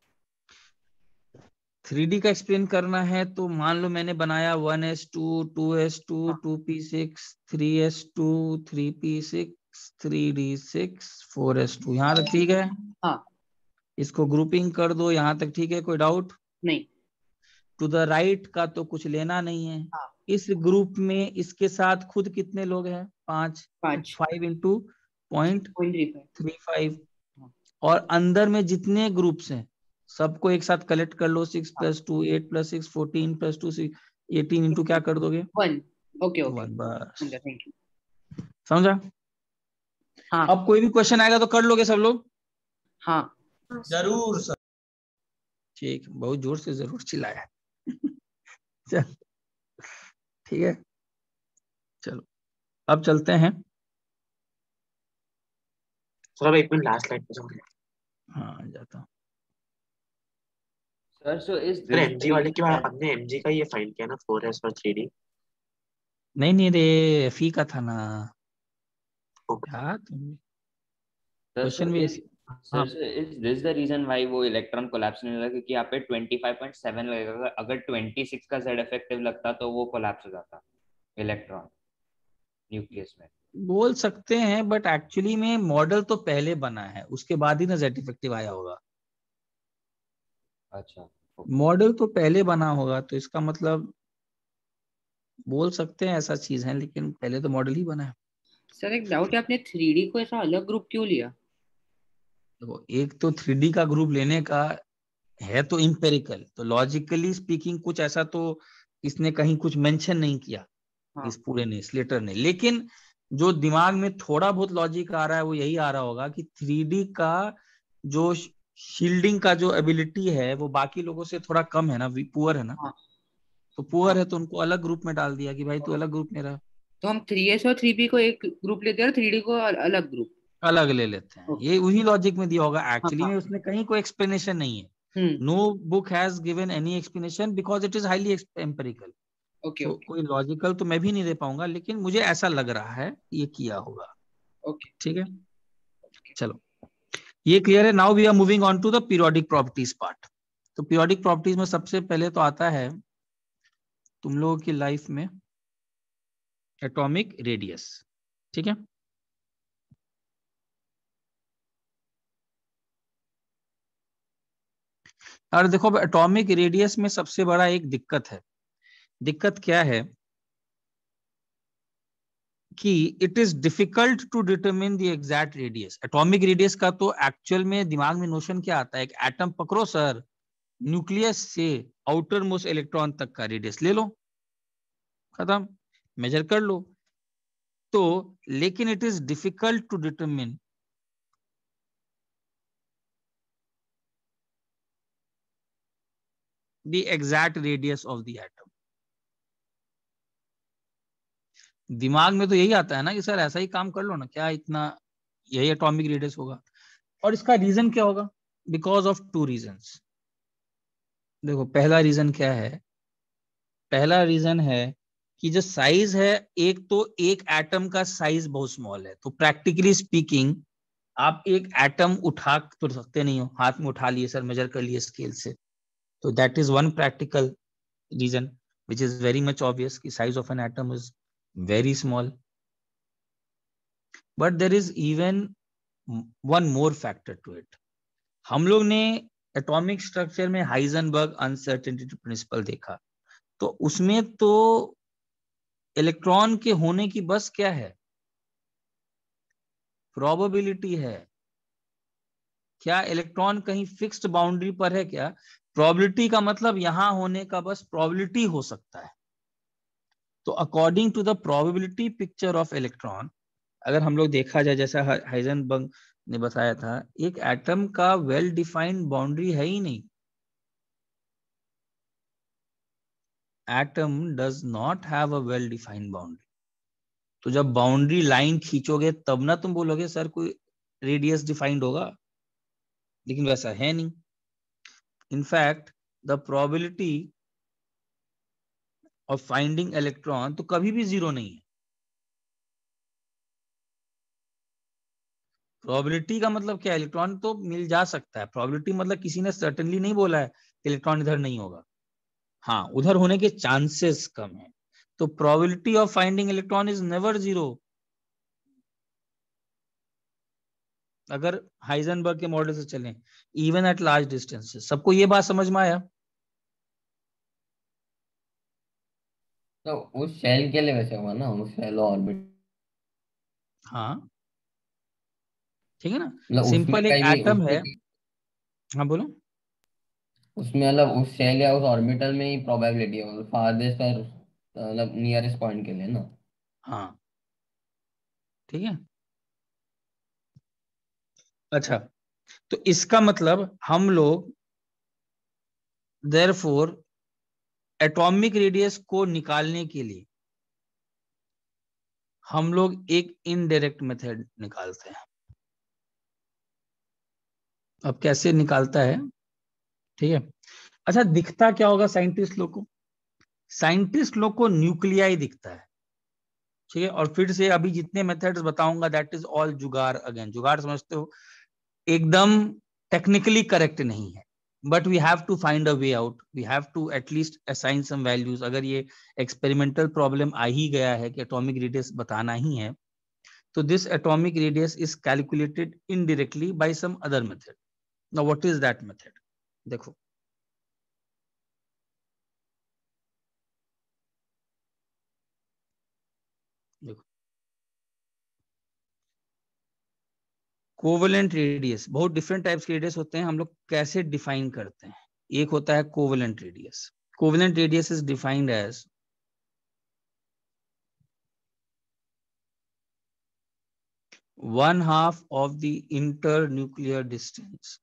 थ्री डी का एक्सप्लेन करना है तो मान लो मैंने बनाया one S two, two S two, two P six, three S two, three P six, three D six, four S two, यहाँ तक ठीक है? हाँ। इसको ग्रुपिंग कर दो, यहाँ तक ठीक है, कोई डाउट? नहीं। टू द राइट का तो कुछ लेना नहीं है। हाँ। इस ग्रुप में इसके साथ खुद कितने लोग हैं? पांच। पांच। Five into point three five. Three five. और अंदर में जितने ग्रुप्स हैं सबको एक साथ कलेक्ट कर लो, six plus two, eight plus six, fourteen plus two, eighteen into क्या कर दोगे? वन। ओके ओके वन, बस थैंक यू। समझा? हाँ। अब कोई भी क्वेश्चन आएगा तो कर लोगे सब लोग? हाँ जरूर सर। ठीक, बहुत जोर से जरूर चिल्लाया। चल ठीक है, चलो अब चलते हैं। सर अब एक मिनट लास्ट स्लाइड पे जाओगे? हाँ जाता हूँ। Sir so is sir MG वाले के बाद हमने एमजी का ये फाइंड किया ना, फोर एस और थ्री डी। नहीं नहीं रे, फी का था ना यार, तुम क्वेश्चन भी ऐसी। हाँ sir is this the reason why वो इलेक्ट्रॉन कोलैप्स नहीं लगा? क्योंकि यहाँ पे ट्वेंटी फाइव पॉइंट सेवन लगेगा, अगर ट्वेंटी सिक्स का जेड इफेक्टिव लगता तो वो कोलैप्स हो जाता इलेक्ट्रॉन न्यूक्लियस में। बोल सकते हैं, बट एक्चुअली में मॉडल तो पहले बना है, उसके बाद ही ना जेड इफेक्टिव आया होगा। अच्छा, मॉडल तो पहले बना होगा, तो इसका मतलब बोल सकते हैं ऐसा चीज है, लेकिन पहले तो मॉडल ही बना है। सर एक डाउट है, आपने थ्री डी को ऐसा अलग ग्रुप क्यों लिया? देखो एक तो थ्री डी का ग्रुप लेने का है तो इम्पेरिकल, तो लॉजिकली स्पीकिंग कुछ ऐसा तो इसने कहीं कुछ मेंशन नहीं किया। हाँ। इस पूरे ने, स्लेटर ने, लेकिन जो दिमाग में थोड़ा बहुत लॉजिक आ रहा है वो यही आ रहा होगा कि थ्री डी का जो शील्डिंग का जो एबिलिटी है वो बाकी लोगों से थोड़ा कम है ना, पुअर है ना। हाँ। तो पुअर हाँ। है तो उनको अलग ग्रुप में डाल दिया कि भाई तू अलग ग्रुप में रह। तो हम थ्री एस और थ्री पी को एक ग्रुप लेते हैं और थ्री डी को अलग ग्रुप अलग ले लेते हैं, ये वही लॉजिक में दिया होगा। एक्चुअली में उसमें कहीं कोई एक्सप्लेनेशन नहीं है। No book has given any explanation because it is highly empirical. Okay तो कोई लॉजिकल तो मैं भी नहीं दे पाऊंगा, लेकिन मुझे ऐसा लग रहा है ये किया होगा। ओके ठीक है, चलो ये क्लियर है। Now we are moving on to the periodic properties part. तो पीरियोडिक प्रॉपर्टीज में सबसे पहले तो आता है तुम लोगों की लाइफ में एटॉमिक रेडियस। ठीक है, और देखो एटॉमिक रेडियस में सबसे बड़ा एक दिक्कत है। दिक्कत क्या है कि it is difficult to determine the exact radius. Atomic radius का तो एक्चुअल में दिमाग में नोशन क्या आता है, एक एटम पकड़ो सर, न्यूक्लियस से आउटर मोस्ट इलेक्ट्रॉन तक का रेडियस ले लो, खत्म, मेजर कर लो। तो लेकिन it is difficult to determine the exact radius of the atom. दिमाग में तो यही आता है ना कि सर ऐसा ही काम कर लो ना, क्या इतना, यही एटॉमिक रेडियस होगा। और इसका रीजन क्या होगा? Because of two reasons. देखो पहला रीजन क्या है, पहला रीजन है कि जो साइज है, एक तो एक एटम का साइज बहुत स्मॉल है, तो प्रैक्टिकली स्पीकिंग आप एक एटम उठा तो सकते नहीं हो, हाथ में उठा लिए सर, मेजर कर लिए स्केल से, तो that is one practical reason which is very much obvious कि size of an atom is very small. But there is even one more factor to it. हम लोग ने एटॉमिक स्ट्रक्चर में Heisenberg uncertainty principle देखा, तो उसमें तो electron के होने की बस क्या है, प्रोबेबिलिटी है। क्या इलेक्ट्रॉन कहीं फिक्स्ड बाउंड्री पर है क्या? प्रोबेबिलिटी का मतलब यहां होने का बस प्रोबेबिलिटी हो सकता है। तो according to the probability picture of electron, अगर हम लोग देखा जाए जैसा हाइजेनबर्ग ने बताया था, एक एटम का वेल डिफाइंड बाउंड्री है ही नहीं। Atom does not have a well defined boundary. तो जब बाउंड्री लाइन खींचोगे तब ना तुम बोलोगे सर कोई रेडियस डिफाइंड होगा, लेकिन वैसा है नहीं। In fact the probability of finding electron तो कभी भी जीरो नहीं है। प्रोबेबिलिटी का मतलब क्या है, इलेक्ट्रॉन तो मिल जा सकता है। प्रोबेबिलिटी मतलब किसी ने सर्टेनली नहीं बोला है कि इलेक्ट्रॉन इधर नहीं होगा, हाँ उधर होने के चांसेस कम है। तो probability of finding electron is never zero. अगर हाइजेनबर्ग के मॉडल से चलें, इवन एट लार्ज डिस्टेंसेस। सबको ये बात समझ में आया? तो उस शेल के लिए वैसे हुआ ना, उस शेल ऑर्बिट, हाँ ठीक है ना, मतलब उसमें सिंपल एक कहीं भी एटम है। उसमें हाँ बोलो। उसमें मतलब उस शेल या उस ऑर्बिटल में ही प्रोबेबिलिटी है फारदेस्ट और मतलब नियरेस्ट पॉइंट के लिए ना। हाँ ठीक है। अच्छा, तो इसका मतलब हम लोग देयरफॉर एटॉमिक रेडियस को निकालने के लिए हम लोग एक इनडायरेक्ट मेथड निकालते हैं। अब कैसे निकालता है, ठीक है। अच्छा, दिखता क्या होगा साइंटिस्ट लोग को? साइंटिस्ट लोग को न्यूक्लियाई दिखता है, ठीक है। और फिर से अभी जितने मेथड्स बताऊंगा that is all jugaad. Again jugaad समझते हो, एकदम टेक्निकली करेक्ट नहीं है, but we have to find a way out, we have to at least assign some values. अगर ये एक्सपेरिमेंटल प्रॉब्लम आ ही गया है कि एटॉमिक रेडियस बताना ही है, तो this atomic radius is calculated indirectly by some other method. Now what is that method? देखो, देखो कोवेलेंट रेडियस, बहुत डिफरेंट टाइप्स के रेडियस होते हैं, हम लोग कैसे डिफाइन करते हैं। एक होता है covalent radius. Covalent radius is defined as one half of the internuclear distance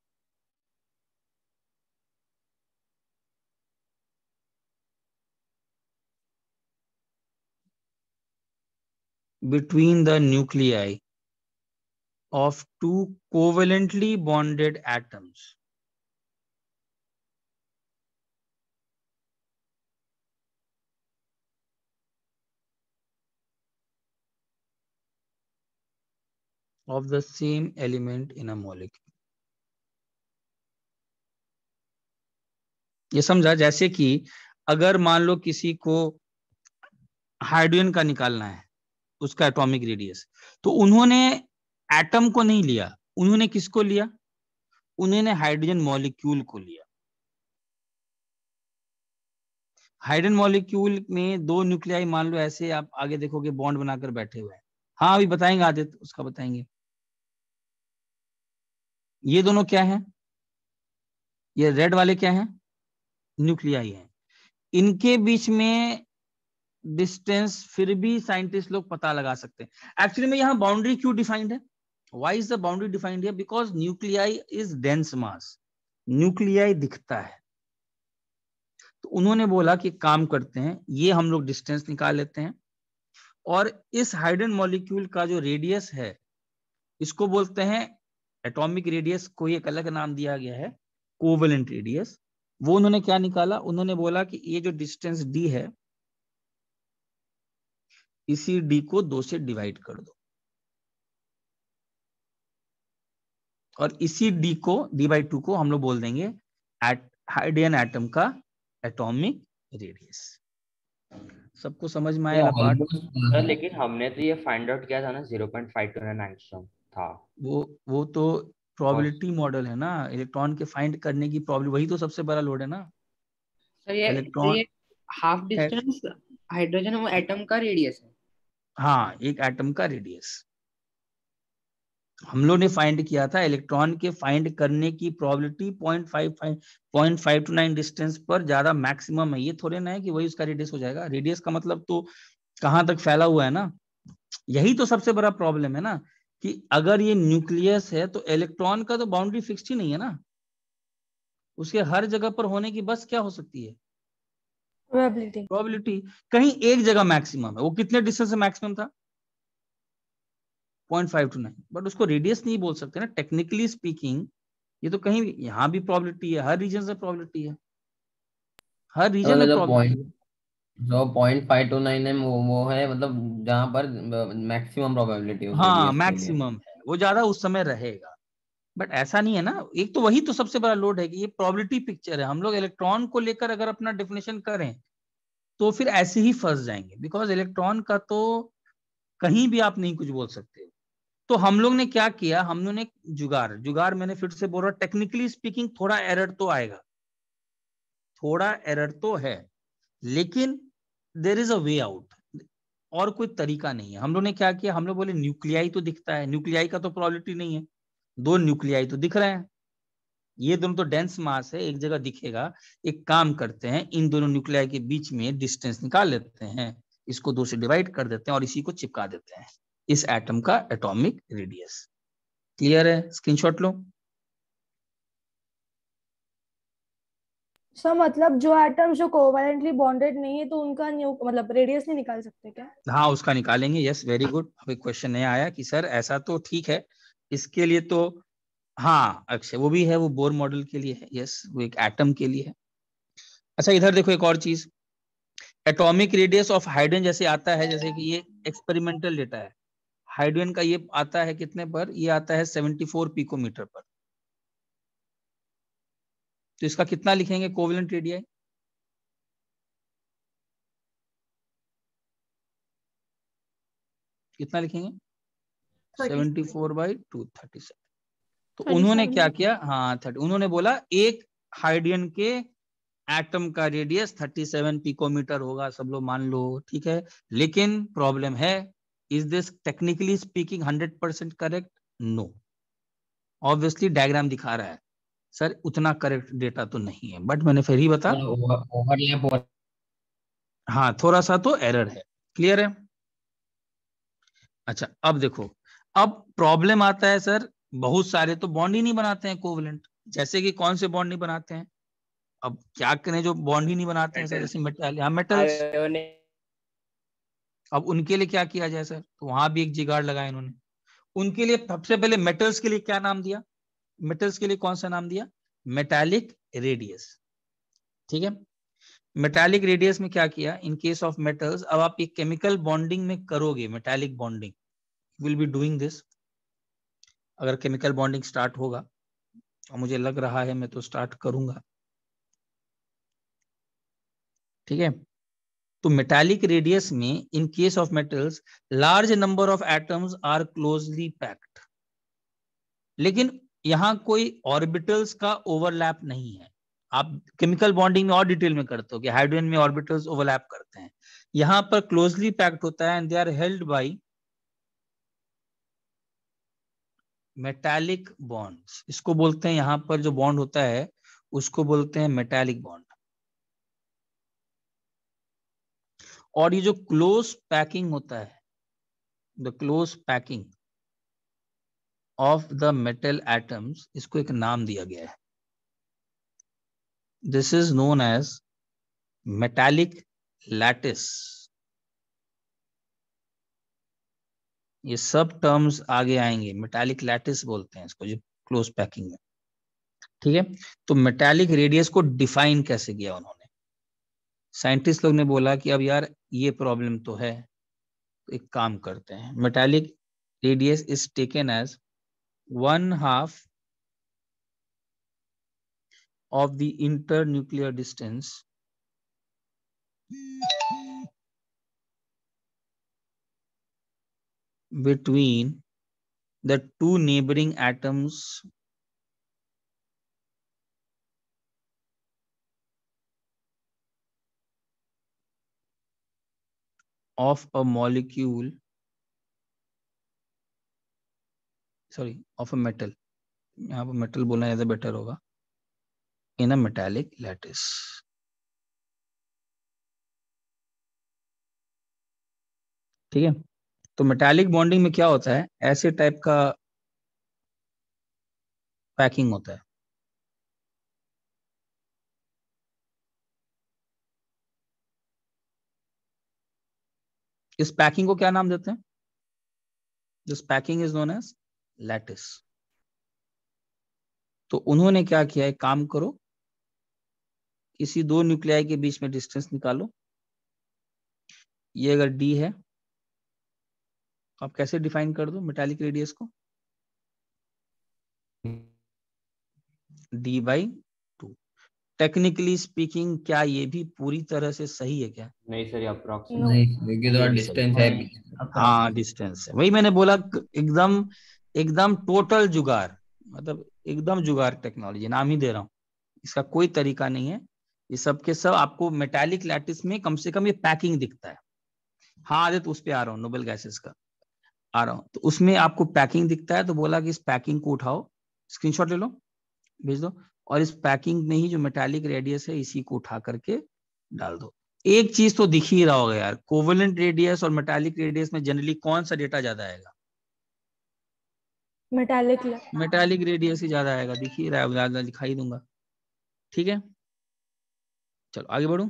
between the nuclei of two covalently bonded atoms of the same element in a molecule। ये समझा? जैसे कि अगर मान लो किसी को हाइड्रोजन का निकालना है, उसका एटॉमिक रेडियस, तो उन्होंने एटम को नहीं लिया, उन्होंने किसको लिया? उन्होंने हाइड्रोजन मॉलिक्यूल को लिया। हाइड्रोजन मॉलिक्यूल में दो न्यूक्लियाई मान लो ऐसे, आप आगे देखोगे बॉन्ड बनाकर बैठे हुए हैं। हाँ अभी बताएंगे आदित्य, उसका बताएंगे। ये दोनों क्या है? ये रेड वाले क्या हैं? न्यूक्लियाई हैं। इनके बीच में डिस्टेंस फिर भी साइंटिस्ट लोग पता लगा सकते हैं। एक्चुअली में यहाँ बाउंड्री क्यों डिफाइंड है? Why is the boundary defined है? Because nuclei is dense mass, nuclei दिखता है। तो उन्होंने बोला कि काम करते हैं, ये हम लोग डिस्टेंस निकाल लेते हैं और इस हाइड्रोजन मॉलिक्यूल का जो रेडियस है इसको बोलते हैं एटॉमिक रेडियस, कोई एक अलग नाम दिया गया है कोवेलेंट रेडियस। वो उन्होंने क्या निकाला, उन्होंने बोला कि ये जो डिस्टेंस डी है इसी डी को दो से डिवाइड कर दो और इसी डी को डी बाई टू को हम लोग बोल देंगे एट हाइड्रोजन एटम का एटॉमिक रेडियस। सबको समझ में आएगा पार्ट? सर लेकिन हमने तो ये फाइंड आउट किया था ना zero point five two nine angstrom था। वो वो तो प्रोबेबिलिटी मॉडल है ना, इलेक्ट्रॉन के फाइंड करने की प्रॉब्लम, वही तो सबसे बड़ा लोड है ना। सर ये इलेक्ट्रॉन ये हाफ डिस्टेंस हाइड्रोजन एटम का रेडियस है। हाँ, एक एटम का रेडियस हम लोग ने फाइंड किया था। इलेक्ट्रॉन के फाइंड करने की probability point five five point five two nine distance पर ज्यादा मैक्सिमम है। ये थोड़े ना है कि वही उसका रेडियस हो जाएगा। रेडियस का मतलब तो कहाँ तक फैला हुआ है ना, यही तो सबसे बड़ा प्रॉब्लम है ना कि अगर ये न्यूक्लियस है तो इलेक्ट्रॉन का तो बाउंड्री फिक्स्ड ही नहीं है ना, उसके हर जगह पर होने की बस क्या हो सकती है, प्रोबेबिलिटी। प्रोबेबिलिटी। कहीं एक जगह मैक्सिमम है, वो कितने डिस्टेंस से मैक्सिमम था, point five two nine, but उसको रेडियस नहीं बोल सकते ना टेक्निकली स्पीकिंग। ये तो कहीं भी, यहाँ भी प्रोबेबिलिटी है, हर रीजन से प्रोबेबिलिटी है, हर रीजन में मतलब जो प्रोबेबिलिटी पॉइंट है। जो पॉइंट फाइव टू नाइन है वो वो है मतलब जहाँ पर मैक्सिमम प्रोबेबिलिटी उस हाँ रेडियस के लिए। मैक्सिमम है, वो ज्यादा उस समय रहेगा। बट ऐसा नहीं है ना, एक तो वही तो सबसे बड़ा लोड है कि ये प्रोबेबिलिटी पिक्चर है। हम लोग इलेक्ट्रॉन को लेकर अगर अपना डेफिनेशन करें तो फिर ऐसे ही फंस जाएंगे, बिकॉज इलेक्ट्रॉन का तो कहीं भी आप नहीं कुछ बोल सकते। तो हम लोग ने क्या किया, हम लोग ने जुगाड़ जुगाड़ मैंने फिर से बोल रहा, टेक्निकली स्पीकिंग थोड़ा एरर तो आएगा, थोड़ा एरर तो है, लेकिन there is a way out. और कोई तरीका नहीं है। हम लोग ने क्या किया, हम लोग बोले न्यूक्लियाई तो दिखता है, न्यूक्लियाई का तो प्रोबेबिलिटी नहीं है, दो न्यूक्लियाई तो दिख रहे हैं, ये दोनों तो डेंस मास है, एक जगह दिखेगा। एक काम करते हैं, इन दोनों न्यूक्लियाई के बीच में डिस्टेंस निकाल लेते हैं, इसको दो से डिवाइड कर देते हैं और इसी को चिपका देते हैं, इस एटम का एटॉमिक रेडियस। क्लियर है? स्क्रीनशॉट लो। सर मतलब जो एटम जो कोवैलेंटली बॉन्डेड नहीं है तो उनका न्यू मतलब रेडियस नहीं निकाल सकते क्या? हाँ उसका निकालेंगे, यस वेरी गुड। अब एक क्वेश्चन नया आया कि सर ऐसा तो ठीक है, इसके लिए तो हाँ अक्षय वो भी है, वो बोर मॉडल के लिए है, यस वो एक एटम के लिए है। अच्छा इधर देखो एक और चीज, एटॉमिक रेडियस ऑफ हाइड्रोजन जैसे आता है, जैसे कि ये एक्सपेरिमेंटल डेटा है, हाइड्रोजन का ये आता है कितने पर, ये आता है सेवेंटी फोर पिकोमीटर पर। तो इसका कितना लिखेंगे कोवेलेंट रेडियस, कितना लिखेंगे, seventy four by two thirty seven. तो उन्होंने क्या किया, हाँ थर्टी, उन्होंने बोला एक हाइड्रोजन के एटम का रेडियस थर्टी सेवन पिकोमीटर होगा, सब लोग मान लो ठीक है। लेकिन प्रॉब्लम है, is this technically speaking hundred percent correct? No. Obviously diagram दिखा रहा है सर उतना करेक्ट डेटा तो नहीं है, बट मैंने फिर ही बता, ओवरलैप हो, हाँ थोड़ा सा तो एरर है। क्लियर है? अच्छा अब देखो, अब प्रॉब्लम आता है सर, बहुत सारे तो बॉन्ड ही नहीं बनाते हैं कोवेलेंट। जैसे कि कौन से बॉन्ड नहीं बनाते हैं, अब क्या करें जो बॉन्ड ही नहीं बनाते हैं सर, जैसे मेटल, हाँ मेटल्स। अब उनके लिए क्या किया जाए सर, तो वहां भी एक जुगाड़ लगाया इन्होंने। उनके लिए सबसे पहले मेटल्स के लिए क्या नाम दिया, मेटल्स के लिए कौन सा नाम दिया, मेटालिक रेडियस। ठीक है, मेटालिक रेडियस में क्या किया, इन केस ऑफ मेटल्स, अब आप ये केमिकल बॉन्डिंग में करोगे, metallic bonding will be doing this. अगर केमिकल बॉन्डिंग स्टार्ट होगा, और मुझे लग रहा है मैं तो स्टार्ट करूंगा, ठीक है। तो मेटालिक रेडियस में in case of metals large number of atoms are closely packed, लेकिन यहां कोई ऑर्बिटल्स का ओवरलैप नहीं है। आप केमिकल बॉन्डिंग में और डिटेल में करते हो कि हाइड्रोजन में ऑर्बिटल्स ओवरलैप करते हैं, यहां पर क्लोजली पैक्ड होता है and they are held by metallic bonds. इसको बोलते हैं, यहां पर जो बॉन्ड होता है उसको बोलते हैं मेटालिक बॉन्ड। और ये जो क्लोज पैकिंग होता है, the close packing of the metal atoms, इसको एक नाम दिया गया है, this is known as metallic lattice. ये सब टर्म्स आगे आएंगे। मेटालिक लैटिस बोलते हैं इसको, जो क्लोज पैकिंग में। ठीक है, तो मेटालिक रेडियस को डिफाइन कैसे किया उन्होंने? साइंटिस्ट लोग ने बोला कि अब यार ये प्रॉब्लम तो है, तो एक काम करते हैं, metallic radius is taken as one half of the inter nuclear distance between the two neighboring atoms of a molecule, sorry, of a metal, यहाँ पर metal बोलना ज़्यादा बेटर होगा, in a metallic lattice। ठीक है, तो मेटालिक बॉन्डिंग में क्या होता है, ऐसे टाइप का पैकिंग होता है। इस पैकिंग को क्या नाम देते हैं? This packing is known as lattice. तो उन्होंने क्या किया है, काम करो, किसी दो न्यूक्लियाई के बीच में डिस्टेंस निकालो। ये अगर डी है, आप कैसे डिफाइन कर दो मेटालिक रेडियस को? D by two. Technically speaking क्या ये भी पूरी तरह से सही है क्या? नहीं सर, अप्रोक्सीमेट नहीं, क्योंकि तो डिस्टेंस है बीच में। हाँ डिस्टेंस है, वही मैंने बोला, एकदम एकदम टोटल जुगाड़, मतलब एकदम जुगाड़ टेक्नोलॉजी, नाम ही दे रहा हूँ, इसका कोई तरीका नहीं है। ये सब के सब आपको मेटालिक लैटिस में कम से कम ये पैकिंग दिखता है। हाँ आदित्य, उस पे आ रहा हूँ, नोबल गैसेस का आ रहा हूँ, तो उसमें आपको पैकिंग दिखता है। तो बोला कि इस पैकिंग को उठाओ, स्क्रीनशॉट ले लो, भेज दो, और इस पैकिंग में ही जो मेटालिक रेडियस है इसी को उठा करके डाल दो। एक चीज तो दिख ही रहा होगा यार, कोवेलेंट रेडियस और मेटालिक रेडियस में जनरली कौन सा डेटा ज्यादा आएगा? मेटालिक मेटालिक रेडियस ही ज्यादा आएगा, दिख ही रहा है, ज्यादा दिखाई दूंगा। ठीक है, चलो आगे बढ़ू।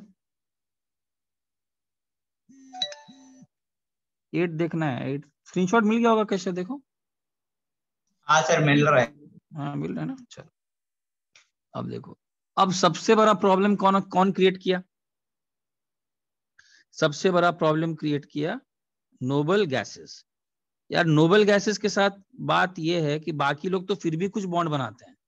एट देखना है, एट स्क्रीनशॉट मिल गया होगा, कैसे देखो? हाँ सर मिल रहा है। हाँ मिल रहा है ना, चलो अब देखो। अब सबसे बड़ा प्रॉब्लम कौन कौन क्रिएट किया? सबसे बड़ा प्रॉब्लम क्रिएट किया नोबल गैसेस। यार नोबल गैसेस के साथ बात यह है कि बाकी लोग तो फिर भी कुछ बॉन्ड बनाते हैं,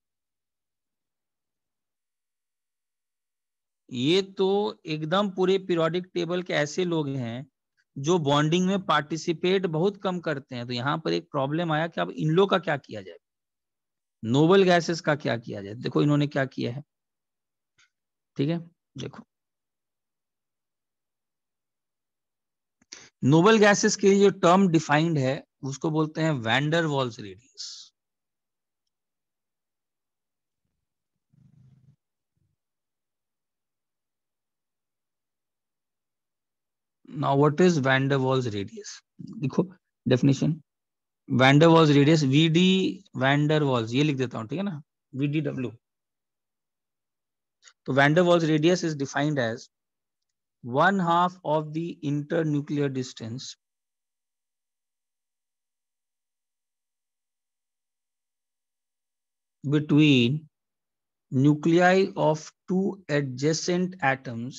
ये तो एकदम पूरे पीरियोडिक टेबल के ऐसे लोग हैं जो बॉन्डिंग में पार्टिसिपेट बहुत कम करते हैं। तो यहाँ पर एक प्रॉब्लम आया कि अब इन लोग का क्या किया जाए, नोबल गैसेस का क्या किया जाए। देखो इन्होंने क्या किया है, ठीक है, देखो नोबल गैसेस के लिए जो टर्म डिफाइंड है उसको बोलते हैं van der Waals radius. Now what is van der Waals radius? देखो definition, van der Waals radius, V D van der Waals, ये लिख देता हूं, ठीक है ना, वीडीडब्ल्यू। तो van der Waals radius is defined as one half of the internuclear distance between nuclei of two adjacent atoms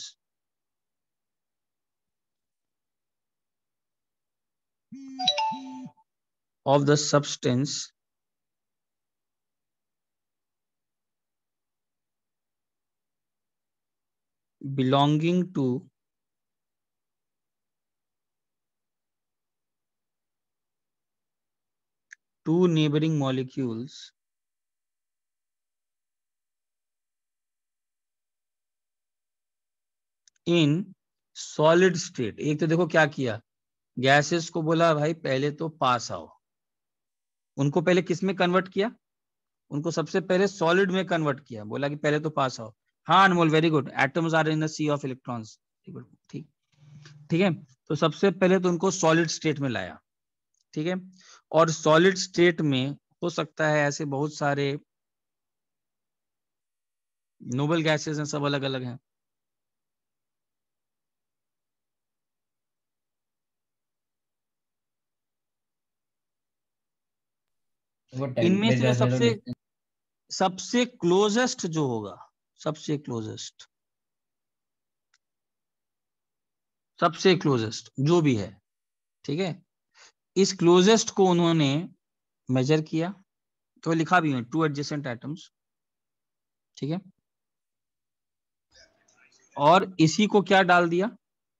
of the substance belonging to two neighboring molecules in solid state। एक तो देखो क्या किया, गैसेस को बोला भाई पहले तो पास आओ, उनको पहले किस में कन्वर्ट किया? उनको सबसे पहले सॉलिड में कन्वर्ट किया, बोला कि पहले तो पास आओ। हाँ Anmol, very good, atoms are in the sea of electrons, ठीक ठीक है। तो सबसे पहले तो उनको सॉलिड स्टेट में लाया, ठीक है, और सॉलिड स्टेट में हो सकता है ऐसे बहुत सारे नोबल गैसेस हैं, सब अलग अलग हैं। वो इनमें से जो टेम्परेचर से तो सबसे डिस्टेंस सबसे क्लोजेस्ट जो होगा, सबसे क्लोजेस्ट सबसे क्लोजेस्ट जो भी है, ठीक है, इस क्लोजेस्ट को उन्होंने मेजर किया, तो लिखा भी है टू एडजेसेंट एटम्स, ठीक है, और इसी को क्या डाल दिया,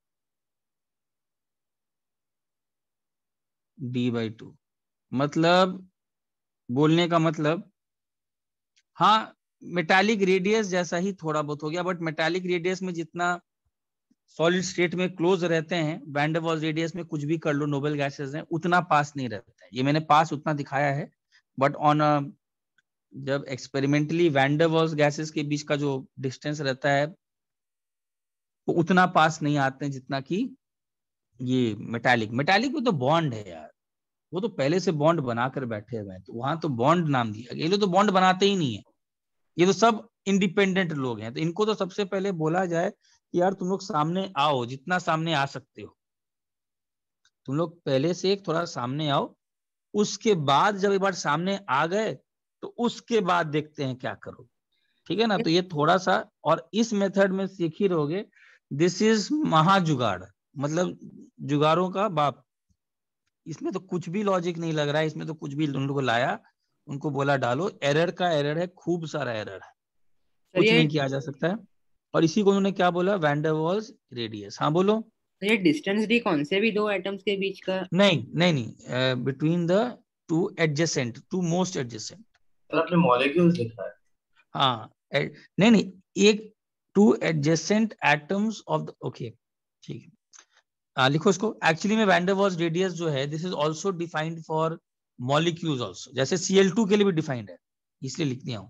डी बाई टू। मतलब बोलने का मतलब, हाँ मेटालिक रेडियस जैसा ही थोड़ा बहुत हो गया, बट मेटालिक रेडियस में जितना सॉलिड स्टेट में क्लोज रहते हैं, वैन डर वाल्स रेडियस में कुछ भी कर लो, नोबल गैसेस हैं, उतना पास नहीं रहता है। ये मैंने पास उतना दिखाया है, बट ऑन जब experimentally van der Waals gases के बीच का जो डिस्टेंस रहता है वो उतना पास नहीं आते हैं जितना कि ये मेटालिक। मेटालिक में तो बॉन्ड है यार, वो तो पहले से बॉन्ड बनाकर बैठे हुए हैं, तो वहां तो बॉन्ड नाम दिया गया। ये लोग तो बॉन्ड बनाते ही नहीं है, ये तो सब इंडिपेंडेंट लोग हैं। तो इनको तो सबसे पहले बोला जाए कि यार तुम लोग सामने आओ, जितना सामने आ सकते हो तुम लोग पहले से एक थोड़ा सामने आओ, उसके बाद जब एक बार सामने आ गए तो उसके बाद देखते हैं क्या करो, ठीक है ना। तो ये थोड़ा सा, और इस मेथड में सीख ही रहोगे, दिस इज महाजुगाड़, मतलब जुगाड़ों का बाप। इसमें तो कुछ भी लॉजिक नहीं लग रहा है, इसमें तो कुछ भी उन लोगों को लाया, उनको बोला डालो, एरर का एरर है, खूब सारा एरर है, सर कुछ ये नहीं किया जा सकता है। और इसी को उन्होंने क्या बोला, वैन डर वाल्स रेडियस। हाँ बोलो। ये डिस्टेंस डी कौन से भी दो एटम्स के बीच का? नहीं नहीं नहीं, between the two adjacent, two most adjacent. Sir आपने मॉलिक्यूल्स लिखा है। हाँ ए, नहीं नहीं, एक two adjacent atoms of the, okay ठीक है, आ, लिखो इसको। एक्चुअली में वैन डर वाल्स रेडियस जो है, this is also defined for molecules also, जैसे सी एल टू के लिए भी डिफाइंड है, इसलिए लिख दिया हूं,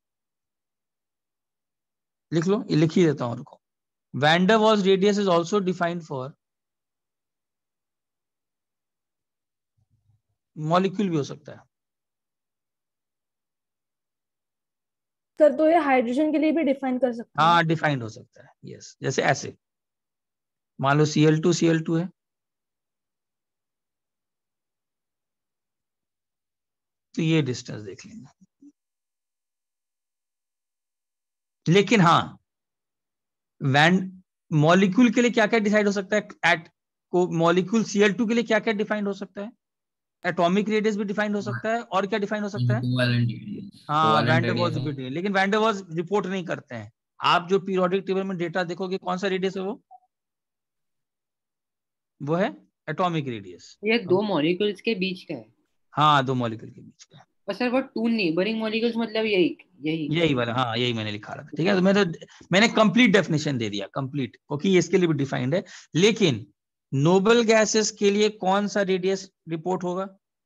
लिख लो, ये लिख ही देता हूं उनको। Van der Waals radius is also defined for molecule, भी हो सकता है। सर तो ये हाइड्रोजन के लिए भी डिफाइन कर सकते हैं? हाँ डिफाइंड हो सकता है, यस। जैसे ऐसे मान लो C L two C L two है, तो ये डिस्टेंस देख लेंगे। लेकिन हाँ, वैन मॉलिक्यूल के लिए क्या क्या डिसाइड हो सकता है, एट को मॉलिक्यूल सी एल टू के लिए क्या क्या डिफाइंड हो सकता है, एटॉमिक रेडियस भी डिफाइंड हो सकता है, और क्या डिफाइंड हो सकता है, कोवैलेंट रेडियस, हाँ covalent van der Waals radius भी। लेकिन वैन डर वाल्स रिपोर्ट नहीं करते हैं। आप जो पीरियोडिक टेबल में डेटा देखोगे, कौन सा रेडियस है वो वो है एटॉमिक रेडियस। ये दो मॉलिक्यूल्स के बीच का है। हाँ दो मॉलिक्यूल के बीच का। और सर वो टू नेबरिंग मॉलिक्यूल्स मतलब यही यही यही वाला, हाँ यही मैंने लिखा रहा था, ठीक है। तो मैंने मैंने कंप्लीट डेफिनेशन दे दिया, कंप्लीट, क्योंकि इसके लिए भी डिफाइंड है। लेकिन नोबल गैसेस के लिए कौन सा रेडियस रिपोर्ट होगा,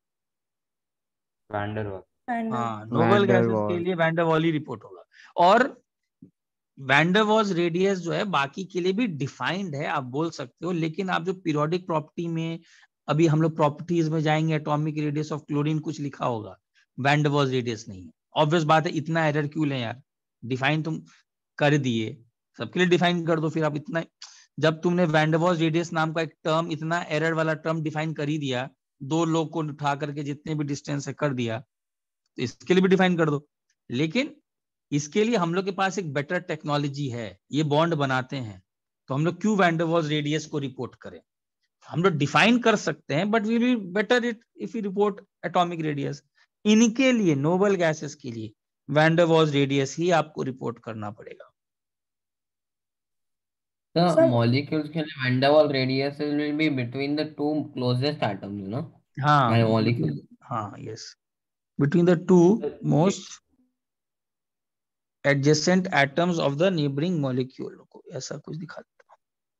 वैन डर वाल्स। हाँ नोबल वैन डर गैसेस के वाल्स। लिए वैन डर वाल्स ही रिपोर्ट होगा। और वैन डर वाल्स रेडियस जो है बाकी के लिए भी डिफाइंड है, आप बोल सकते हो। लेकिन आप जो पीरियोडिक प्रॉपर्टी में, अभी हम लोग प्रॉपर्टीज में जाएंगे, एटॉमिक रेडियस ऑफ क्लोरीन कुछ लिखा होगा, वैन डर वाल्स रेडियस नहीं है। ऑब्वियस बात है, इतना एरर क्यों लें यार, डिफाइन तुम कर दिए, सबके लिए डिफाइन कर दो। फिर आप इतना, जब तुमने वैन डर वाल्स रेडियस नाम का एक टर्म, इतना एरर वाला टर्म डिफाइन कर ही दिया, दो लोग को उठा करके जितने भी डिस्टेंस है कर दिया, तो इसके लिए भी डिफाइन कर दो। लेकिन इसके लिए हम लोग के पास एक बेटर टेक्नोलॉजी है, ये बॉन्ड बनाते हैं, तो हम लोग क्यों वैन डर वाल्स रेडियस को रिपोर्ट करें। हम लोग डिफाइन कर सकते हैं, but we be better it if you report atomic radius. इनके लिए, नोबल गैसेस के लिए वैन डर वाल्स रेडियस ही आपको रिपोर्ट करना पड़ेगा। The सर molecules के लिए van der Waals radius will be between the two closest atoms, you know? हाँ My molecule. हाँ yes, between the two most adjacent atoms of the neighbouring molecule, को ऐसा कुछ दिखा देता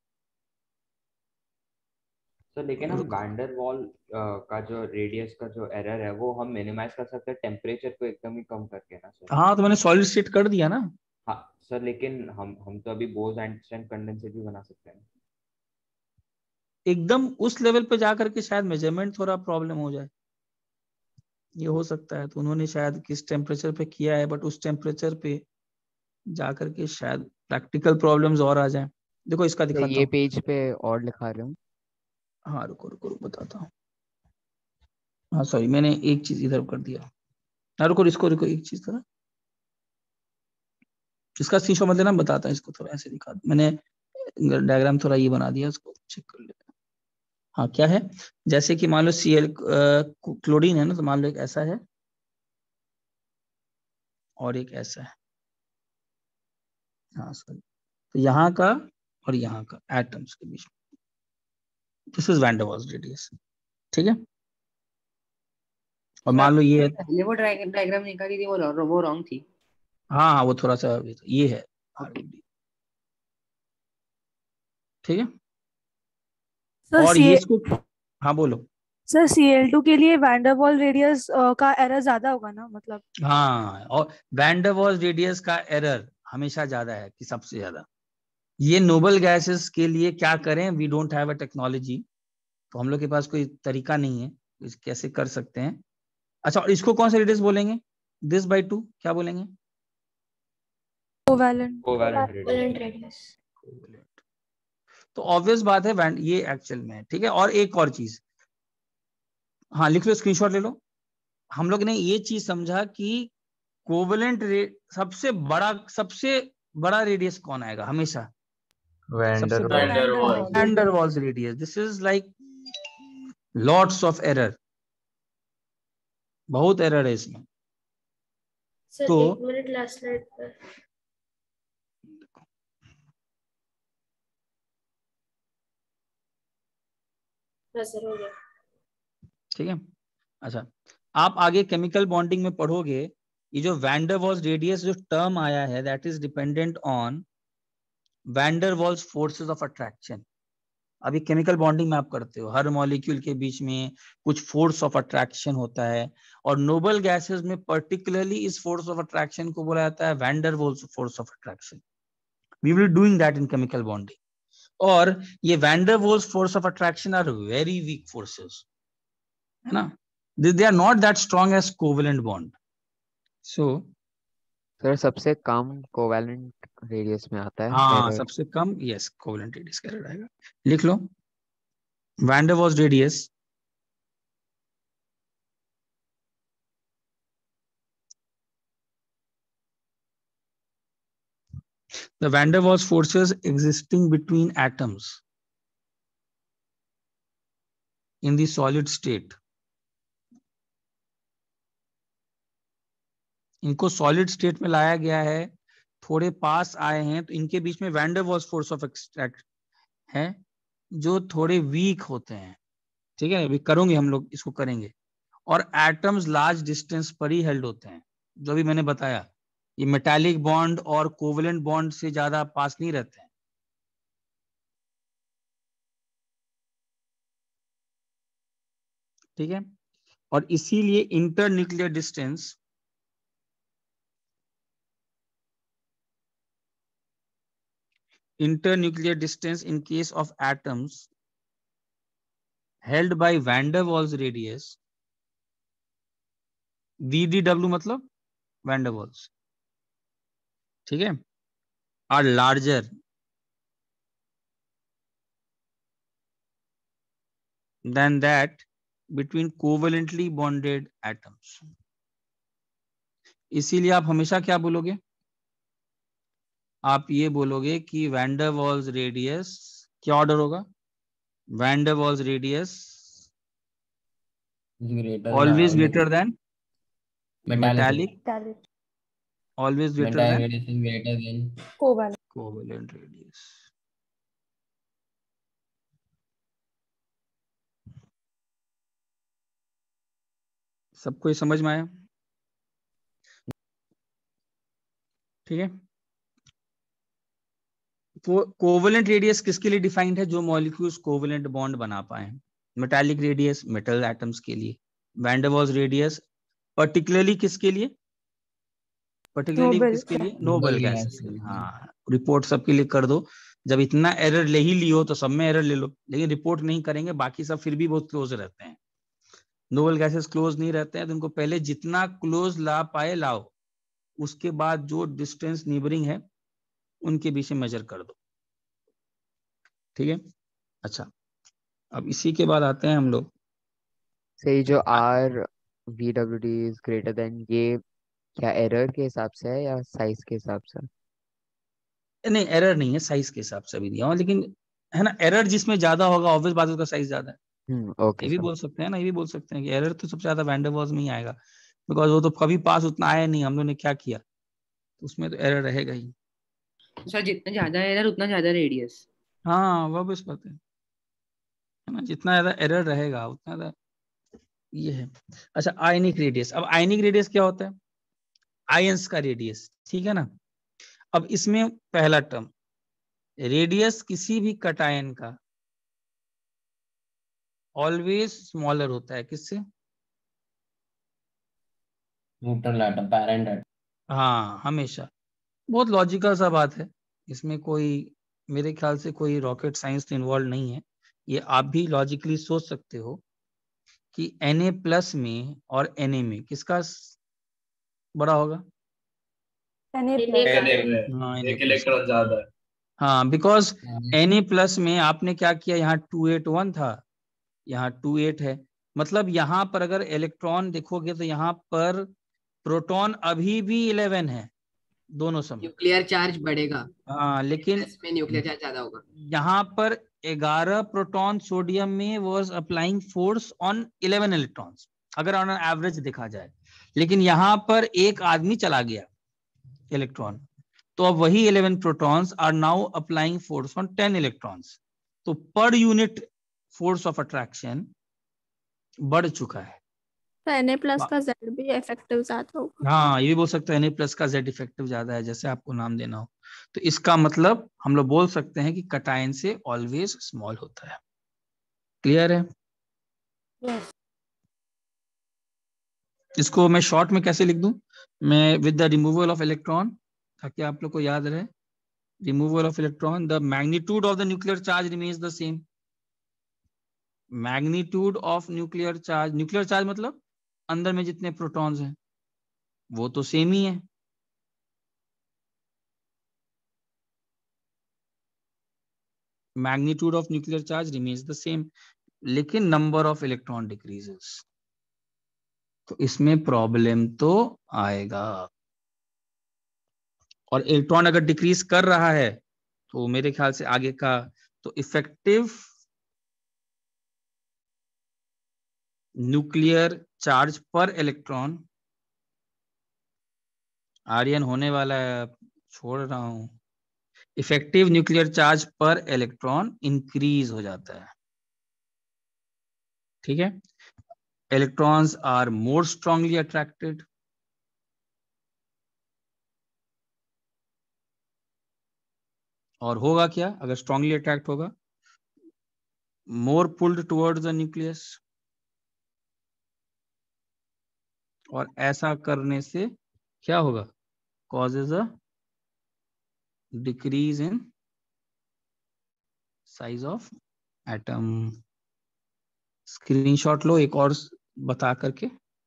तो लेकिन हम हूँ। वैन डर वाल का जो रेडियस का जो एरर है वो हम मिनिमाइज कर सकते हैं टेम्परेचर को एकदम ही कम करके ना सर। हाँ तो मैंने सॉलिड स्टेट कर दिया ना। हाँ सर, लेकिन हम हम तो अभी बोस-आइंस्टाइन कंडेंसर भी बना सकते हैं। एकदम उस लेवल पे जाकर के शायद मेजरमेंट थोड़ा प्रॉब्लम हो जाए, ये हो सकता है। तो उन्होंने शायद किस टेम्परेचर पे किया है, बट उस टेम्परेचर पे जाकर के शायद प्रैक्टिकल प्रॉब्लम्स और आ जाए। देखो इसका तो दिखाता ये हूँ। पेज पे और लिखा रहा हूँ। हाँ रुको रुको रुको बताता हूँ। हाँ सॉरी, मैंने एक चीज इधर कर दिया। ना रुको इसको रुको एक चीज थोड़ा, इसका स्क्रीनशॉट मत लेना, बताता है इसको थोड़ा ऐसे दिखा, मैंने डायग्राम थोड़ा ये बना दिया, उसको चेक कर लेते हैं। हाँ क्या है, जैसे कि मान लो सी एल क्लोरीन है ना, तो मान लो एक ऐसा है और एक ऐसा है, हाँ सॉरी, तो यहाँ का और यहाँ का एटम्स के बीच में, this is van der Waals radius, ठीक है। और मान लो ये, पहले वो डायग्राम निकाली थी वो वो रॉन्ग थी। हाँ हाँ वो थोड़ा सा ये है, ठीक है। सर और सी ये इसको, हाँ बोलो। सर सी एल टू के लिए वैन डर वाल रेडियस का एरर ज्यादा होगा ना, मतलब हाँ, और वैन डर वाल्स रेडियस का एरर हमेशा ज्यादा है कि सबसे ज्यादा। ये नोबल गैसेस के लिए क्या करें, we don't have a technology, तो हम लोग के पास कोई तरीका नहीं है इस कैसे कर सकते हैं। अच्छा, और इसको कौन सा रेडियस बोलेंगे, दिस बाई टू क्या बोलेंगे, कोवैलेंट कोवैलेंट रेडियस। तो ऑब्वियस बात है वैन ये एक्चुअल में, ठीक है। और एक और चीज, हाँ लिख लो, स्क्रीनशॉट ले लो। हम लोग ने ये चीज समझा कि कोवलेंट सबसे बड़ा सबसे बड़ा रेडियस कौन आएगा हमेशा, सबसे बड़ा van der Waals radius. This is like lots of error, बहुत एरर है इसमें। सर तो एक मिनट, लास्ट स्लाइड पर। हाँ सर हो गया। ठीक है। अच्छा, आप आगे केमिकल बॉन्डिंग में पढ़ोगे, ये जो वैन डर वाल्स रेडियस जो टर्म आया है, that is dependent on van der Waals forces of attraction. अभी केमिकल बॉन्डिंग में आप करते हो, हर मॉलिक्यूल के बीच में कुछ फोर्स ऑफ अट्रैक्शन होता है, और नोबल गैसेस में पर्टिकुलरली इस फोर्स ऑफ अट्रैक्शन को बोला जाता है van der Waals force of attraction. We will doing that in chemical bonding. और ये van der Waals force of attraction are very weak forces, है ना, they are not that strong as covalent bond. So sir सबसे कम covalent radius में आता है हाँ एरर। सबसे कम, यस कोवेलेंट रेडियस का एरर आएगा। लिख लो, van der Waals radius the van der Waals forces existing between atoms in the solid state, इनको सॉलिड स्टेट में लाया गया है, थोड़े पास आए हैं, तो इनके बीच में van der Waals force of extract है जो थोड़े वीक होते हैं, ठीक है। अभी करोगे हम लोग इसको करेंगे। और एटम्स लार्ज डिस्टेंस पर ही हेल्ड होते हैं, जो भी मैंने बताया, ये मेटालिक बॉन्ड और कोवेलेंट बॉन्ड से ज्यादा पास नहीं रहते हैं। ठीक है, और इसीलिए inter nuclear distance internuclear distance in case of atoms held by van der Waals radius, V D W मतलब van der Waals, ठीक है, are larger than that between covalently bonded atoms. इसीलिए आप हमेशा क्या बोलोगे, आप ये बोलोगे कि वैन डर वाल्स रेडियस क्या ऑर्डर होगा, van der Waals radius always greater than metallic, always greater than Metallic is greater than covalent covalent radius. सबको ये समझ में आया, ठीक है। तो कोवेलेंट रेडियस किसके लिए डिफाइंड है, जो मॉलिक्यूल्स कोवेलेंट बॉन्ड बना पाए। मेटालिक रेडियस मेटल एटम्स के लिए, van der Waals radius particularly किसके लिए, पर्टिकुलरली किसके लिए, नोबल गैसेस के लिए। हाँ, रिपोर्ट सबके लिए कर दो, जब इतना एरर ले ही लियो तो सब में एरर ले लो, लेकिन रिपोर्ट नहीं करेंगे, बाकी सब फिर भी बहुत क्लोज रहते हैं। नोबल गैसेस क्लोज नहीं रहते हैं, तो उनको पहले जितना क्लोज ला पाए लाओ, उसके बाद जो डिस्टेंस नीबरिंग है उनके बीच में मेजर कर दो, ठीक है। अच्छा, अब इसी के बाद आते हैं हम लोग सही, जो R V W D is greater than, ये क्या एरर के हिसाब से है या साइज के हिसाब से? नहीं, एरर नहीं है, साइज के हिसाब से भी दिया हुआ, लेकिन है ना, एरर जिसमें ज्यादा होगा ऑब्वियस बात है उसका साइज ज्यादा है। हम्म ये ओके भी सर। बोल सकते हैं ना, ये भी बोल सकते हैं कि एरर तो सबसे ज्यादा वैन डेर वाल्स में ही आएगा, बिकॉज वो तो कभी पास उतना आया नहीं, हम लोग ने क्या किया, तो उसमें तो एरर रहेगा ही। सर जितना ज्यादा एरर उतना ज्यादा रेडियस। हाँ वो भी बात है है ना, जितना ज्यादा एरर रहेगा उतना ज्यादा ये है। अच्छा, आयनिक रेडियस। अब आयनिक रेडियस क्या होता है? आयंस का रेडियस, ठीक है ना। अब इसमें पहला टर्म, रेडियस किसी भी कटायन का ऑलवेज स्मॉलर होता है, किससे? Neutral atom, parent atom. हाँ हमेशा। बहुत लॉजिकल सा बात है, इसमें कोई मेरे ख्याल से कोई रॉकेट साइंस तो इन्वॉल्व नहीं है। ये आप भी लॉजिकली सोच सकते हो कि Na प्लस में और Na में किसका स- बड़ा होगा? Na Na plus। का। Na में हाँ Na एक प्लस। इलेक्ट्रॉन ज्यादा है। हाँ बिकॉज Na प्लस में आपने क्या किया, यहाँ टू एट वन था, यहाँ टू एट है, मतलब यहाँ पर अगर इलेक्ट्रॉन देखोगे तो यहाँ पर प्रोटॉन अभी भी इलेवन है दोनों समय। न्यूक्लियर चार्ज बढ़ेगा, हाँ लेकिन प्लस में न्यूक्लियर चार्ज ज्यादा होगा। यहाँ पर ग्यारह प्रोटॉन सोडियम में was applying force on eleven electrons, अगर ऑन एवरेज देखा जाए, लेकिन यहाँ पर एक आदमी चला गया इलेक्ट्रॉन, तो अब वही eleven protons are now applying force on ten electrons, तो per unit force of attraction बढ़ चुका है। तो Na प्लस का Z भी इफेक्टिव ज्यादा होगा। हाँ ये भी बोल सकते हैं Na प्लस का Z इफेक्टिव ज्यादा है, जैसे आपको नाम देना हो, तो इसका मतलब हम लोग बोल सकते हैं कि कटायन से ऑलवेज स्मॉल होता है। क्लियर है? Yes. इसको मैं शॉर्ट में कैसे लिख दूं? मैं with the removal of electron, ताकि आप लोग को याद रहे, removal of electron the magnitude of the nuclear charge remains the same. Magnitude of nuclear charge, nuclear charge मतलब अंदर में जितने प्रोटॉन्स हैं वो तो सेम ही है, magnitude of nuclear charge remains the same, लेकिन नंबर ऑफ इलेक्ट्रॉन डिक्रीजेस, तो इसमें प्रॉब्लम तो आएगा। और इलेक्ट्रॉन अगर डिक्रीज कर रहा है तो मेरे ख्याल से आगे का, तो इफेक्टिव न्यूक्लियर चार्ज पर इलेक्ट्रॉन, आर्यन होने वाला है, छोड़ रहा हूं, इफेक्टिव न्यूक्लियर चार्ज पर इलेक्ट्रॉन इंक्रीज हो जाता है, ठीक है। Electrons are more strongly attracted, और होगा क्या अगर स्ट्रांगली अट्रैक्ट होगा? More pulled towards the nucleus, और ऐसा करने से क्या होगा? Causes a decrease in size of atom. Screenshot लो एक और बता करके।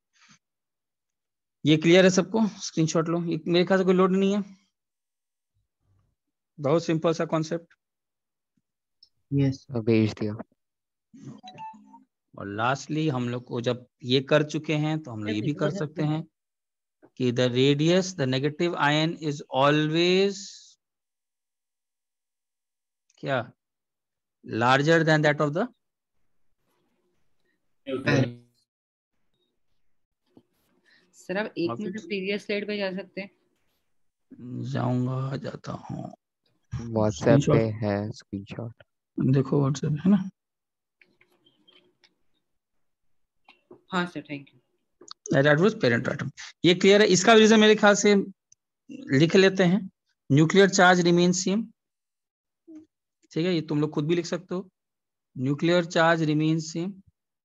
ये क्लियर है सबको? स्क्रीनशॉट लो, ये मेरे ख्याल से कोई लोड नहीं है, बहुत सिंपल सा कॉन्सेप्ट। यस भेज दिया। और लास्टली हम लोग को जब ये कर चुके हैं तो हम लोग ये भी कर सकते हैं कि the radius, the negative ion is always क्या? Larger than that of the sir आप एक मिनट प्रीवियस स्लाइड पे जा सकते हैं? जाऊंगा, जाता हूँ। व्हाट्सएप पे है स्क्रीनशॉट, देखो व्हाट्सएप है ना। हाँ sir thank you. That was parent atom. ये क्लियर है? इसका रीजन मेरे ख्याल से लिख लेते हैं, न्यूक्लियर चार्ज रिमेन सेम, ठीक है, ये तुम लोग खुद भी लिख सकते हो, न्यूक्लियर चार्ज रिमेन सेम,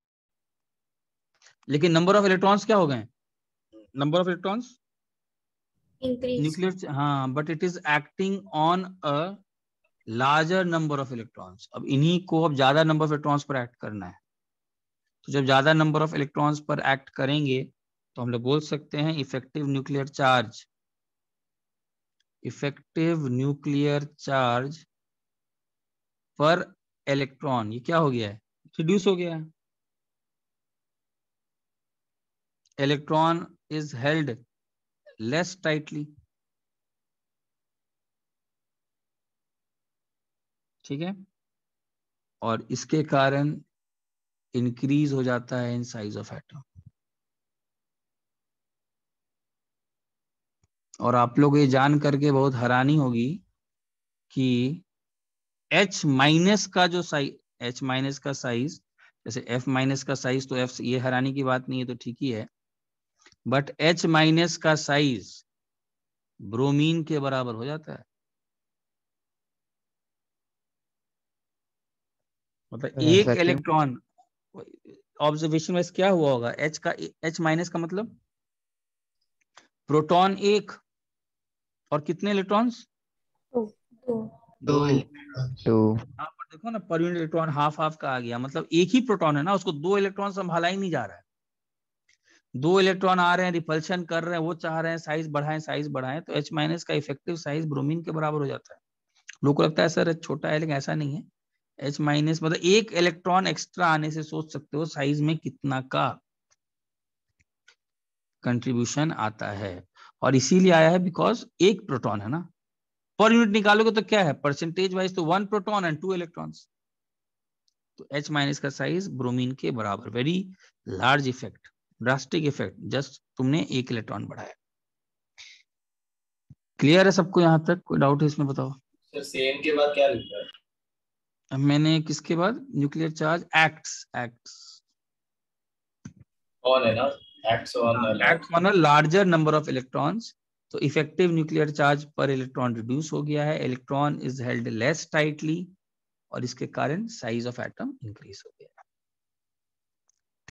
लेकिन नंबर ऑफ इलेक्ट्रॉन्स क्या हो गए? Number of electrons increase. Nuclear, हाँ, but it is acting on a larger number of electrons. अब इन्हीं को अब ज्यादा नंबर ऑफ इलेक्ट्रॉन्स पर एक्ट करना है, तो जब ज्यादा नंबर ऑफ इलेक्ट्रॉन्स पर एक्ट करेंगे तो हम लोग बोल सकते हैं effective nuclear charge, effective nuclear charge पर इलेक्ट्रॉन, ये क्या हो गया है? रिड्यूस हो गया है। electron is held less tightly. ठीक है, और इसके कारण इंक्रीज हो जाता है इन साइज ऑफ एटम। और आप लोग ये जान करके बहुत हैरानी होगी कि H माइनस का जो साइज, H माइनस का साइज, जैसे F माइनस का साइज, तो F, ये हैरानी की बात नहीं है, तो ठीक ही है, बट H माइनस का साइज ब्रोमीन के बराबर हो जाता है। मतलब एक इलेक्ट्रॉन, ऑब्जर्वेशन वाइज क्या हुआ होगा, H का, H माइनस का मतलब प्रोटॉन एक और कितने इलेक्ट्रॉन्स, दो दो। तो यहाँ पर देखो ना, per unit electron half half का आ गया, मतलब एक ही प्रोटॉन है ना, उसको दो इलेक्ट्रॉन संभाला ही नहीं जा रहा है। दो इलेक्ट्रॉन आ रहे हैं, रिपल्शन कर रहे हैं, वो चाह रहे हैं साइज बढ़ाएं साइज बढ़ाएं, तो H माइनस का इफेक्टिव साइज ब्रोमीन के बराबर हो जाता है। लोगों को लगता है सर छोटा है, लेकिन ऐसा नहीं है। H माइनस मतलब एक इलेक्ट्रॉन एक्स्ट्रा आने से सोच सकते हो साइज में कितना का कंट्रीब्यूशन आता है, और इसीलिए आया है बिकॉज एक प्रोटॉन है ना। पर यूनिट निकालोगे तो क्या है, परसेंटेज वाइज तो one proton and two electrons, तो H माइनस का साइज ब्रोमीन के बराबर। Very large effect, drastic effect, just तुमने एक इलेक्ट्रॉन बढ़ाया। क्लियर है सबको यहाँ तक, कोई डाउट है इसमें बताओ। सर सेम के बाद क्या लिखा है? अब मैंने किसके बाद, nuclear charge acts, acts on है ना, एक्ट्स ऑन एक्ट्स मानो लार्जर नंबर ऑफ इलेक्ट्रॉन्स, तो इफेक्टिव न्यूक्लियर चार्ज पर इलेक्ट्रॉन रिड्यूस हो गया है, electron is held less tightly, और इसके कारण साइज ऑफ एटम इंक्रीज हो गया।